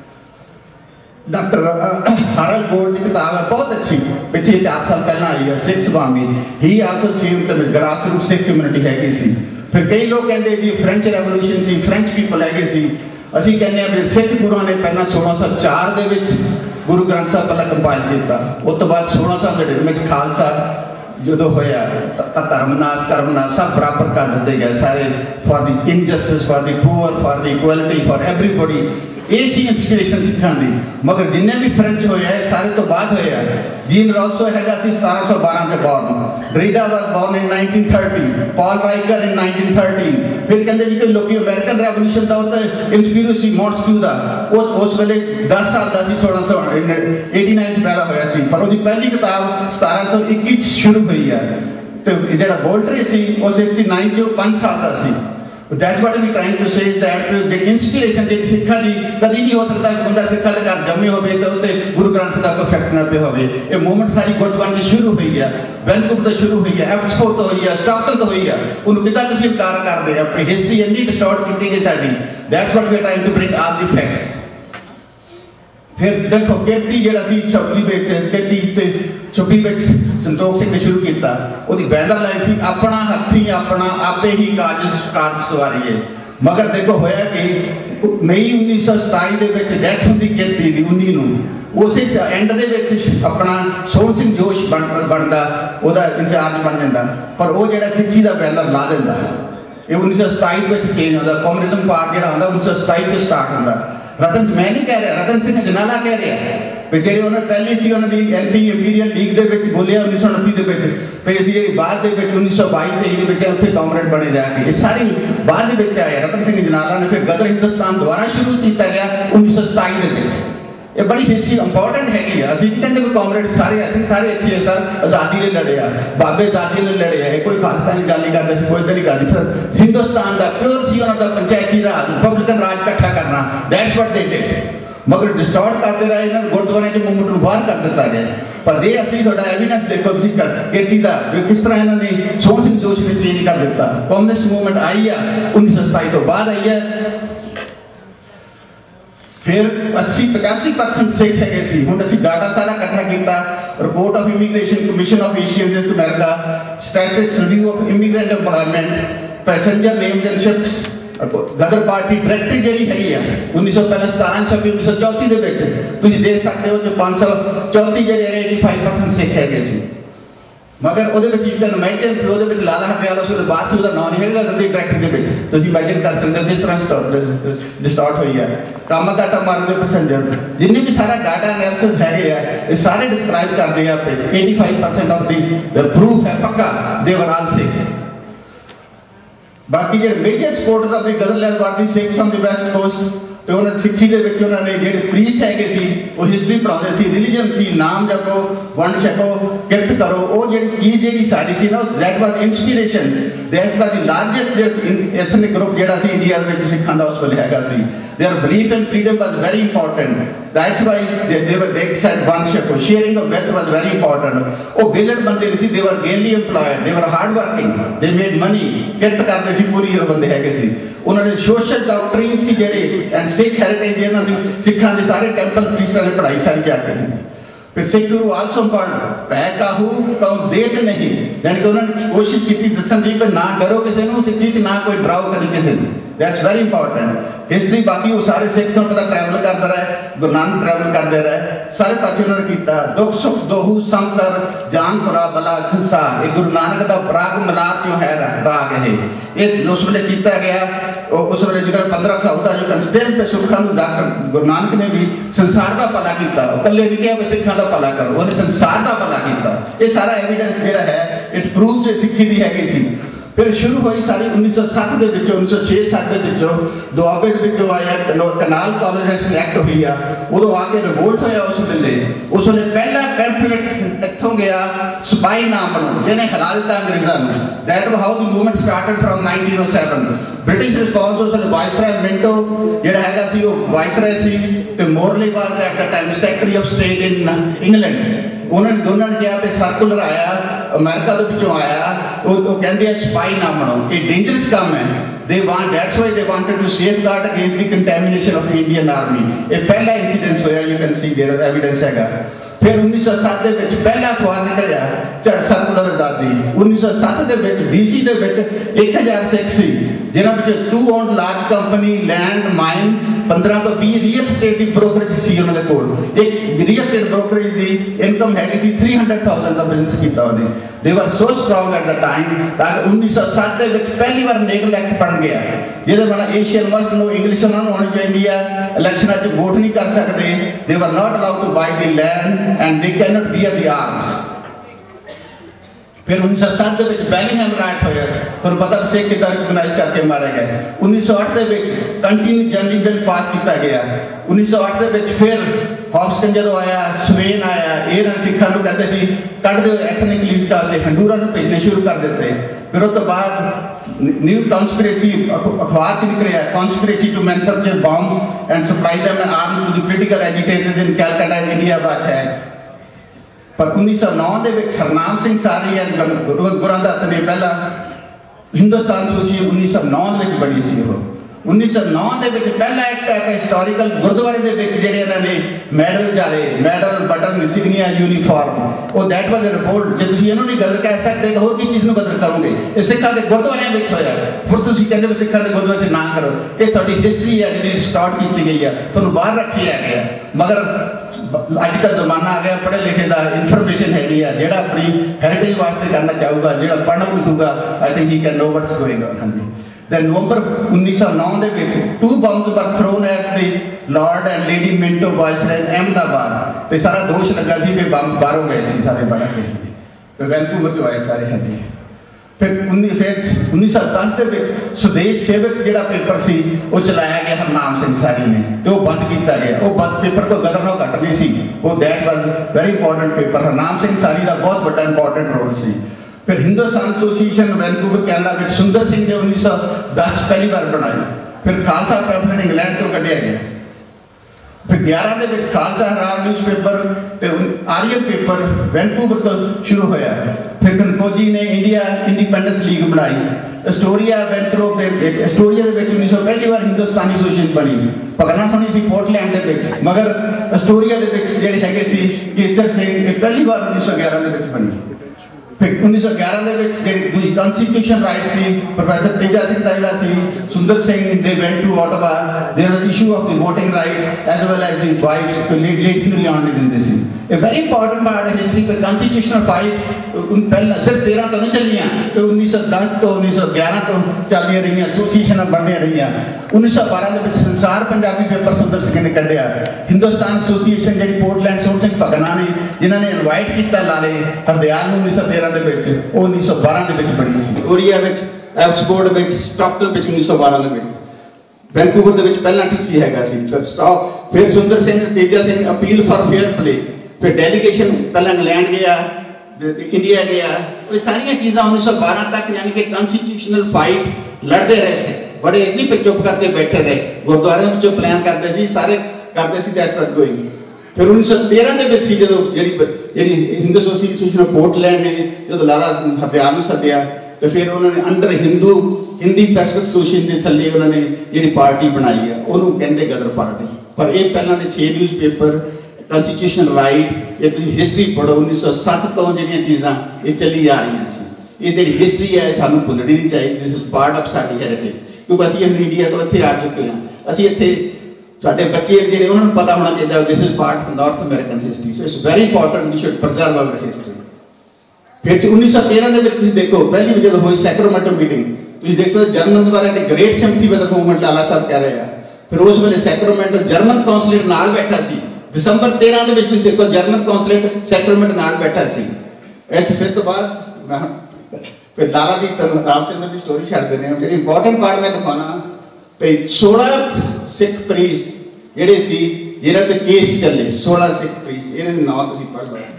ਡਾਕਟਰ ਹਰਲ ਗੋਲਡ ਦੀ ਕਿਤਾਬ ਹੈ, ਬਹੁਤ ਅੱਛੀ, ਪਿਛਲੇ ਚਾਰ ਸਾਲ ਪਹਿਲਾਂ ਆਈ ਹੈ, ਸਿੱਖ ਸੁਭਾਮੀ। ਹੀ ਆਲਸੋ ਸੀਮ ਤੇ ਗ੍ਰਾਸ ਰੂਟ ਸਿੱਖ ਕਮਿਊਨਿਟੀ ਹੈਗੀ ਸੀ। ਫਿਰ ਕਈ ਲੋਕ ਕਹਿੰਦੇ ਵੀ ਫ੍ਰੈਂਚ ਰੈਵੋਲੂਸ਼ਨ ਸੀ, ਫ੍ਰੈਂਚ ਪੀਪਲ ਹੈਗੇ ਸੀ। ਅਸੀਂ ਕਹਿੰਦੇ ਹਾਂ ਵੀ ਸਿੱਖ ਗੁਰੂਆਂ ਨੇ ਪਹਿਲਾਂ ਸੋਲਾਂ ਸੌ ਚਾਰ ਦੇ ਵਿੱਚ ਗੁਰੂ ਗ੍ਰੰਥ ਸਾਹਿਬ ਪਹਿਲਾਂ ਕੰਪਾਈਲ ਕੀਤਾ, ਉਸ ਤੋਂ ਬਾਅਦ ਸੋਲਾਂ ਸੌ ਨੜਿਨਵੇਂ ਵਿੱਚ ਖਾਲਸਾ ਜਦੋਂ ਹੋਇਆ ਤਾਂ ਧਰਮ ਨਾਸ ਕਰਮ ਨਾਸ ਸਭ ਬਰਾਬਰ ਕਰ ਦਿੱਤੇ ਗਏ ਸਾਰੇ, for the injustice, for the poor, for the equality, for everybody. ਇਹ ਸੀ ਇੰਸਪੀਰੇਸ਼ਨ ਸਿੱਖਾਂ ਦੀ। ਮਗਰ ਜਿੰਨੇ ਵੀ ਫ੍ਰੈਂਚ ਹੋਏ ਆ ਸਾਰੇ ਤੋਂ ਬਾਅਦ ਹੋਏ ਆ। ਜੀਨ ਰੌਸੋ ਹੈਗਾ ਸੀ ਸਤਾਰਾਂ ਸੌ ਬਾਰਾਂ ਤੇ born, Derrida was born in nineteen thirty, Paul Ricoeur in nineteen thirty. ਫਿਰ ਕਹਿੰਦੇ ਜੀ ਕਿ ਲੋਕੀ ਅਮਰੀਕਨ ਰੈਵੋਲੂਸ਼ਨ ਦਾ ਉਹ ਤਾਂ ਇੰਸਪੀਰੇਸ਼ਨ ਸੀ ਮੌਂਟਸਕਿਊ ਦਾ, ਉਹ ਉਸ ਵੇਲੇ ਦਸ ਸਾਲ ਦਾ ਸੀ, ਸੋਲਾਂ ਸੌ ਏਟੀ ਨਾਈਨ ਚ ਪੈਦਾ ਹੋਇਆ ਸੀ, ਪਰ ਉਹਦੀ ਪਹਿਲੀ ਕਿਤਾਬ ਸਤਾਰਾਂ ਸੌ ਇੱਕੀ ਚ ਸ਼ੁਰੂ ਹੋਈ ਹੈ। ਤੇ ਜਿਹੜਾ ਵੋਲਟਰੇ ਸੀ ਉਹ ਸਿਕਸਟੀ ਨਾਈਨ ਚ ਪੰਜ ਸਾਲ ਦਾ ਸੀ। That's what we're trying to say is that the inspiration ਜਿਹੜੀ ਸਿੱਖਾਂ ਦੀ ਕਦੀ ਨਹੀਂ ਹੋ ਸਕਦਾ ਕਿ ਬੰਦਾ ਸਿੱਖਾਂ ਦੇ ਘਰ ਜੰਮੇ ਹੋਵੇ ਤੇ ਉੱਤੇ ਗੁਰੂ ਗ੍ਰੰਥ ਸਾਹਿਬ ਦਾ ਇਫੈਕਟ ਨਾ ਪਿਆ ਹੋਵੇ। ਇਹ ਮੂਵਮੈਂਟ ਸਾਰੀ ਗੁਰਬਾਣੀ ਤੋਂ ਸ਼ੁਰੂ ਹੋਈ ਹੈ, ਵੈਨਕੂਵਰ ਤੋਂ ਸ਼ੁਰੂ ਹੋਈ ਹੈ, ਐਕਸਪੋਰਟ ਤੋਂ ਹੋਈ ਹੈ, ਸਟਾਕਟਨ ਤੋਂ ਹੋਈ ਹੈ। ਉਹਨੂੰ ਕਿੱਦਾਂ ਤੁਸੀਂ ਇਨਕਾਰ ਕਰਦੇ ਆ? ਆਪਣੀ ਹਿਸਟਰੀ ਇੰਨੀ ਡਿਸਟੋਰਟ ਕੀਤੀ ਗਈ ਸਾਡੀ। That's what we're trying to bring all the facts। ਫਿਰ ਦੇਖੋ ਕੇਤੀ ਜਿਹੜਾ ਸੀ ਛੱਬੀ ਵਿੱਚ ਤੇਤੀ ਤੇ ਛੱਬੀ ਵਿੱਚ ਸੰਤੋਖ ਸਿੰਘ ਨੇ ਸ਼ੁਰੂ ਕੀਤਾ, ਉਹਦੀ ਬੈਨਰ ਲਾਈਨ ਸੀ ਆਪਣਾ ਹੱਥੀ ਆਪਣਾ ਆਪੇ ਹੀ ਕਾਜ ਕਾਜ ਸਵਾਰੀਏ। ਮਗਰ ਦੇਖੋ ਹੋਇਆ ਕਿ ਮਈ ਉੱਨੀ ਸੌ ਸਤਾਈ ਦੇ ਵਿੱਚ ਡੈਥ ਹੁੰਦੀ ਕੇਤੀ ਦੀ ਉੱਨੀ ਨੂੰ, ਉਸੇ ਐਂਡ ਦੇ ਵਿੱਚ ਆਪਣਾ ਸੋਹਣ ਸਿੰਘ ਜੋਸ਼ ਬਣ ਬਣਦਾ, ਉਹਦਾ ਇੰਚਾਰਜ ਬਣ ਜਾਂਦਾ, ਪਰ ਉਹ ਜਿਹੜਾ ਸਿੱਖੀ ਦਾ ਬੈਨਰ ਲਾ ਦਿੰਦਾ। ਇਹ ਉੱਨੀ ਸੌ ਸਤਾਈ ਵਿੱਚ ਚੇਂਜ ਹੁੰਦਾ, ਕਮਿਊਨਿਜ਼ਮ ਪਾਰਟ ਜਿਹੜਾ ਹੁੰਦਾ ਉੱਨੀ ਸੌ ਸਤਾਈ ਚ ਸਟਾਰਟ ਹੁੰਦਾ। ਰਤਨ ਮੈਂ ਨਹੀਂ ਕਹਿ ਰਿਹਾ, ਰਤਨ ਸਿੰਘ ਜਨਾਲਾ ਕਹਿ ਰਿਹਾ ਵੀ ਜਿਹੜੇ ਉਹਨਾਂ ਪਹਿਲੀ ਸੀ ਉਹਨਾਂ ਦੀ ਐਂਟੀ ਇੰਪੀਰੀਅਲ ਲੀਗ ਦੇ ਵਿੱਚ ਬੋਲਿਆ ਉੱਨੀ ਸੌ ਉਨੱਤੀ ਦੇ ਵਿੱਚ, ਫਿਰ ਅਸੀਂ ਜਿਹੜੀ ਬਾਅਦ ਦੇ ਵਿੱਚ ਉੱਨੀ ਸੌ ਬਾਈ ਤੇਈ ਦੇ ਵਿੱਚ ਉੱਥੇ ਕਾਮਰੇਡ ਬਣੇ ਜਾ ਕੇ, ਇਹ ਸਾਰੀ ਬਾਅਦ ਦੇ ਵਿੱਚ ਆਏ। ਰਤਨ ਸਿੰਘ ਜਨਾਲਾ ਨੇ ਫਿਰ ਗਦਰ ਹਿੰਦੁਸਤਾਨ ਦੁਆਰਾ ਸ਼ੁਰੂ ਕੀਤਾ ਗਿਆ ਉੱਨੀ ਸੌ ਸਤਾਈ ਦੇ ਵਿੱਚ। ਇਹ ਬੜੀ ਹਿਸਟਰੀ ਇੰਪੋਰਟੈਂਟ ਹੈਗੀ ਆ। ਅਸੀਂ ਕਹਿੰਦੇ ਵੀ ਕਾਮਰੇਡ ਸਾਰੇ ਆਈ ਸਾਰੇ ਅੱਛੇ ਹੈ ਸਰ, ਆਜ਼ਾਦੀ ਲਈ ਲੜੇ ਆ, ਬਾਬੇ ਆਜ਼ਾਦੀ ਲਈ ਲੜੇ ਆ, ਇਹ ਕੋਈ ਖਾਲਿਸਤਾਨੀ ਗੱਲ ਨਹੀਂ ਕਰਦੇ ਸੀ, ਕੋਈ ਤਾਂ ਨਹੀਂ ਕਰਦੀ। ਫਿਰ ਹਿੰਦੁਸਤਾਨ ਦਾ ਪਿਓਰ ਸੀ ਉਹਨਾਂ ਦਾ ਪੰਚਾਇਤੀ ਰਾਜ, ਰਿਪਬਲਿਕਨ ਰਾਜ ਇਕੱਠਾ ਕਰਨਾ, ਦੈਟਸ ਵਾਟ ਦੇ ਡਿਡ। ਮਗਰ ਡਿਸਟੋਰਟ ਕਰਦੇ ਰਹੇ, ਇਹਨਾਂ ਨੂੰ ਗੁਰਦੁਆਰਿਆਂ ਚ ਮੂਵਮੈਂਟ ਨੂੰ ਬਾਹਰ ਕਰ ਦਿੱਤਾ ਗਿਆ। ਪਰ ਇਹ ਅਸੀਂ ਤੁਹਾਡਾ ਐਵੀਡੈਂਸ ਦੇਖੋ ਤੁਸੀਂ ਕੇਤੀ ਦਾ ਕਿਸ ਤਰ੍ਹਾਂ ਇਹਨਾਂ ਨੇ ਸੋਹਣ ਸਿੰਘ ਜੋਸ਼ ਨੇ ਚੇਂਜ ਕਰ ਦਿੱਤਾ। ਕਮਿਊਨਿਸਟ ਮੂਵਮੈਂਟ ਆਈ ਆ ਉੱਨੀ ਸੌ ਸਤਾਈ ਤੋਂ ਬਾਅਦ ਆਈ ਹੈ। ਫਿਰ अस्सी पचासी परसेंट सिख है सी। हुण असीं डाटा सारा इकट्ठा किया, report of immigration commission of Asian to America, statistics review of immigrant employment, passenger names and ships, Ghadar party directory जी है उन्नीस सौ पहले सतारा छब्बी उन्नीस सौ चौंती के देख सकते हो जो पाँच सौ चौंती जी है एटी फाइव परसेंट सिख है सी। मगर वो इमेजिन वो लाला हरदयाल उस बाद से नाम नहीं है गद्दी डायरेक्टरी के इमेजिन कर सकते हो किस तरह डिस्टॉर्ट हुई है। काम डाटा मारते पैसेंजर जिन्हें भी सारा डाटा एनालिसिस है ये सारे डिस्क्राइब करते हैं पे eighty five percent of the proof है पक्का देवर आल सिख। बाकी जो मेजर सपोर्टर ऑफ दी गदरलैंड वादी Sikhs on the west coast तो उन्होंने सिक्खी के उन्होंने जो प्रीस्ट है वो हिस्टरी पढ़ाते सी, रिलीजन सी, नाम जपो वंड छको किरत करो, वो जी चीज़ जी सारी सी ना that was inspiration, that was the largest ethnic group जो इंडिया में सिखां का उस वेले हैगा सी। Their belief and freedom was very important, that's why they they were they said वंड छको, sharing of wealth was very important. वो गिलड बंदे सी, they were gainfully employed, they were hard working, they made money, किरत करते सी पूरी बंदे हैगे सी। उन्होंने सोशल डॉक्ट्रीन सी जेडे एंड सिख हेरिटेज इन्होंने सिखां के सारे टेंपल प्रीस्टां ने पढ़ाई सारी जाके। फिर सिख गुरु आलसो पढ़ पै काहू कहूँ देख नहीं, यानी कि उन्होंने कोशिश की दसन की ना डरो किसी को सिक्खी ना कोई डराओ कभी किसी को, दैट्स वेरी इंपॉर्टेंट। हिस्टरी बाकी वो सारे सिख तो पता ट्रैवल करता रहे, गुरु नानक ट्रैवल करते रहे, सारे पासे उन्होंने किया। दुख सुख दोहू संकर जान पुरा बला संसार, ये गुरु नानक का पराग मिलाप जो है राग है, ये उस वेले किया गया। उस वेले जो पंद्रह सौ का जो स्टेज पे सुखा डॉक्टर गुरु नानक ने भी संसार का भला किया, कले नहीं कहा भी सिखा का भला करो, उन्हें संसार का भला किया। ये सारा एविडेंस जो है इट प्रूव जो सिखी की हैगी सी। फिर शुरू हुई सारी उन्नीस सौ सत्त के विचों उन्नीस सौ छे सत्त के विचों दुआबे के विचों आया कनाल कॉलेज सिलेक्ट हुई आ, उदों आके रिवोल्ट होया। उस वेले उस वेले पहला पैम्फलेट इत्थों गया सिपाही नाम बनो जिन्हें हिला दिता अंग्रेज़ों ने। That was how the movement started from nineteen O seven. British response उस वेले वाइसराय मिंटो जिहड़ा हैगा सी वो वाइसराय सी ते Morley was at the time secretary of state in England. उन्होंने दोनों ने कहा कि सर्कुलर आया अमेरिका के पिछों आया, वो तो कहते सिपाही ना बनो, ये डेंजरस काम है। They want that's why they wanted to safeguard against the contamination of the Indian army. ये पहला इंसीडेंट होया, you can see there evidence हैगा। फिर उन्नीस सौ सत्त के विच पहला अखबार निकलिया झड़ सर्कुलर आजादी। उन्नीस सौ सत्त के विच डीसी के विच एक हज़ार सिख सी जिन्हां विच two owned large company land mine पंद्रह तो बीस रियल स्टेट की ब्रोकरेज सी उन्होंने कोल। एक रियल स्टेट ब्रोकरेज की इनकम हैगी सी थ्री हंड्रेड थाउजेंड का बिजनेस किया उन्हें। They were so strong at the time ताकि उन्नीस सौ सत्त के विच पहली बार नेगल एक्ट बन गया जिहदे बना एशियन मस्ट नो इंग्लिश उन्होंने होनी चाहिए है, इलैक्शनां च वोट नहीं कर सकते, they were not allowed to buy the land and they can not bear the arms. फिर उन्नीस सौ सत्त के विच बेलिंघम राइट होया, तुहानूं पता सिख किदां रिकॉग्नाइज करके मारे गए। उन्नीस सौ अठ के विच कंटिन्यू जनरल बिल पास किया गया। उन्नीस सौ अठ के विच फिर हॉब्सन जो आया, स्वेन आया, ये सिखा कहते सी कढ़ दो एथनिकली करते हंडूरा भेजने शुरू कर देते। फिर उस तो बाद न्यू कॉन्स्पिरेसी अखबार च निकलिया conspiracy to manufacture bombs and supply them arms to the political agitators in Calcutta India बात है। पर उन्नीस सौ नौ के हरनाम सिंह सारी एंड गुरु दत्त ने पहला हिंदुस्तान एसोसीएशन उन्नीस सौ नौ में बनी सी। उन्नीस सौ नौ के पहला एक्ट है हिस्टोरिकल गुरुद्वारे के जोड़े इन्होंने मैडल जाले मैडल बटन सिग्निया यूनीफॉर्म वो दैट वाज रिपोर्ट जो तुम इन्होंने गदर कह सकते हो कि चीज़ में गदर करोगे ये सिखा के गुरुद्वारे में होया। फिर तुम कहते हो सिखा के गुरुद्वारे ना करो, ये थोड़ी हिस्टरी है जी स्टार्ट की गई है, तुम बाहर रखी है। मगर अजकल जमाना आ गया पढ़े लिखे का इनफॉर्मेशन हैगी है, जो अपनी हैरिटेज वास्ते करना चाहूगा, जो पढ़ना लिखूगा I think he can know what's going on. हाँ जी Then नवंबर उन्नीस सौ नौ के विच two bombs were thrown at the lord and lady Minto viceroy Ahmedabad. तो सारा दोष लगा सी कि बंब बाहरों गए सी सारे बड़ा के तो वैंकूवर जो आए सारे हाँ जी। फिर उन्नीस फिर उन्नीस सौ दस के विच स्वदेश सेवक जो पेपर सी वो चलाया गया हरनाम सिंह सारी ने, तो वो बंद किया गया। वो बंद पेपर को गदर नालों घट नहीं सी, वो that was very important paper. Harnam Singh सारी का बहुत बड़ा इंपॉर्टेंट रोल सी। फिर हिंदुस्तान एसोसीएशन वैंकूवर कैनेडा में सुंदर सिंह ने उन्नीस सौ दस पहली बार बनाई। फिर खालसा पैम्फलेट इंग्लैंड तो कढ़िया गया। फिर ग्यारह के खालसा हराम newspaper Aryan paper Vancouver तो शुरू होया। फिर कनकोजी ने इंडिया इंडिपेंडेंस लीग बनाई। एस्टोरिया वेंथ्रो एस्टोरिया उन्नीस सौ पहली बार हिंदुस्तानी एसोसीएशन बनी। पकड़ना थोड़ी सी पोर्टलैंड के मगर एस्टोरिया के जोड़े है केसर सिंह पहली बार उन्नीस सौ ग्यारह के बनी। फिर उन्नीस सौ ग्यारह के दूसरी कॉन्स्टिट्यूशन राइट सी प्रोफेसर तेजा सिंह ताइला सी Sundar Singh they went to Ottawa there was issue of the voting right as well as the wifes तो लेट लेट नहीं आने देंगे सी। ए वेरी इंपॉर्टेंट पार्ट है हिस्ट्री पे कॉन्स्टिट्यूशनल फाइट उन पहला सिर्फ तेरह तो नहीं चलियां तो उन्नीस सौ दस तो उन्नीस सौ ग्यारह तो चलिया रही एसोसीएशन बनने रही। उन्नीस सौ बारह के संसार पंजाबी पेपर सुंदर सिंह ने कढ़िया। हिंदुस्तान एसोसीएशन जी पोर्टलैंड सोहन सिंह भगना ने जिन्होंने इनवाइट किया लाले हरदयाल उन्नीस सौ तेरह के उन्नीस सौ बारह के बनी सी। ओरिया एब्सफोर्ड स्टॉकटन उन्नीस सौ बारह के वैंकूवर के पहला टीसी हैगा सी। फिर Sundar Singh Teja Singh appeal for fair play. फिर डेलीगेशन पहला इंग्लैंड गया इंडिया गया। ये सारी चीज़ा उन्नीस सौ बारह तक यानी कि कॉन्स्टिट्यूशनल फाइट लड़ते रहे से बड़े नहीं पे चुप करके बैठे रहे गुरुद्वारे में प्लान करते सी सारे करते सी दैट्स व्हाट गोइंग। फिर उन्नीस सौ तेरह के विच जो जी हिंदू एसोसीएशन पोर्टलैंड ने जो लाला हरदयाल नूं सद्दिया तो फिर उन्होंने under Hindu Hindi Pacific association के थले उन्होंने जी पार्टी बनाई है उन्होंने कहते गदर पार्टी। पर यह पहला के छे न्यूज़ पेपर कॉन्स्टिट्यूशन राइट ये तुम हिस्टरी पढ़ो उन्नीस सौ सत्त तो जो चीज़ा ये चली आ रही सी। ये जी हिस्टरी है सानू भुलनी नहीं चाहिए, दिस इज पार्ट ऑफ साडी हेरिटेज क्योंकि असं इंडिया तो इतने आ चुके हैं। असं इतने साडे बच्चे जिहड़े उन्होंने पता होना चाहिए this is part of north American history so it's very important we should preserve our history. फिर उन्नीस सौ तेरह के तुसीं देखो पहली भी जो हुई सैक्रामेंटो मीटिंग तुसीं देख सकते जर्मन बारे great sympathy with the movement Lala Sahab कह रहे हैं। फिर उस वेले सैक्रामेंटो जर्मन कौंसलेट नाल बैठा सी दिसंबर तेरह के तुसीं देखो जर्मन कौंसलेट सैक्रामेंटो नाल बैठा सी। इस फिर तो बाद फिर लाला दी रामचंद्र की स्टोरी छड़ देने जी इंपॉर्टेंट पार्ट मैं दिखाना भाई सोलह सिख प्रीस्ट जेडे सी जिन्हां ते केस चले सोलह सिख प्रीस्ट इन्हां दे नाम तुसीं पढ़ लो।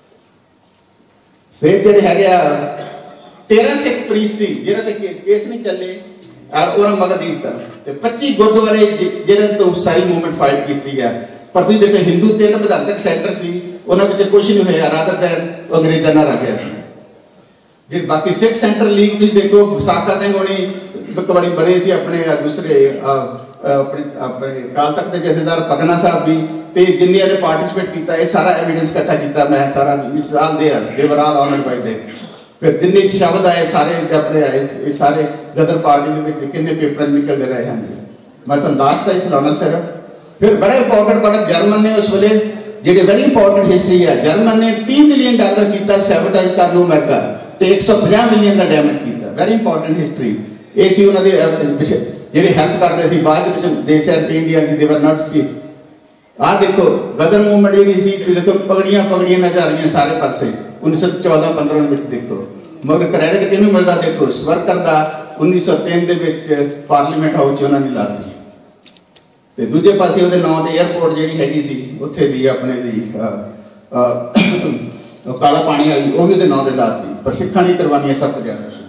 फिर जेडे हैगे तेरह सिख प्रीस्ट सी जिन्हां ते केस केस नहीं चले और उन्हां मगर नहीं दिता ते पच्चीस गुरुद्वारे जिन्हां तो सारी मूवमेंट फाइट कीती है। पर तुसीं देखो हिंदू तीन विधानक सेंटर सी उन्हां विच कुछ नहीं होया रादर दैन अंग्रेजां नाल रह गया सी। जे बाकी सिख सेंटर लीग तुसीं देखो साका सिंह होनी बड़ी बड़े सी अपने दूसरे अपने अपने काल तक के जथेदार पगना साहब भी ते जिन्नियां ने पार्टिसिपेट किया ये सारा एविडेंस इकट्ठा किया मैं सारा it's all there they were all honoured by them. फिर जिन्ने शब्द आए सारे अपने आए ये सारे गदर पार्टी के विच किन्ने पेपर निकलते रहे हैं मैं तो लास्ट टाइम सुनाना सिर्फ। फिर बड़ा इंपॉर्टेंट बड़ा जर्मन ने उस वेले जेडे वेरी इंपॉर्टेंट हिस्ट्री है जर्मन ने तीन मिलियन डॉलर किया सैबोटाइज करन नूं अमेरिका ते एक सौ पचास मिलियन का डैमेज किया वेरी इंपॉर्टेंट हिस्ट्री ये सी उन्हां दे जेडे हेल्प करते सी बाद विच they said India they were not सी। आ देखो गदर मूवमेंट जी सी देखो पगड़ियां पगड़ियां नजर आ रही सारे पासे उन्नीस सौ चौदह पंद्रह में देखो मगर क्रेडिट किहनूं मिलदा देखो स्वर्कर दा उन्नीस सौ तीन दे विच पार्लीमेंट हाउस च उन्होंने लाती ते दूजे पासे उहदे नाम ते एयरपोर्ट जिहड़ी हैगी सी उत्थे दी अपने दी काला पानी वाली वो भी उहदे नाम ते लाती पर सिखां दी कुर्बानियां सब तो ज्यादा सी।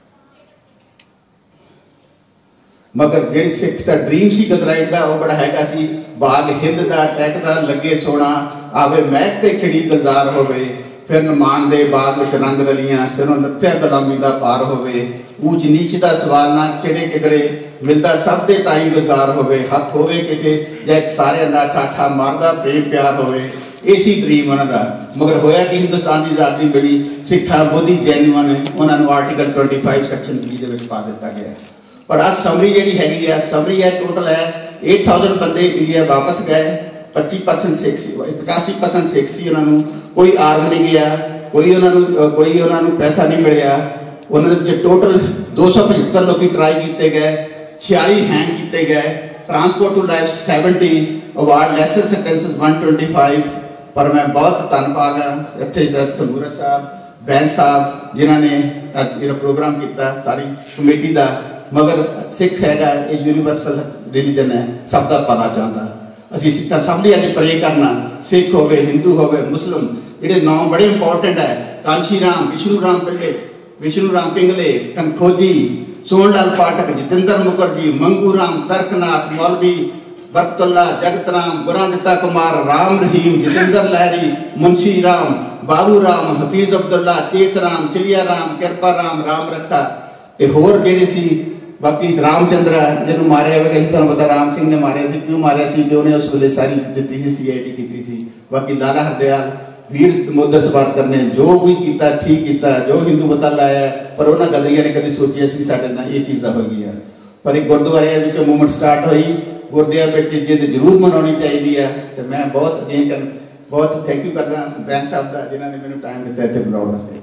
मगर जिहड़ी सिख दा ड्रीम सी गदराइट दा वो बड़ा हैगा सी बाग हिंद दा टैक दा लगे सोना आवे महक ते खिड़ी गुलजार होवे फिर नमान दे बाग विच रंग रलियां सिरों नत्थया गुलामी दा पार होवे ऊंच नीच दा सवाल ना चिड़े किगड़े मिलदा सब दे ताई गुजार होवे हथ होवे किसे जै सारे दा ठाठा मारदा प्रेम प्यार होवे इसी ड्रीम उन्हां दा। मगर होया कि हिंदुस्तान की आजादी मिली सिखा बोधी जैनुअन उन्हां नूं आर्टिकल पच्चीस सैक्शन बी दे विच पा दिता गया। पर आज समरी जी हैगी है समरी है टोटल है एट थाउजेंड बंदे इंडिया वापस गए पच्चीस परसेंट सिख सी पचासी परसेंट सिख सी उन्होंने कोई आर्म नहीं गया कोई उन्होंने कोई उन्होंने पैसा नहीं मिलिया उन्होंने टोटल दो सौ पचहत्तर लोग ट्राई किए गए छियाली हैंग किए गए transport to life seventy award lesser sentences one twenty five. पर मैं बहुत धन्नवाद हाँ इतने खंगूरा साहब बैन साहब जिन्होंने जो प्रोग्राम किया सारी कमेटी का। मगर सिख हैगा ये यूनीवर्सल रिलीजन है सब का भला चाहता असी सिखा सब लिए अज प्रे करना सिख होवे हिंदू होवे मुस्लिम ये नाम बड़े इंपॉर्टेंट है कांशी राम विष्णु राम पिंगले विष्णु राम पिंगले कनखोजी सोनलाल पाठक जितेंद्र मुखर्जी मंगू राम तर्कनाथ मौलवी बरकतुल्ला जगत राम बुरानता कुमार राम रहीम जितेंद्र लहरी मुंशी राम बाबू राम हफीज अब्दुल्ला चेत राम चिलिया राम कृपा राम राम रखा ते होर जेडे सी बाकी रामचंद्र जिन्होंने मारे हुए तुहानूं पता राम सिंह ने मारे सी क्यों मारे सी जो उन्हें उस वेले सारी दी सी सी आई डी की थी। बाकी लाला हरदयाल वीर मोदर सवारकर ने जो भी किया ठीक किया जो हिंदू पता लाया पर उन्होंने गदरिया ने कभी सोचिया सी साडे नाल ये चीज़ां हो गई। पर एक गुरुद्वारे विच मूवमेंट स्टार्ट हुई गुरुद्वारे जे जरूर मनानी चाहिए है तो मैं बहुत अगेन कर बहुत थैंक यू करना बैन साहब का जिन्होंने मैंने टाइम दिता इतने बुलाने वास्ते।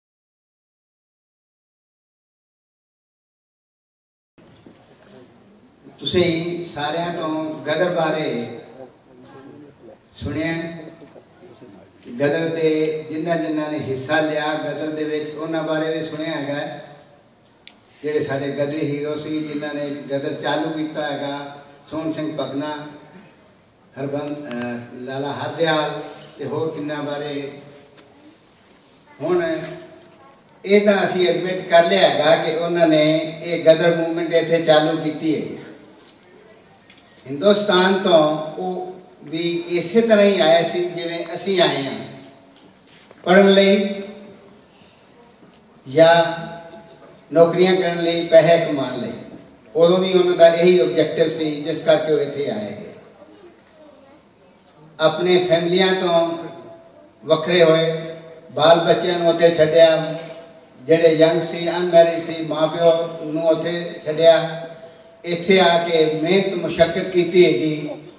तुसीं सारिਆਂ ਤੋਂ गदर बारे सुनिया गदर के जिन्ना जिन्ना ने हिस्सा लिया गदर दे विच उन्हां बारे भी सुनिया हैगा जिहड़े साडे गदरी हीरो सी जिन्हां ने गदर चालू किया हैगा सोहन सिंह पगना हरबंस लाला हरदयाल ते होर किन्ना बारे हुण ये तो असीं एडमिट कर लिया हैगा कि उन्होंने ये गदर मूवमेंट इत्थे चालू की है। हिंदुस्तान तो वो भी इस तरह ही आया सी जिवें असीं आए हैं पढ़न लई या नौकरियां करन लई पैसे कमाने लई उदों भी उन्होंने यही ऑब्जेक्टिव सी जिस करके वो इत्थे आए गए। अपने फैमिलियां तो वखरे होए बाल बच्चों नूं उत्थे छड्डिया जिहड़े यंग सी अनमैरिड सी माँ प्यो नूं उत्थे छड्डिया इत्थे आके मेहनत मुशक्कत की हैगी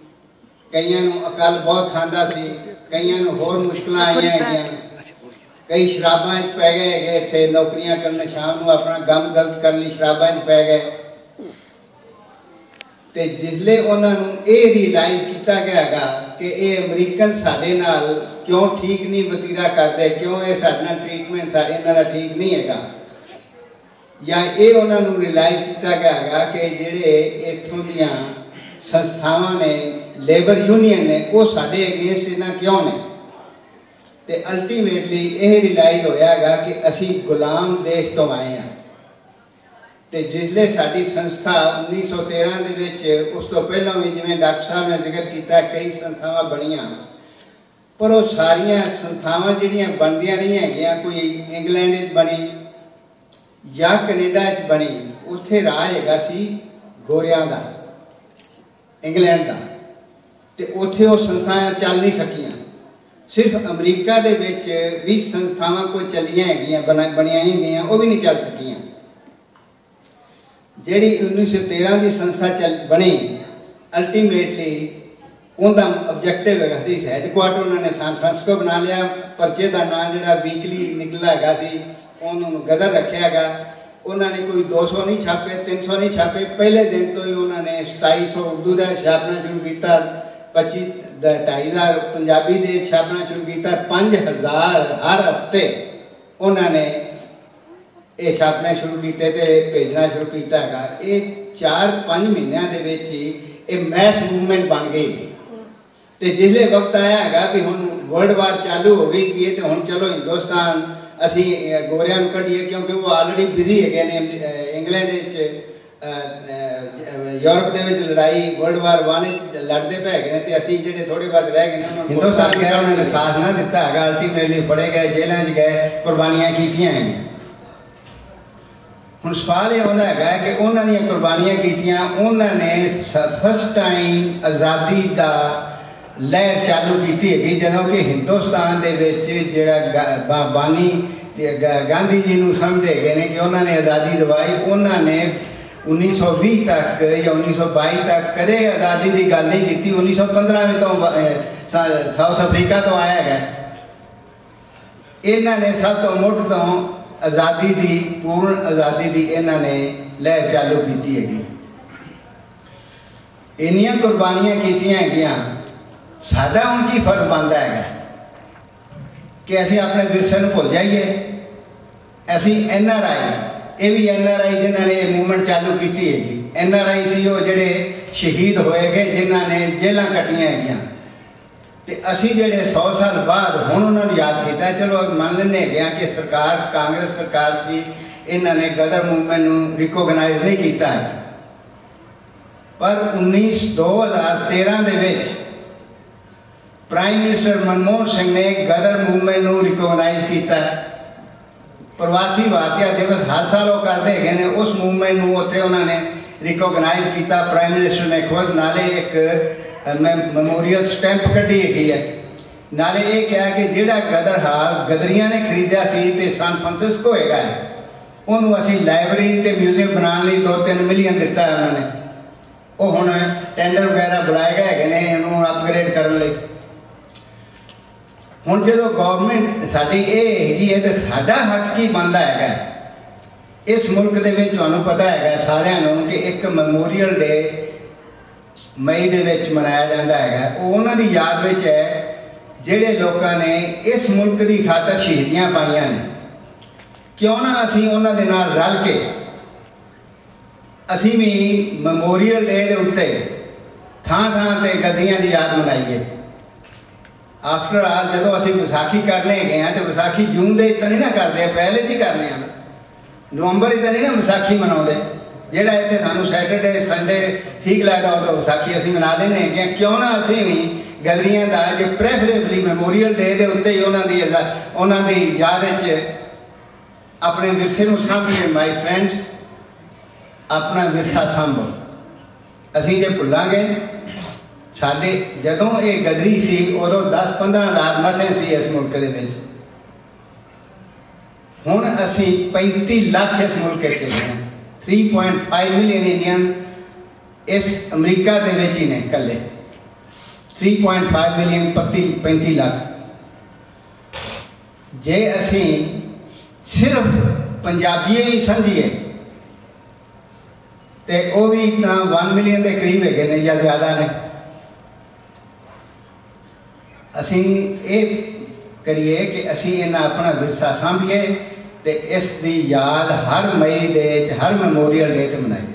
ਕਈਆਂ ਨੂੰ ਅਕਲ ਬਹੁਤ ਖਾਂਦਾ ਸੀ, ਕਈਆਂ ਨੂੰ ਹੋਰ ਮੁਸ਼ਕਲਾਂ ਆਈਆਂ ਹੈਗੀਆਂ, ਕਈ ਸ਼ਰਾਬਾਂ 'ਚ ਪੈ ਗਏ ਹੈਗੇ, ਇੱਥੇ ਨੌਕਰੀਆਂ ਕਰਨ ਸ਼ਾਮ ਨੂੰ ਆਪਣਾ ਕੰਮ ਗਲਤ ਕਰਨ ਲਈ ਸ਼ਰਾਬਾਂ 'ਚ ਪੈ ਗਏ। ਤੇ ਜਿਸਲੇ ਉਹਨਾਂ ਨੂੰ ਇਹ ਰਿਅਲਾਈਜ਼ ਕੀਤਾ ਗਿਆ ਹੈਗਾ ਕਿ ਇਹ ਅਮਰੀਕਨ ਸਾਡੇ ਨਾਲ ਕਿਉਂ ਠੀਕ ਨਹੀਂ ਵਤੀਰਾ ਕਰਦੇ, ਕਿਉਂ ਇਹ ਸਾਡੇ ਨਾਲ ਟ੍ਰੀਟਮੈਂਟ ਸਾਡੇ ਇਹਨਾਂ ਦਾ ਠੀਕ ਨਹੀਂ ਹੈਗਾ, ਜਾਂ ਇਹ ਉਹਨਾਂ ਨੂੰ ਰਿਅਲਾਈਜ਼ ਕੀਤਾ ਗਿਆ ਹੈਗਾ ਕਿ ਜਿਹੜੇ ਇੱਥੋਂ ਦੀਆਂ ਸੰਸਥਾਵਾਂ ਨੇ, ਲੇਬਰ ਯੂਨੀਅਨ ਨੇ, ਉਹ ਸਾਡੇ ਅਗੇਂਸਟ ਇਹਨਾਂ ਕਿਉਂ ਨੇ। ਤੇ ਅਲਟੀਮੇਟਲੀ ਇਹ ਰਿਅਲਾਈਜ਼ ਹੋਇਆ ਹੈਗਾ ਕਿ ਅਸੀਂ ਗੁਲਾਮ ਦੇਸ਼ ਤੋਂ ਆਏ ਹਾਂ। ਤੇ ਜਿਸਲੇ ਸਾਡੀ ਸੰਸਥਾ ਉੱਨੀ ਸੌ ਤੇਰਾਂ ਦੇ ਵਿੱਚ, ਉਸ ਤੋਂ ਪਹਿਲਾਂ ਵੀ ਜਿਵੇਂ ਡਾਕਟਰ ਸਾਹਿਬ ਨੇ ਜ਼ਿਕਰ ਕੀਤਾ ਕਈ ਸੰਸਥਾਵਾਂ ਬਣੀਆਂ, ਪਰ ਉਹ ਸਾਰੀਆਂ ਸੰਸਥਾਵਾਂ ਜਿਹੜੀਆਂ ਬਣਦੀਆਂ ਨਹੀਂ ਹੈਗੀਆਂ, ਕੋਈ ਇੰਗਲੈਂਡ ਵਿੱਚ ਬਣੀ ਜਾਂ ਕੈਨੇਡਾ 'ਚ ਬਣੀ, ਉੱਥੇ ਰਾਜ ਹੈਗਾ ਸੀ ਗੋਰਿਆਂ ਦਾ, ਇੰਗਲੈਂਡ ਦਾ, ਤੇ ਉੱਥੇ ਉਹ ਸੰਸਥਾਵਾਂ ਚੱਲ ਨਹੀਂ ਸਕੀਆਂ। ਸਿਰਫ ਅਮਰੀਕਾ ਦੇ ਵਿੱਚ ਵੀ ਸੰਸਥਾਵਾਂ ਕੋਈ ਚੱਲੀਆਂ ਹੈਗੀਆਂ, ਬਣੀਆਂ ਹੀ ਗਈਆਂ, ਉਹ ਵੀ ਨਹੀਂ ਚੱਲ ਸਕੀਆਂ। ਜਿਹੜੀ ਉੱਨੀ ਸੌ ਤੇਰਾਂ ਦੀ ਸੰਸਥਾ ਚੱਲ ਬਣੀ, ਅਲਟੀਮੇਟਲੀ ਉਹਦਾ ਆਬਜੈਕਟਿਵ ਹੈਗਾ ਸੀ, ਹੈਡਕੁਆਟਰ ਉਹਨਾਂ ਨੇ ਸੈਨ ਫਰਾਂਸਿਸਕੋ ਬਣਾ ਲਿਆ। ਪਰਚੇ ਦਾ ਨਾਂ ਜਿਹੜਾ ਵੀਕਲੀ ਨਿਕਲਦਾ ਹੈਗਾ ਸੀ, ਉਹਨੂੰ ਗਦਰ ਰੱਖਿਆ ਹੈਗਾ। ਉਹਨਾਂ ਨੇ ਕੋਈ ਦੋ ਸੌ ਨਹੀਂ ਛਾਪੇ, ਤਿੰਨ ਸੌ ਨਹੀਂ ਛਾਪੇ, ਪਹਿਲੇ ਦਿਨ ਤੋਂ ਹੀ ਉਹਨਾਂ ਨੇ ਸਤਾਈ ਸੌ ਉਰਦੂ ਦਾ ਛਾਪਣਾ ਸ਼ੁਰੂ ਕੀਤਾ, ਪੱਚੀ ਢਾਈ ਹਜ਼ਾਰ ਪੰਜਾਬੀ ਦੇ ਛਾਪਣਾ ਸ਼ੁਰੂ ਕੀਤਾ, ਪੰਜ ਹਜ਼ਾਰ ਹਰ ਹਫ਼ਤੇ ਉਹਨਾਂ ਨੇ ਇਹ ਛਾਪਣੇ ਸ਼ੁਰੂ ਕੀਤੇ ਤੇ ਭੇਜਣਾ ਸ਼ੁਰੂ ਕੀਤਾ ਹੈਗਾ। ਇਹ ਚਾਰ ਪੰਜ ਮਹੀਨਿਆਂ ਦੇ ਵਿੱਚ ਹੀ ਇਹ ਮੈਸ ਮੂਵਮੈਂਟ ਬਣ ਗਈ। ਤੇ ਜਿਸਲੇ ਵਕਤ ਆਇਆ ਹੈਗਾ ਵੀ ਹੁਣ ਵਰਲਡ ਵਾਰ ਚਾਲੂ ਹੋ ਗਈ ਕਿ ਤੇ ਹੁਣ ਚਲੋ ਹਿੰਦੁਸਤਾਨ ਅਸੀਂ ਗੋਰਿਆਂ ਨੂੰ ਕੱਢੀਏ, ਕਿਉਂਕਿ ਉਹ ਆਲਰੇਡੀ ਬਿਜ਼ੀ ਹੈਗੇ ਨੇ ਇੰਗਲੈਂਡ ਵਿੱਚ, ਯੂਰਪ ਦੇ ਵਿੱਚ ਲੜਾਈ ਵਰਲਡ ਵਾਰ ਵਨ ਲੜਦੇ ਪੈ ਗਏ ਨੇ, ਤੇ ਅਸੀਂ ਜਿਹੜੇ ਥੋੜੇ ਬਹੁਤ ਰਹਿ ਗਏ ਨੇ ਉਹਨਾਂ ਨੂੰ ਹਿੰਦੁਸਤਾਨ ਗਏ, ਉਹਨਾਂ ਨੇ ਸਾਥ ਨਾ ਦਿੱਤਾ ਹੈਗਾ। ਅਲਟੀਮੇਟਲੀ ਫੜੇ ਗਏ, ਜੇਲ੍ਹਾਂ 'ਚ ਗਏ, ਕੁਰਬਾਨੀਆਂ ਕੀਤੀਆਂ ਹੈਗੀਆਂ। ਹੁਣ ਸਵਾਲ ਇਹ ਆਉਂਦਾ ਹੈਗਾ ਕਿ ਉਹਨਾਂ ਦੀਆਂ ਕੁਰਬਾਨੀਆਂ ਕੀਤੀਆਂ, ਉਹਨਾਂ ਨੇ ਫਸਟ ਟਾਈਮ ਆਜ਼ਾਦੀ ਦਾ ਲਹਿਰ ਚਾਲੂ ਕੀਤੀ ਹੈਗੀ, ਜਦੋਂ ਕਿ ਹਿੰਦੁਸਤਾਨ ਦੇ ਵਿੱਚ ਜਿਹੜਾ ਬਾਨੀ ਗਾਂਧੀ ਜੀ ਨੂੰ ਸਮਝਦੇ ਹੈਗੇ ਨੇ ਕਿ ਉਹਨਾਂ ਨੇ ਆਜ਼ਾਦੀ ਦਿਵਾਈ। ਉਹਨਾਂ ਨੇ ਉੱਨੀ ਸੌ ਵੀਹ ਤੱਕ ਜਾਂ ਉੱਨੀ ਸੌ ਬਾਈ ਤੱਕ ਕਦੇ ਆਜ਼ਾਦੀ ਦੀ ਗੱਲ ਨਹੀਂ ਕੀਤੀ। ਉੱਨੀ ਸੌ ਪੰਦਰਾਂ ਵਿੱਚ ਤੋਂ ਸਾਊਥ ਅਫਰੀਕਾ ਤੋਂ ਆਇਆ ਹੈਗਾ। ਇਹਨਾਂ ਨੇ ਸਭ ਤੋਂ ਮੁੱਢ ਤੋਂ ਆਜ਼ਾਦੀ ਦੀ, ਪੂਰਨ ਆਜ਼ਾਦੀ ਦੀ ਇਹਨਾਂ ਨੇ ਲਹਿਰ ਚਾਲੂ ਕੀਤੀ ਹੈਗੀ। ਇੰਨੀਆਂ ਕੁਰਬਾਨੀਆਂ ਕੀਤੀਆਂ ਹੈਗੀਆਂ। ਸਾਡਾ ਹੁਣ ਕੀ ਫਰਜ਼ ਬਣਦਾ ਹੈਗਾ ਕਿ ਅਸੀਂ ਆਪਣੇ ਵਿਰਸੇ ਨੂੰ ਭੁੱਲ ਜਾਈਏ? ਅਸੀਂ ਐਨ ਆਰ ਆਈ, ਇਹ ਵੀ ਐਨ ਆਰ ਆਈ ਜਿਨ੍ਹਾਂ ਨੇ ਇਹ ਮੂਵਮੈਂਟ ਚਾਲੂ ਕੀਤੀ ਹੈਗੀ, ਐਨ ਆਰ ਆਈ ਸੀ ਉਹ ਜਿਹੜੇ ਸ਼ਹੀਦ ਹੋਏ ਗਏ, ਜਿਨ੍ਹਾਂ ਨੇ ਜੇਲ੍ਹਾਂ ਕੱਟੀਆਂ ਹੈਗੀਆਂ। ਤੇ ਅਸੀਂ ਜਿਹੜੇ ਸੌ ਸਾਲ ਬਾਅਦ ਹੁਣ ਉਹਨਾਂ ਨੂੰ ਯਾਦ ਕੀਤਾ। ਚਲੋ ਮੰਨ ਲੈਂਦੇ ਹੈਗੇ ਆ ਕਿ ਸਰਕਾਰ, ਕਾਂਗਰਸ ਸਰਕਾਰ ਸੀ, ਇਹਨਾਂ ਨੇ ਗਦਰ ਮੂਵਮੈਂਟ ਨੂੰ ਰਿਕੋਗਨਾਈਜ਼ ਨਹੀਂ ਕੀਤਾ ਹੈ, ਪਰ ਉੱਨੀ ਦੋ ਹਜ਼ਾਰ ਤੇਰਾਂ ਦੇ ਵਿੱਚ ਪ੍ਰਾਈਮ ਮਿਨਿਸਟਰ ਮਨਮੋਹਨ ਸਿੰਘ ਨੇ ਗਦਰ ਮੂਵਮੈਂਟ ਨੂੰ ਰਿਕੋਗਨਾਈਜ਼ ਕੀਤਾ। ਪ੍ਰਵਾਸੀ ਭਾਰਤੀਆ ਦਿਵਸ ਹਰ ਸਾਲ ਉਹ ਕਰਦੇ ਹੈਗੇ ਨੇ, ਉਸ ਮੂਵਮੈਂਟ ਨੂੰ ਉੱਥੇ ਉਹਨਾਂ ਨੇ ਰਿਕੋਗਨਾਈਜ਼ ਕੀਤਾ। ਪ੍ਰਾਈਮ ਮਿਨਿਸਟਰ ਨੇ ਖੁਦ ਨਾਲੇ ਇੱਕ ਮੈਮੋਰੀਅਲ ਸਟੈਂਪ ਕੱਢੀ ਹੈਗੀ ਹੈ, ਨਾਲੇ ਇਹ ਕਿਹਾ ਕਿ ਜਿਹੜਾ ਗਦਰ ਹਾਲ ਗਦਰੀਆਂ ਨੇ ਖਰੀਦਿਆ ਸੀ ਤੇ ਸੈਨ ਫਰਾਂਸਿਸਕੋ ਹੈਗਾ, ਉਹਨੂੰ ਅਸੀਂ ਲਾਇਬ੍ਰੇਰੀ ਤੇ ਮਿਊਜ਼ੀਅਮ ਬਣਾਉਣ ਲਈ ਦੋ ਤਿੰਨ ਮਿਲੀਅਨ ਦਿੱਤਾ ਹੈ ਉਹਨਾਂ ਨੇ। ਉਹ ਹੁਣ ਟੈਂਡਰ ਵਗੈਰਾ ਬੁਲਾਏ ਗਏ ਹੈਗੇ ਨੇ ਇਹਨੂੰ ਅਪਗ੍ਰੇਡ ਕਰਨ ਲਈ। ਹੁਣ ਜਦੋਂ ਗਵਰਨਮੈਂਟ ਸਾਡੀ ਇਹ ਹੈਗੀ ਹੈ ਤੇ ਸਾਡਾ ਹੱਕ ਕੀ ਬਣਦਾ ਹੈਗਾ ਇਸ ਮੁਲਕ ਦੇ ਵਿੱਚ? ਤੁਹਾਨੂੰ ਪਤਾ ਹੈਗਾ ਸਾਰਿਆਂ ਨੂੰ ਕਿ ਇੱਕ ਮੈਮੋਰੀਅਲ ਡੇ ਮਈ ਦੇ ਵਿੱਚ ਮਨਾਇਆ ਜਾਂਦਾ ਹੈਗਾ। ਉਹ ਉਹਨਾਂ ਦੀ ਯਾਦ ਵਿੱਚ ਹੈ ਜਿਹੜੇ ਲੋਕਾਂ ਨੇ ਇਸ ਮੁਲਕ ਦੀ ਖਾਤਰ ਸ਼ਹੀਦੀਆਂ ਪਾਈਆਂ ਨੇ। ਕਿਉਂ ਨਾ ਅਸੀਂ ਉਹਨਾਂ ਦੇ ਨਾਲ ਰਲ ਕੇ ਅਸੀਂ ਵੀ ਮੈਮੋਰੀਅਲ ਡੇ ਦੇ ਉੱਤੇ ਥਾਂ ਥਾਂ ਤੇ ਗਦਰੀਆਂ ਦੀ ਯਾਦ ਮਨਾਈਏ। ਆਫਟਰ ਆਲ ਜਦੋਂ ਅਸੀਂ ਵਿਸਾਖੀ ਕਰਨੇ ਗਏ ਹਾਂ ਤੇ ਵਿਸਾਖੀ ਜੂਨ ਦੇ ਤਾਂ ਨਹੀਂ ਨਾ ਕਰਦੇ, ਅਪ੍ਰੈਲ ਵਿੱਚ ਹੀ ਕਰਨੇ ਆ, ਨਵੰਬਰ ਵਿੱਚ ਤਾਂ ਨਹੀਂ ਨਾ ਵਿਸਾਖੀ ਮਨਾਉਂਦੇ। ਜਿਹੜਾ ਇੱਥੇ ਸਾਨੂੰ ਸੈਟਰਡੇ ਸੰਡੇ ਠੀਕ ਲੱਗਦਾ ਉਦੋਂ ਵਿਸਾਖੀ ਅਸੀਂ ਮਨਾ ਲੈਂਦੇ ਹੈਗੇ। ਕਿਉਂ ਨਾ ਅਸੀਂ ਵੀ ਗੈਲਰੀਆਂ ਦਾ ਜੇ ਪ੍ਰੈਫਰੇਬਲੀ ਮੈਮੋਰੀਅਲ ਡੇ ਦੇ ਉੱਤੇ ਹੀ ਉਹਨਾਂ ਦੀ ਉਹਨਾਂ ਦੀ ਯਾਦ ਵਿੱਚ ਆਪਣੇ ਵਿਰਸੇ ਨੂੰ ਸਾਂਭੀਏ। ਮਾਈ ਫਰੈਂਡਸ, ਆਪਣਾ ਵਿਰਸਾ ਸਾਂਭੋ। ਅਸੀਂ ਜੇ ਭੁੱਲਾਂਗੇ, ਸਾਡੇ ਜਦੋਂ ਇਹ ਗਦਰੀ ਸੀ ਉਦੋਂ ਦਸ ਪੰਦਰਾਂ ਹਜ਼ਾਰ ਮਸੇ ਸੀ ਇਸ ਮੁਲਕ ਦੇ ਵਿੱਚ। ਹੁਣ ਅਸੀਂ ਪੈਂਤੀ ਲੱਖ ਇਸ ਮੁਲਕ ਵਿੱਚ ਹੈਗੇ ਹਾਂ। Three point five million Indian ਇਸ ਅਮਰੀਕਾ ਦੇ ਵਿੱਚ ਹੀ ਨੇ ਇਕੱਲੇ। तीन पॉइंट पाँच मिलियन पैंतीस लाख जे असी सिर्फ पंजाबी ही समझिए तो वह भी इतना वन मिलियन के करीब है ने या ज़्यादा ने। असी ये करिए कि असी इन्हें अपना विरसा सांभीए तो इस दी याद हर मई दे हर मैमोरियल डे ते मनाइए।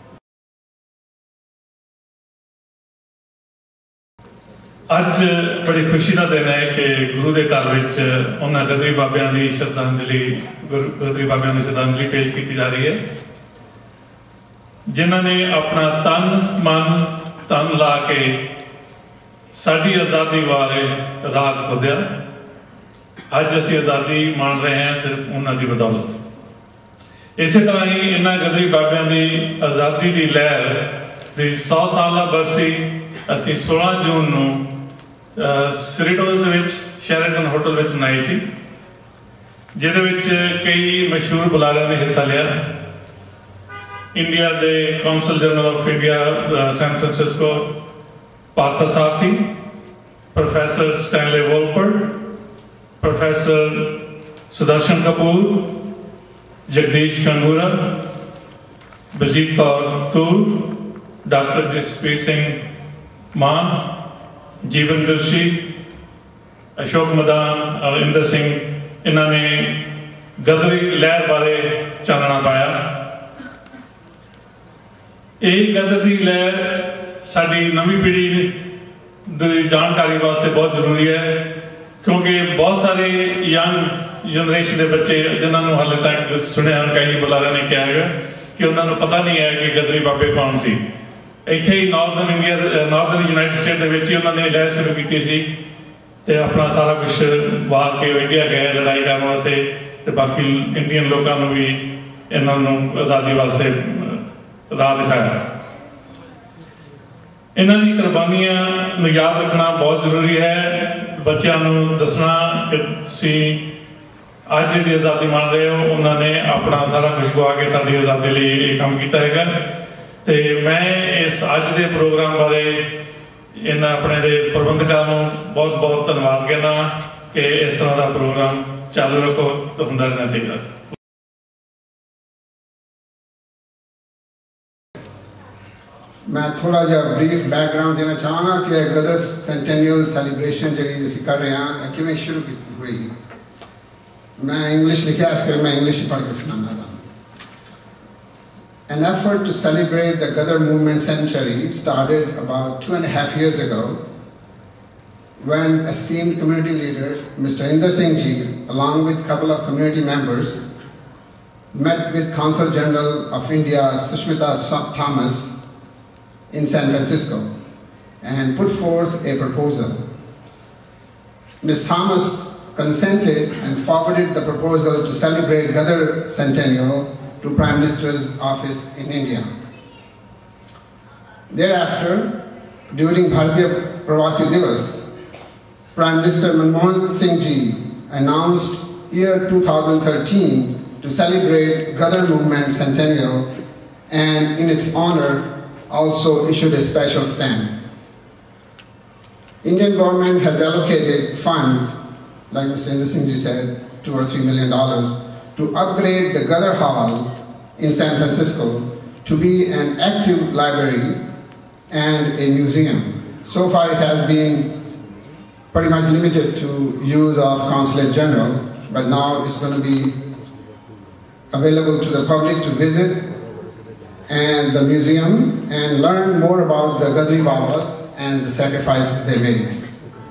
अज बड़ी खुशी का दिन है कि गुरु के घर में उन्होंने गदरी बाबियां की श्रद्धांजलि गदरी बाबियां की श्रद्धांजलि पेश की जा रही है, जिन्होंने अपना तन मन तन ला के साड़ी आज़ादी वाले राग खोदिया। अज असी आज़ादी मान रहे हैं सिर्फ उन्होंने की बदौलत। इस तरह ही इन्होंने गदरी बाबियां की आज़ादी की लहर की सौ साल बरसी असी सोलह जून को सरिटोस शेरेटन होटल में मनाई सी, जिहदे कई मशहूर बुलारियां ने हिस्सा लिया। इंडिया के consul general of India San Francisco Parthasarathy, professor Stanley Wolpert, professor Sudarshan Kapoor, Jagdish Kangura, Baljit Kaur Toor, doctor Jaspreet Singh Mann, Jeevan Joshi, Ashok Madan और इंदर सिंह, इन्होंने गदरी लहर बारे चानना पाया। यही गदर की लहर साड़ी नवी पीढ़ी की जानकारी वास्ते बहुत जरूरी है, क्योंकि बहुत सारे यंग जनरेशन के बच्चे जिन्होंने हाले तक सुनिया कई बुलारे ने कहा है कि उन्होंने पता नहीं है कि गदरी बाबे कौन सी। इत्थे ही northern India northern United State के विच उन्होंने लहर शुरू की सी ते अपना सारा कुछ वार के इंडिया गए लड़ाई करने वास्ते, तो बाकी इंडियन लोगों को भी इन्होंने आज़ादी वास्ते राह दिखाया। इन्हों की कुर्बानियां याद रखना बहुत जरूरी है। बच्चों को दसना कि तुसी अज की आज़ादी मान रहे हो, उन्होंने अपना सारा कुछ गवा के साड़ी आज़ादी लिए काम किया है। तो मैं इस अज के प्रोग्राम बारे इन अपने दे प्रबंधकों को बहुत बहुत धन्यवाद कहना कि इस तरह का प्रोग्राम चालू रखो तो होंदा रहना चाहिए। मैं थोड़ा जहा ब्रीफ बैकग्राउंड देना चाहूँगा कि गदर सेंटेनियल सैलीब्रेशन जी असी कर रहे हैं किमें शुरू हुई। मैं इंग्लिश लिखा इस करके मैं इंग्लिश पढ़ के सुनाना था। An effort to celebrate the Gadar movement century started about two and a half years ago when esteemed community leader Mister Inder Singh Ji, along with a couple of community members, met with Consul General of India Sushmita Thomas in San Francisco and put forth a proposal. Miz Thomas consented and forwarded the proposal to celebrate Gadar Centennial to Prime Minister's office in India. Thereafter, during Bharatiya Pravasi Divas, Prime Minister Manmohan Singh Ji announced year two thousand thirteen to celebrate Gadar movement centennial, and in its honor also issued a special stamp. Indian government has allocated funds, like Mister Inder Singh Ji said, two or three million dollars, to upgrade the Gadar Hall in San Francisco to be an active library and a museum. So far it has been pretty much limited to use of Consulate General, but now it's going to be available to the public to visit and the museum and learn more about the Gadri Babas and the sacrifices they made.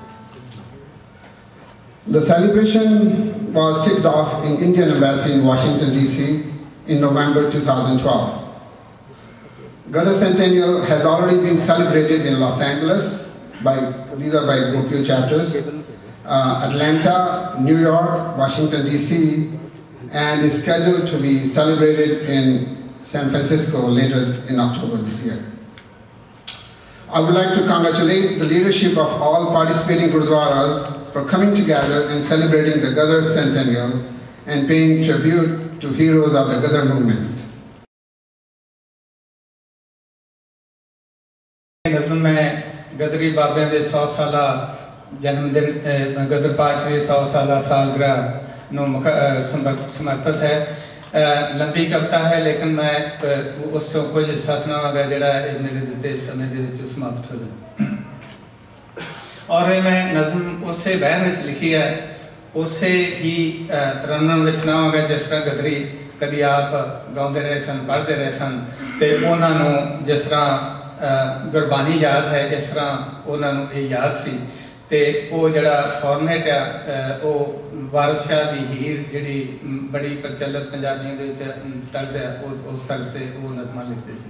The celebration was kicked off in Indian Embassy in Washington, D C in November two thousand twelve. Gadar Centennial has already been celebrated in Los Angeles, by, these are by Gopio chapters, uh, Atlanta, New York, Washington, D C, and is scheduled to be celebrated in San Francisco later in October this year. I would like to congratulate the leadership of all participating Gurdwaras for coming together and celebrating the Gadar Centennial and paying tribute to heroes of the Gadar movement. नज़म में गदरी बाबियां दे सौ साला जन्मदिन गदर party के सौ साला सालगिरह ਨੂੰ समर्पित है। लंबी कविता है लेकिन मैं उस ਤੋਂ ਕੁਝ ਹਿੱਸਾ ਸੁਣਾਵਾਂਗਾ ਜਿਹੜਾ ਮੇਰੇ ਦਿੱਤੇ ਸਮੇਂ ਦੇ ਵਿੱਚ ਸਮਾਪਤ ਹੋ ਜਾਏ। और मैं नज़म उसे बहन में लिखी है, उसे ही तरन्नम में सुनावांगा जिस तरह गदरी कभी आप गाते रहे सन, पढ़ते रहे सन, तो उन्होंने जिस तरह गुरबानी याद है इस तरह उन्होंने ये याद सी। तो वो जड़ा फॉर्मेट आ वो वारिस शाह की हीर जी बड़ी प्रचलित पंजाबियों के तर्ज है उस उस तर्ज से वो नज़मां लिखते थे।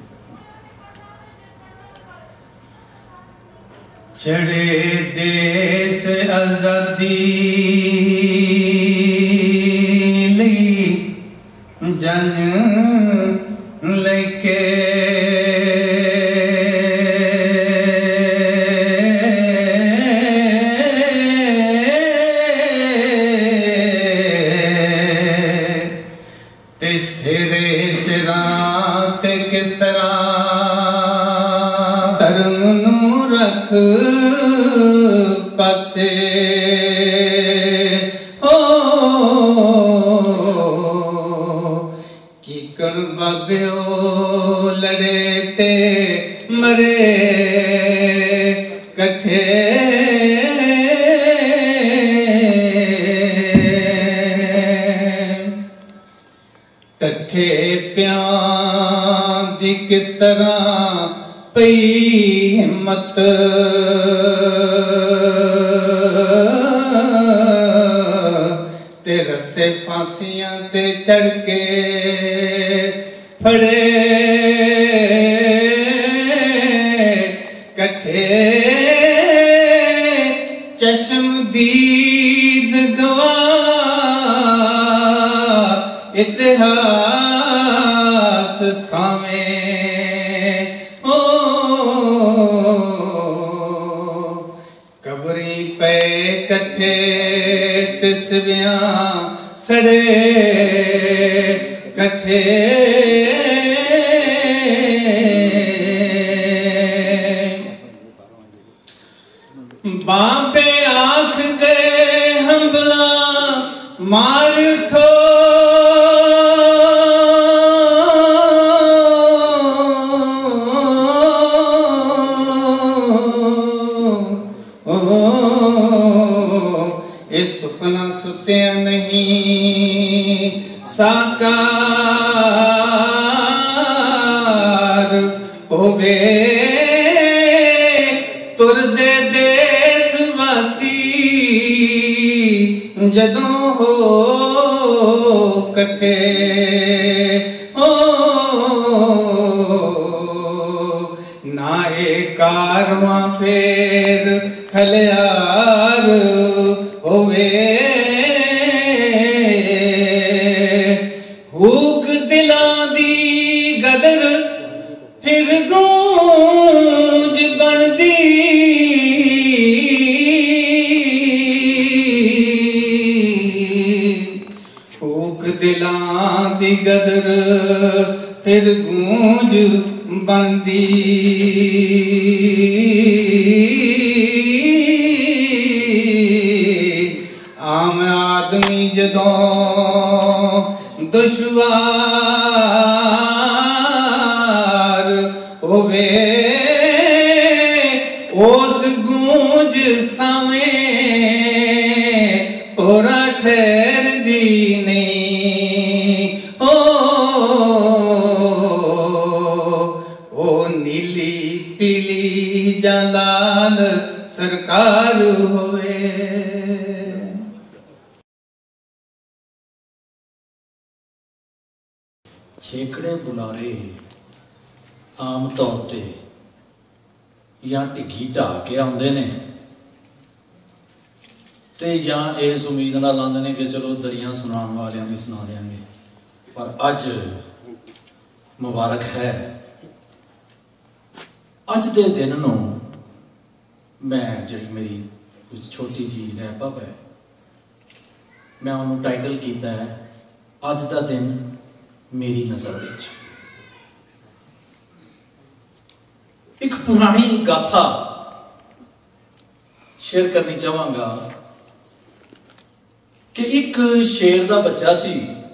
चढ़े देश आजादी जन लेके ते सिरे सिरां ते किस तरह धर्म नू रख पासे हो की कर बाबियो लड़े ते मरे कठे कठे प्यां दी किस तरह पई हिम्मत ते रस्से फांसियां ते चढ़ के फड़े कठे चश्मदीद गवा इतिहास सामे हो कबरी पे कठे तिसवियां सड़े कठे बापे आख दे हंबला मार उठो सुपना सुत्या नहीं साकार होवे तुर दे देश वासी जदों हो कठे हो नाए कारवां फेर खलियार होवे हुक दिलां दी गदर फिर गूंज बनदी हुक दिलां दी गदर फिर गूंज बनदी आम आदमी जदों दुश्वार होवे उस गूंज सावें पूरा ठहर दी नहीं हो ओ नीली पीली जां लाल सरकार होवे। छेकड़े बुलारे आम तौर ते या ढिगी ढा के आउंदे ने ते या इस उम्मीद नाल आउंदे ने कि चलो दरियां सुनाउण वालियां भी सुना देंगे, पर अज मुबारक है। अज दे दिन नूं मैं जिहड़ी मेरी कुछ छोटी जी रैपअप है मैं उन्होंने टाइटल किया है अज दा दिन मेरी नजर विच। एक पुरानी गाथा शेयर करनी चाहांगा कि एक शेर का बच्चा सी,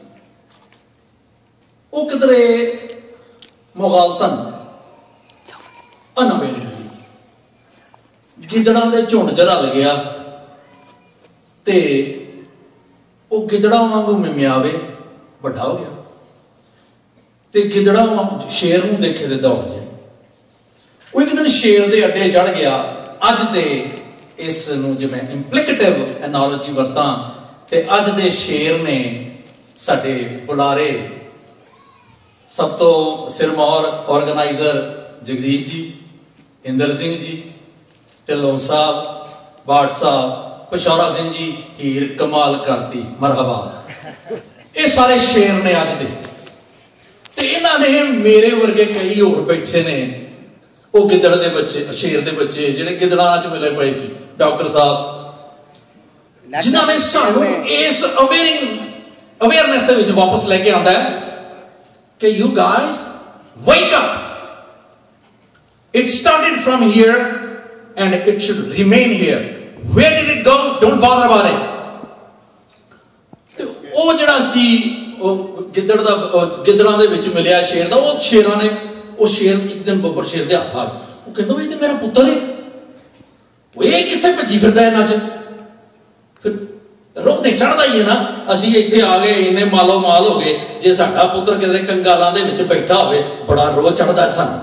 वो किधरे मुगालतन अनअवेयरली गिदड़ां दे झुंड च रल गया ते वो गिदड़ा वांगू मिमियावे बड़ा हो गया ते गिदड़ा वांग शेर नूं देखे ते दौड़ जाए। वो एक दिन शेर दे अड्डे चढ़ गया। अज दे इस नूं जे मैं इंप्लीकेटिव एनालॉजी वरतां ते अज दे शेर ने साडे बुलारे सब तो सिरमौर ऑर्गेनाइजर जगदीश जी, इंदर सिंह जी, ढिल्लों साहब, भाट साहब, पशौरा सिंह जी, हीर कमाल करती मरहबा, ये सारे शेर ने अज दे। ते इन्हां ने मेरे वर्गे कई होर बैठे ने, वो गिदड़ दे बच्चे, शेर दे बच्चे जिहड़े गिदड़ां च मिले पए सी, डॉक्टर साहब, जिन्हां ने सानू इस अवेयरिंग अवेयरनेस दे विच वापस लेके आंदा है कि you guys wake up, it started from here and it should remain here, where did it go, don't bother about it. वो जिहड़ा सी गिदड़ दा गिदड़ां दे विच मिलिया शेर दा, वो शेरां ने वो शेर एक दिन बब्बर शेर दे हत्थ आ गया। वो कहंदा ये ते मेरा पुत्तर है, वो ये कित्थे भज्जी फिरदा इन्हां च, फिर रुख ते चढ़दा ही है ना, असीं इत्थे आ गए इन्ने मालो माल हो गए, जे साडा पुत्तर किते कंगालां दे विच बैठा होवे बड़ा रोह चढ़दा सानूं।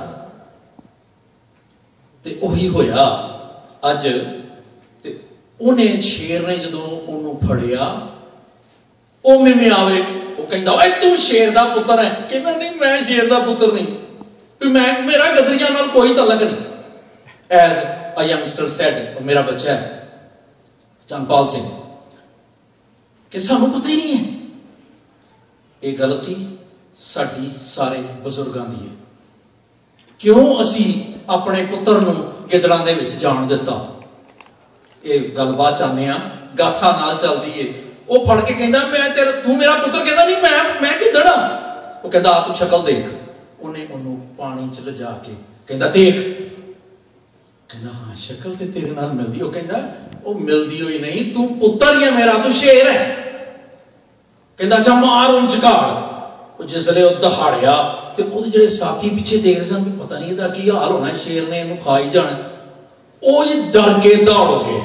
ते ओही होया अज, ते उन्हें शेर ने जदों ओनू फड़िया, ओ मिमियावे, वो कहंदा ओए तू शेर दा पुत्तर है, कहंदा नहीं मैं शेर दा पुत्तर नहीं, मैं मेरा गदरियां नाल कोई तलक नहीं। एज अ यंगस्टर सेड, मेरा बच्चा है चंदपाल सिंह, कि सानू पता ही नहीं है। ये गलती साडी सारे बुजुर्गां दी है। क्यों असी अपने पुत्र नूं गिदड़ां दे विच जाण दिता? ये गलबात चाहते हैं, गाथा नाल चलदी है। वो फड़ के कहंदा मैं तेरा, तू मेरा पुत्र, कहंदा नहीं मैं मैं गिदड़ हां। वो कहंदा आ तू शक्ल देख। उन्हें ओनू पानी च लिजा के कहंदा देख, कहंदा हाँ शक्ल ते तेरे नाल मिलदी। वो कहंदा वो मिलदी होई नहीं, तू पुत्तर ही है मेरा, तू शेर है। कहंदा अच्छा मार उन चकाड़। वो जिसले वो दहाड़िया ते ओदे जेड़े साथी पीछे देखदे सन कि पता नहीं इहदा की हाल होना, शेर ने इहनू खा ही जाना। वो ये डर के दौड़ गए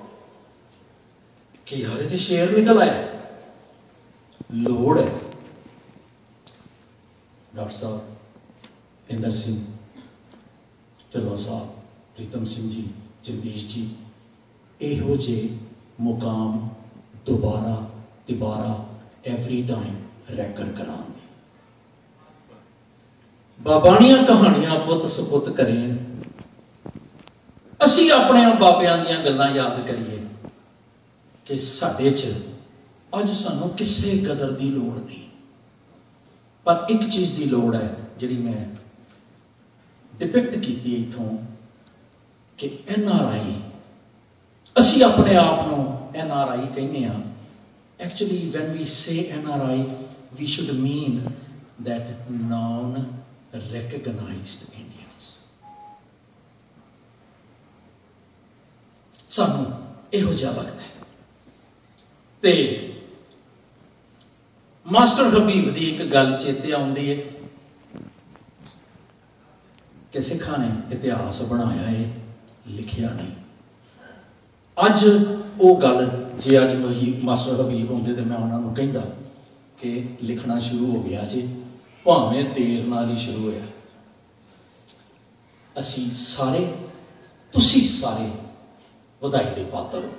कि यार ये शेर निकल आया। लोड़ है डॉक्टर साहब, इंदर सिंह, ढिल्लों साहब, प्रीतम सिंह जी, जगदीश जी, इहो जे मुकाम दोबारा तिबारा एवरी टाइम रैकर कराने। बाबाणियां कहानियां पुत सपुत करें, असी अपने बाबियां दियां गल्लां याद करिए कि साडे च अज सानू किसी कदर की लोड़ नहीं, पर एक चीज की लोड़ है जिहड़ी मैं डिपिक्ट की इथों कि एन आर आई, असी अपने आप को एन आर आई कहने हैं। Actually when we say N R I we should mean that non recognised Indians. सानू इहो जिहा लगता है। ते मास्टर हबीब की एक गल चेते आउंदी है कि सिखां ने इतिहास बनाया है, लिखिया नहीं। अज वो गल जे अज वही मास्टर हबीब होंदे तो मैं उन्होंने कहंदा कि लिखना शुरू हो गया जी, भावें देर नाल ही शुरू होया। असी सारे, तुसी सारे वधाई दे पात्र हो।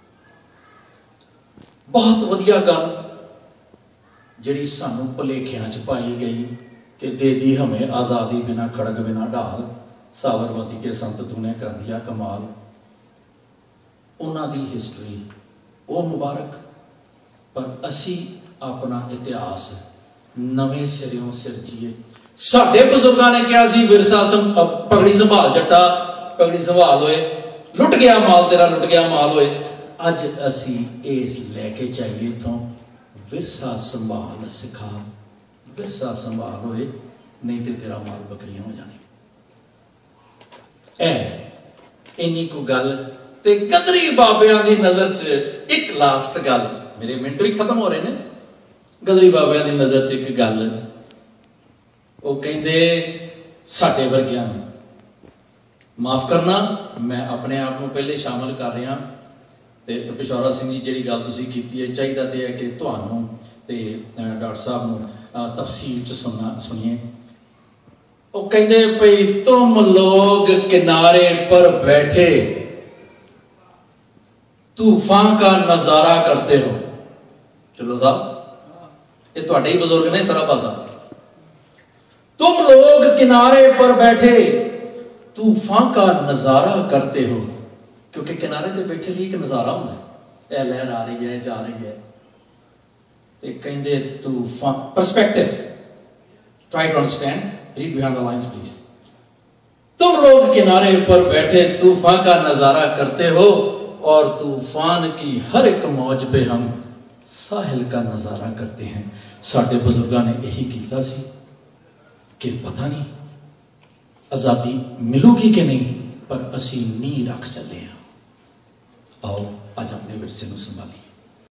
बहुत वधिया गल जिहड़ी सानू भुलेखियां च पाई गई कि दे दी हमें आज़ादी बिना खड़ग बिना ढाल, साबरमती के संत तूने कर दिया कमाल। उन्हां दी हिस्टरी वो मुबारक, पर असी अपना इतिहास नवें सिरों सिरजीए। साडे बुजुर्गां ने कहा सी विरसा पगड़ी संभाल जट्टा, पगड़ी संभाल होए, लुट गया माल तेरा, लुट गया माल होए। अज असी इस लैके चाहिए तो विरसा संभाल सिखा, विरसा संभाल होए, नहीं तो तेरा माल बकरियां हो जाने। ऐ इन्नी को गल ते गदरी बाबियां दी नजर च एक लास्ट गल, मेरे मिनट भी खत्म हो रहे ने, गदरी बाबियां दी नजर च एक गल वो कहंदे साडे वर्गियां नूं माफ करना, मैं अपने आप को पहले शामिल कर रहा तो पिशौरा सिंह जी जी गल तुसीं कीती है, चाहिए तो है कि तुहानूं ते डॉक्टर साहब नूं तफसील च सुनना सुनिए। वो कहंदे भई तुम लोग किनारे पर बैठे तूफान का नजारा करते हो। चलो साहब ये तुहाडे ही बुजुर्ग ने सराबा साहब, तुम लोग किनारे पर बैठे तूफान का नजारा करते हो, क्योंकि किनारे पे बैठे लिए एक नजारा होता है, लहर आ रही है जा रही है, ते कहंदे तूफान perspective, try to understand, read behind the lines please. तुम लोग किनारे पर बैठे तूफान का नजारा करते हो और तूफान की हर एक मौज पे हम साहिल का नजारा करते हैं। साडे बुजुर्गों ने यही किया सी कि पता नहीं आजादी मिलूगी कि नहीं, पर असी नींह रख चले हैं। आओ अज अपने विरसे नूं संभालीए।